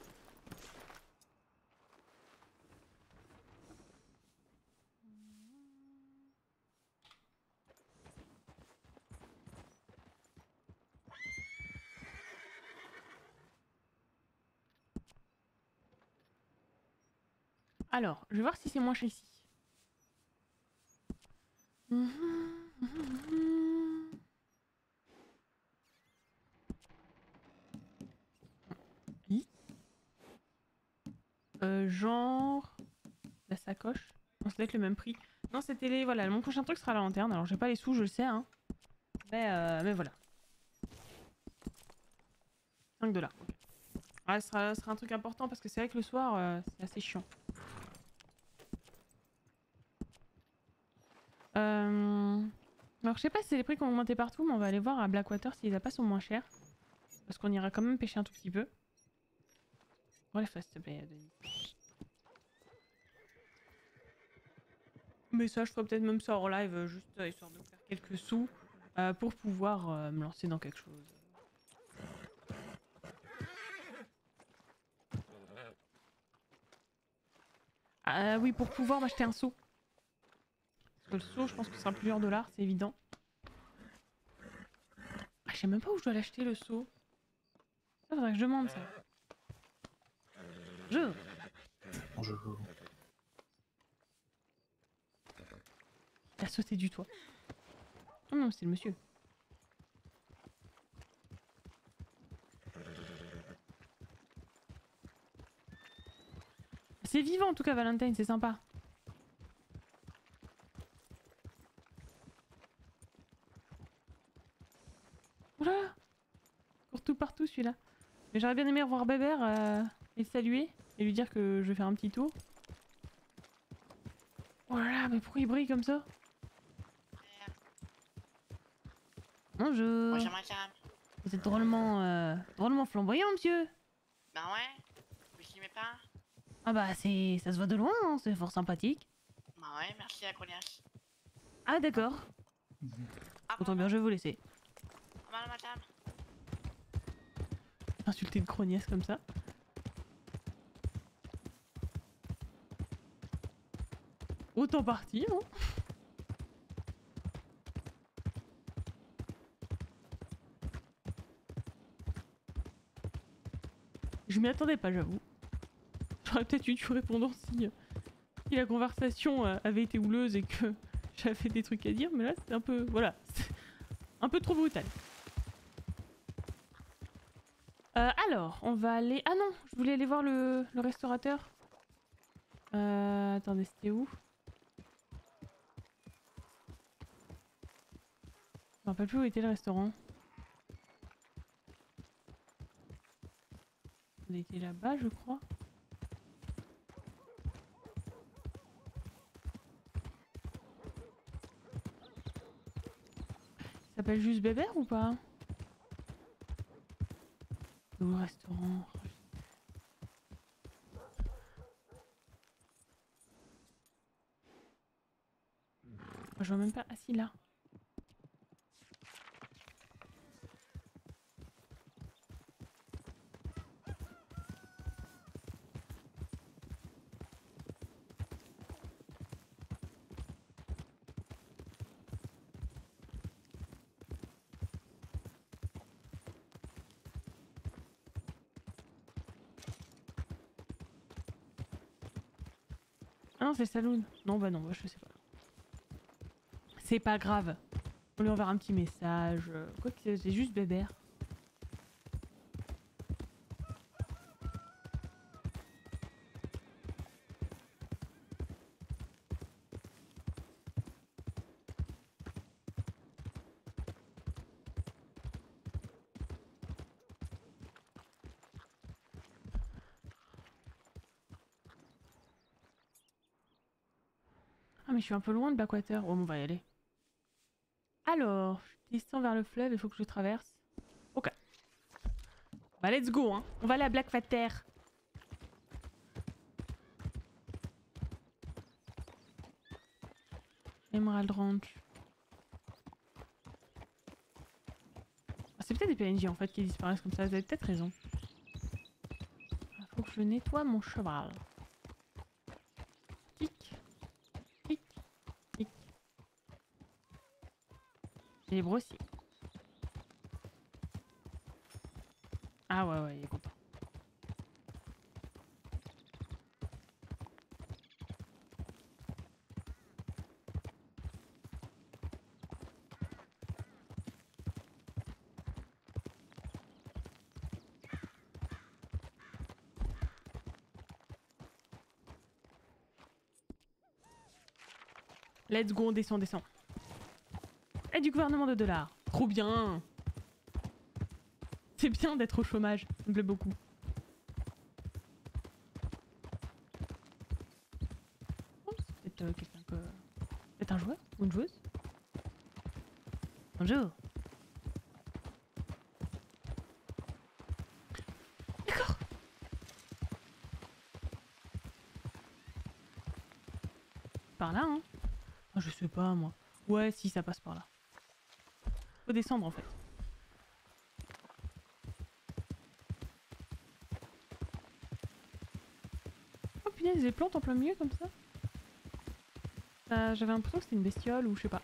Alors, je vais voir si c'est moins cher ici. Oui. Genre... La sacoche. Non, ça doit être le même prix. Non, c'était les... Voilà, mon prochain truc sera la lanterne. Alors, j'ai pas les sous, je le sais, hein. Mais voilà. 5 $. Okay. Ouais, ça sera un truc important parce que c'est vrai que le soir, c'est assez chiant. Alors je sais pas si c'est les prix qui ont augmenté partout, mais on va aller voir à Blackwater si les appâts sont moins chers. Parce qu'on ira quand même pêcher un tout petit peu. Relève-toi s'il te plaît, Denis. Mais ça, je ferai peut-être même ça en live, juste histoire de me faire quelques sous pour pouvoir me lancer dans quelque chose. Ah oui, pour pouvoir m'acheter un seau. Parce que le seau, je pense que ce sera plusieurs $, c'est évident. Ah, je sais même pas où je dois l'acheter le seau. Ça faudrait que je demande ça. Bonjour. Il a sauté du toit. Oh non, c'est le monsieur. C'est vivant en tout cas, Valentine, c'est sympa. Oula! Court tout partout celui-là. Mais j'aurais bien aimé revoir Bébert et le saluer et lui dire que je vais faire un petit tour. Oh là là, mais pourquoi il brille comme ça? Bonjour. Bonjour madame. Vous êtes drôlement flamboyant, monsieur. Ben ouais, vous l'aimez pas? Ah bah ça se voit de loin, hein, c'est fort sympathique. Ben ouais, merci la connasse. Ah d'accord. Autant bien je vais vous laisser. Au revoir madame. Insulter une croniasse comme ça. Autant parti, hein. Je m'y attendais pas, j'avoue. J'aurais peut-être eu du répondant si la conversation avait été houleuse et que j'avais des trucs à dire, mais là c'était un peu... Voilà. Un peu trop brutal. Alors, on va aller... Ah non, je voulais aller voir le restaurateur. Attendez, c'était où? Je me rappelle plus où était le restaurant. On était là-bas, je crois. Il s'appelle juste Bébert ou pas? Où le restaurant? Je vois même pas. Ah si, là. Ah non, c'est Saloon. Non, bah non, bah, je sais pas. C'est pas grave. On lui enverra un petit message. Quoi que c'est juste Bébert. Ah mais je suis un peu loin de Blackwater. Oh, on va y aller. Alors, je descends vers le fleuve, il faut que je traverse. Ok. Bah let's go, hein. On va aller à Blackwater. Emerald Ranch. Ah, c'est peut-être des PNJ en fait qui disparaissent comme ça, vous avez peut-être raison. Il faut que je nettoie mon cheval. Tic. Tic. Tic. J'ai brossé. Ah ouais, il est content. Let's go, on descend. Et du gouvernement de $. Trop bien. C'est bien d'être au chômage, ça me plaît beaucoup. Oh, c'est peut-être quelqu'un que... Peut-être un joueur ou une joueuse. Bonjour. D'accord. Par là, hein. Oh, je sais pas, moi. Ouais, si, ça passe par là. Faut descendre, en fait. Oh, punaise, des plantes en plein milieu, comme ça. J'avais l'impression que c'était une bestiole, ou je sais pas.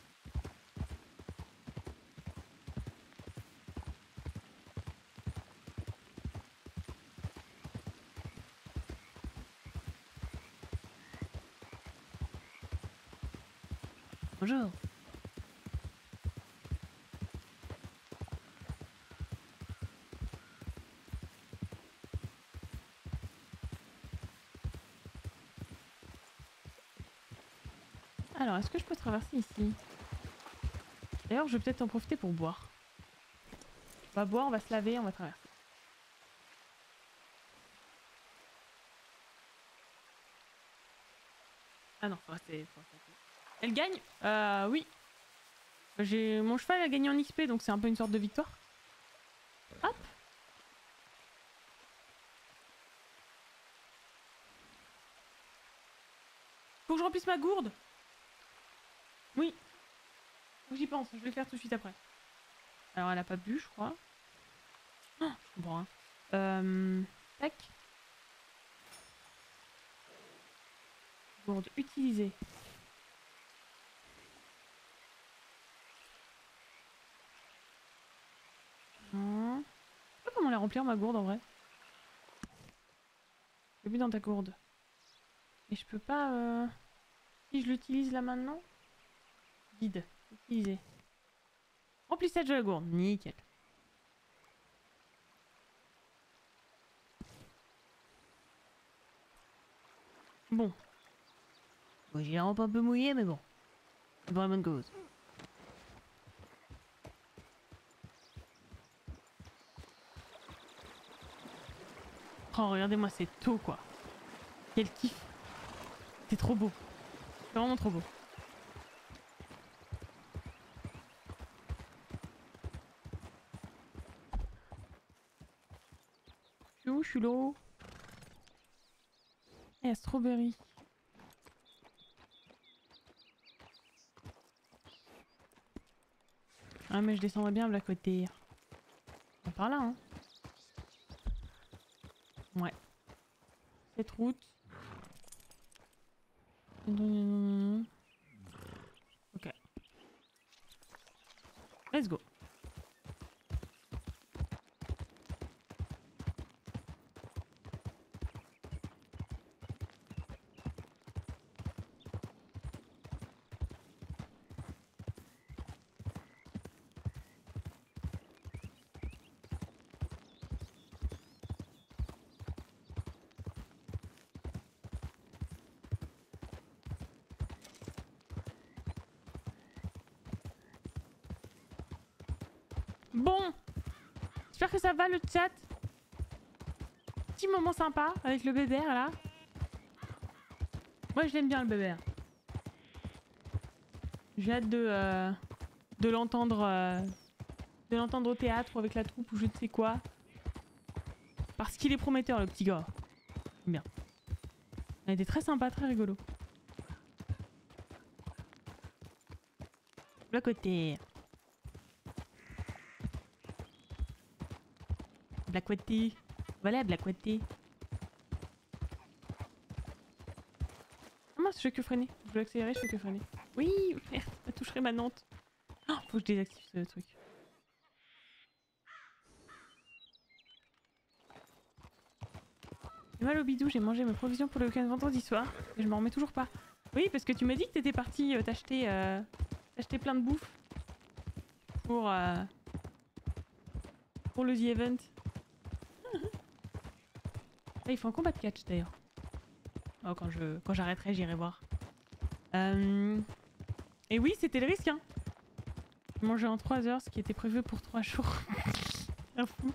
Bonjour. Alors, est-ce que je peux traverser ici? D'ailleurs, je vais peut-être en profiter pour boire. On va boire, on va se laver, on va traverser. Ah non, faut rester. Elle gagne oui. Mon cheval a gagné en XP, donc c'est un peu une sorte de victoire. Hop. Faut que je remplisse ma gourde. Oui. J'y pense, je vais le faire tout de suite après. Alors elle a pas bu, je crois. Oh, bon. Tac. Gourde utilisée. Non. Je sais pas comment la remplir ma gourde en vrai. J'ai vu dans ta gourde. Et je peux pas... Si je l'utilise là maintenant. Vide. Utiliser. Remplissage de la gourde. Nickel. Bon. Bon, j'ai un peu mouillé, mais bon. C'est pour la bonne cause. Oh, regardez-moi, c'est tôt, quoi. Quel kiff. C'est trop beau. C'est vraiment trop beau. Je suis là. Et la strawberry. Ah mais je descendrai bien à côté. Par là, hein. Ouais. Cette route. Ok. Let's go. Bon, j'espère que ça va le chat. Petit moment sympa avec le bébert là. Moi je l'aime bien le bébert. J'ai hâte de l'entendre au théâtre ou avec la troupe ou je ne sais quoi. Parce qu'il est prometteur le petit gars. Bien. Il était très sympa, très rigolo. De côté. Blackwatty. Voilà, Blackwatty. Ah mince, je fais que freiner. Je veux accélérer, je fais que freiner. Oui, merde, ça toucherait ma nante. Oh, faut que je désactive ce truc. J'ai mal au bidou, j'ai mangé mes provisions pour le week-end vendredi soir. Et je m'en remets toujours pas. Oui, parce que tu m'as dit que t'étais parti t'acheter plein de bouffe. Pour le The Event. Là, il faut un combat de catch d'ailleurs. Oh, quand j'arrêterai, j'irai voir. Et oui, c'était le risque, hein. Manger en 3 heures, ce qui était prévu pour 3 jours. Un fou.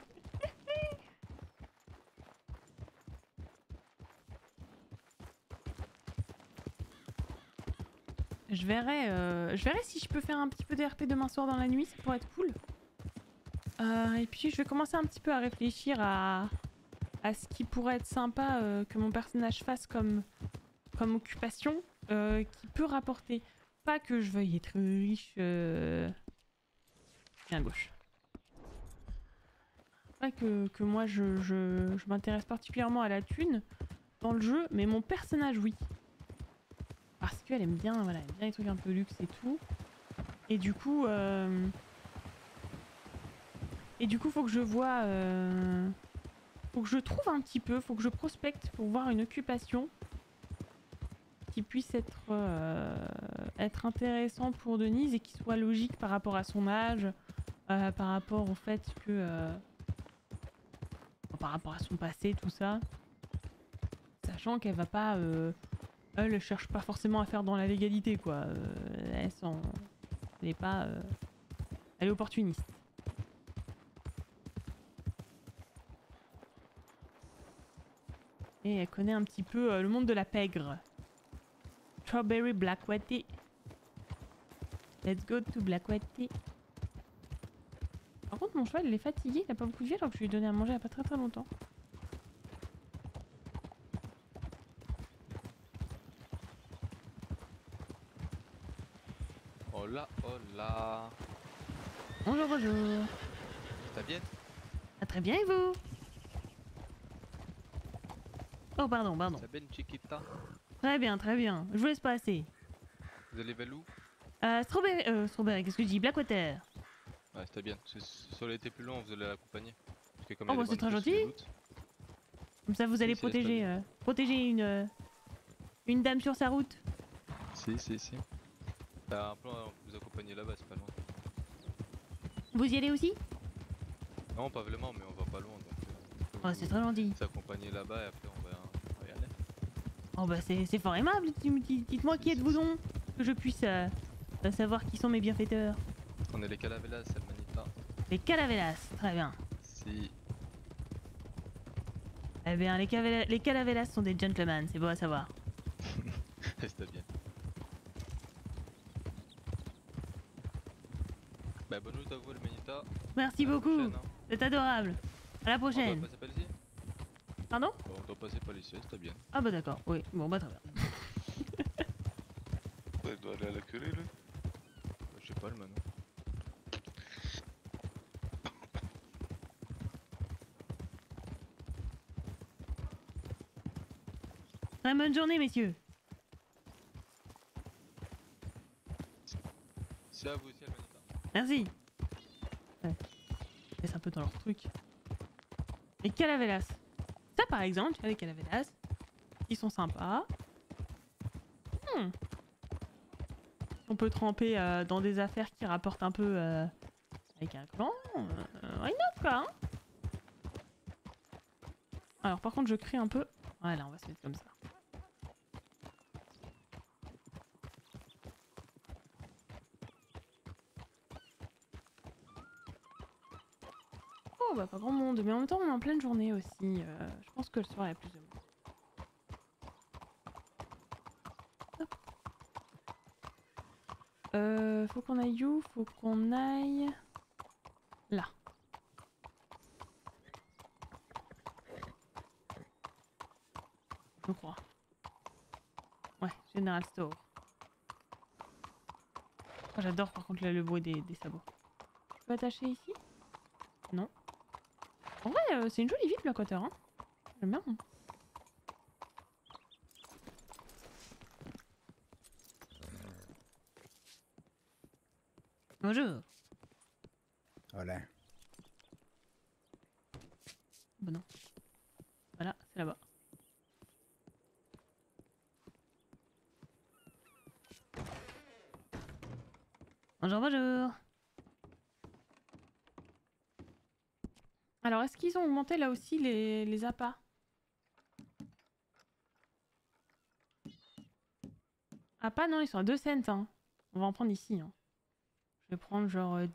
Je verrai si je peux faire un petit peu de RP demain soir dans la nuit, ça pourrait être cool. Et puis je vais commencer un petit peu à réfléchir à ce qui pourrait être sympa que mon personnage fasse comme occupation qui peut rapporter. Pas que je veuille être riche. À gauche. Pas que moi je m'intéresse particulièrement à la thune dans le jeu, mais mon personnage oui. Parce qu'elle aime bien, voilà, elle aime bien les trucs un peu luxe et tout. Et du coup faut que je vois... faut que je trouve un petit peu, faut que je prospecte pour voir une occupation qui puisse être intéressant pour Denise et qui soit logique par rapport à son âge, par rapport au fait que... par rapport à son passé, tout ça. Sachant qu'elle va pas... elle cherche pas forcément à faire dans la légalité, quoi. Elle est pas... elle est opportuniste. Et elle connaît un petit peu le monde de la pègre. strawberry black tea. Let's go to black tea. Par contre, mon cheval, il est fatigué, il a pas beaucoup de vie alors que je lui ai donné à manger il y a pas très longtemps. Hola, hola. Bonjour, bonjour. Ça bien? Ah, très bien, et vous? Oh, pardon, pardon. Ça bien, Chiquita? Très bien, très bien. Je vous laisse passer. Vous allez vers où? Strawberry, qu'est-ce que je dis? Blackwater. Ouais, c'était bien. Si ça aurait été plus long, vous allez l'accompagner. Parce que comme Oh, il y a bah, des c'est très bandes gentil. de Comme ça, vous allez Si, c'est très protéger une dame sur sa route. Si, si, si. T'as un plan à vous accompagner là-bas, c'est pas loin. Vous y allez aussi? Non, pas vraiment, mais on va pas loin. Donc, Oh, c'est très gentil. s'accompagner là-bas et après on va y aller. Oh, bah, c'est fort aimable. Dites-moi qui êtes-vous donc? Que je puisse savoir qui sont mes bienfaiteurs. On est les Calavelas, Salmanita. Les Calavelas, très bien. Si. Eh bien, les Calavelas sont des gentlemen, c'est beau à savoir. C'était bien. Bah, bonne route à vous, le Manita. Merci beaucoup. C'est adorable. À la On prochaine. doit passer par ici? Pardon? Bon, on doit passer par ici, c'était bien. Ah bah d'accord, oui. Bon bah très bien. Il doit aller à la curée, là. Je sais pas, le maintenant. Très bonne journée, messieurs. C'est à vous aussi, le Manita. Merci. Ouais. Laisse un peu dans leur truc. Les Calaveras. Ça par exemple, tu vois les Calaveras. Ils sont sympas. On peut tremper dans des affaires qui rapportent un peu avec un clan. Why not quoi, hein. Alors par contre je crie un peu. Voilà, on va se mettre comme ça. Oh bah pas grand monde, mais en même temps on est en pleine journée aussi. Je pense que le soir il y a plus de monde. Faut qu'on aille où? Faut qu'on aille... là. Je crois. Ouais, General Store. Oh, j'adore par contre là, le bruit des sabots. Je peux attacher ici? Non. En vrai, c'est une jolie ville, Blackwater, hein. J'aime bien. Bonjour. Voilà. Bah non. Voilà, c'est là-bas. Bonjour, bonjour. Alors, est-ce qu'ils ont augmenté là aussi les appâts? Appâts, non, ils sont à 2 cents. Hein. On va en prendre ici. Hein. Je vais prendre genre 10.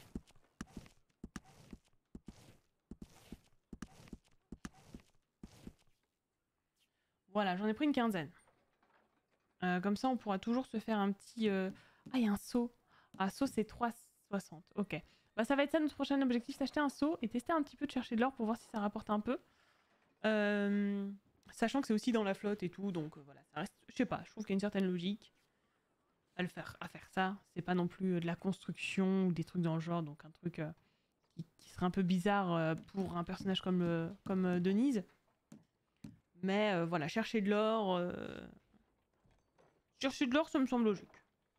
Voilà, j'en ai pris une quinzaine. Comme ça, on pourra toujours se faire un petit... Ah, il y a un seau. Ah, seau, c'est 3,60. Ok. Bah, ça va être ça notre prochain objectif, s'acheter un seau et tester un petit peu de chercher de l'or pour voir si ça rapporte un peu. Sachant que c'est aussi dans la flotte et tout, donc voilà, ça reste... Je sais pas, je trouve qu'il y a une certaine logique à faire ça. C'est pas non plus de la construction ou des trucs dans le genre, donc un truc qui serait un peu bizarre pour un personnage comme Denise. Mais voilà, chercher de l'or... Chercher de l'or, ça me semble logique.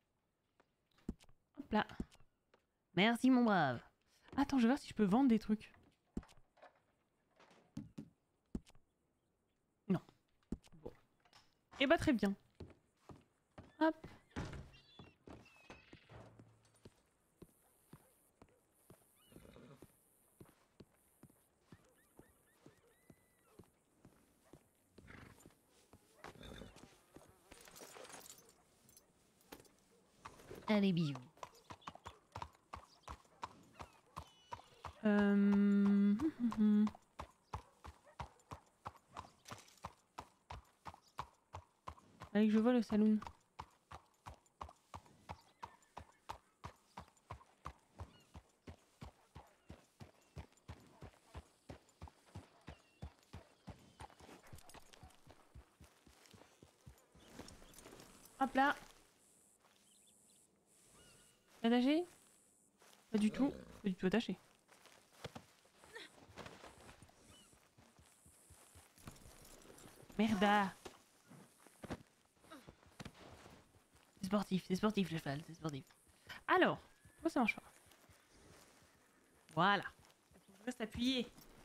Hop là. Merci mon brave. Attends, je vais voir si je peux vendre des trucs. Non. Bon. Et bah très bien. Hop. Allez, bisous. Allez que je vois le saloon. Hop là. Attaché? Pas du tout. Pas du tout attaché. Merda. C'est sportif le cheval, c'est sportif. Alors, pourquoi ça marche pas? Voilà. Je reste appuyé.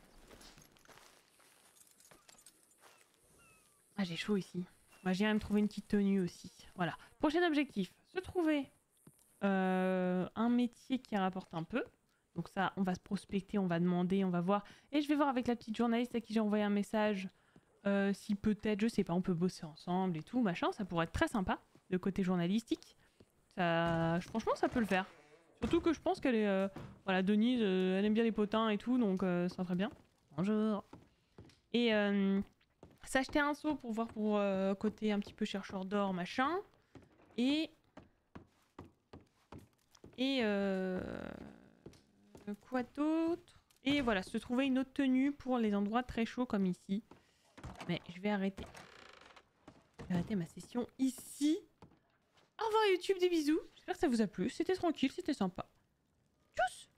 Ah, j'ai chaud ici. Moi, j'irai me trouver une petite tenue aussi. Voilà. Prochain objectif, se trouver un métier qui rapporte un peu. Donc ça, on va se prospecter, on va demander, on va voir. Et je vais voir avec la petite journaliste à qui j'ai envoyé un message si peut-être, je sais pas, on peut bosser ensemble et tout, machin. Ça pourrait être très sympa, de côté journalistique. Ça, franchement, ça peut le faire. Surtout que je pense qu'elle est... voilà, Denise, elle aime bien les potins et tout, donc ça serait bien. Bonjour. Et s'acheter un seau pour voir pour côté un petit peu chercheur d'or, machin. Et quoi d'autre? Et voilà, se trouver une autre tenue pour les endroits très chauds comme ici. Mais je vais arrêter. Je vais arrêter ma session ici. Au revoir YouTube, des bisous. J'espère que ça vous a plu. C'était tranquille, c'était sympa. Tchuss!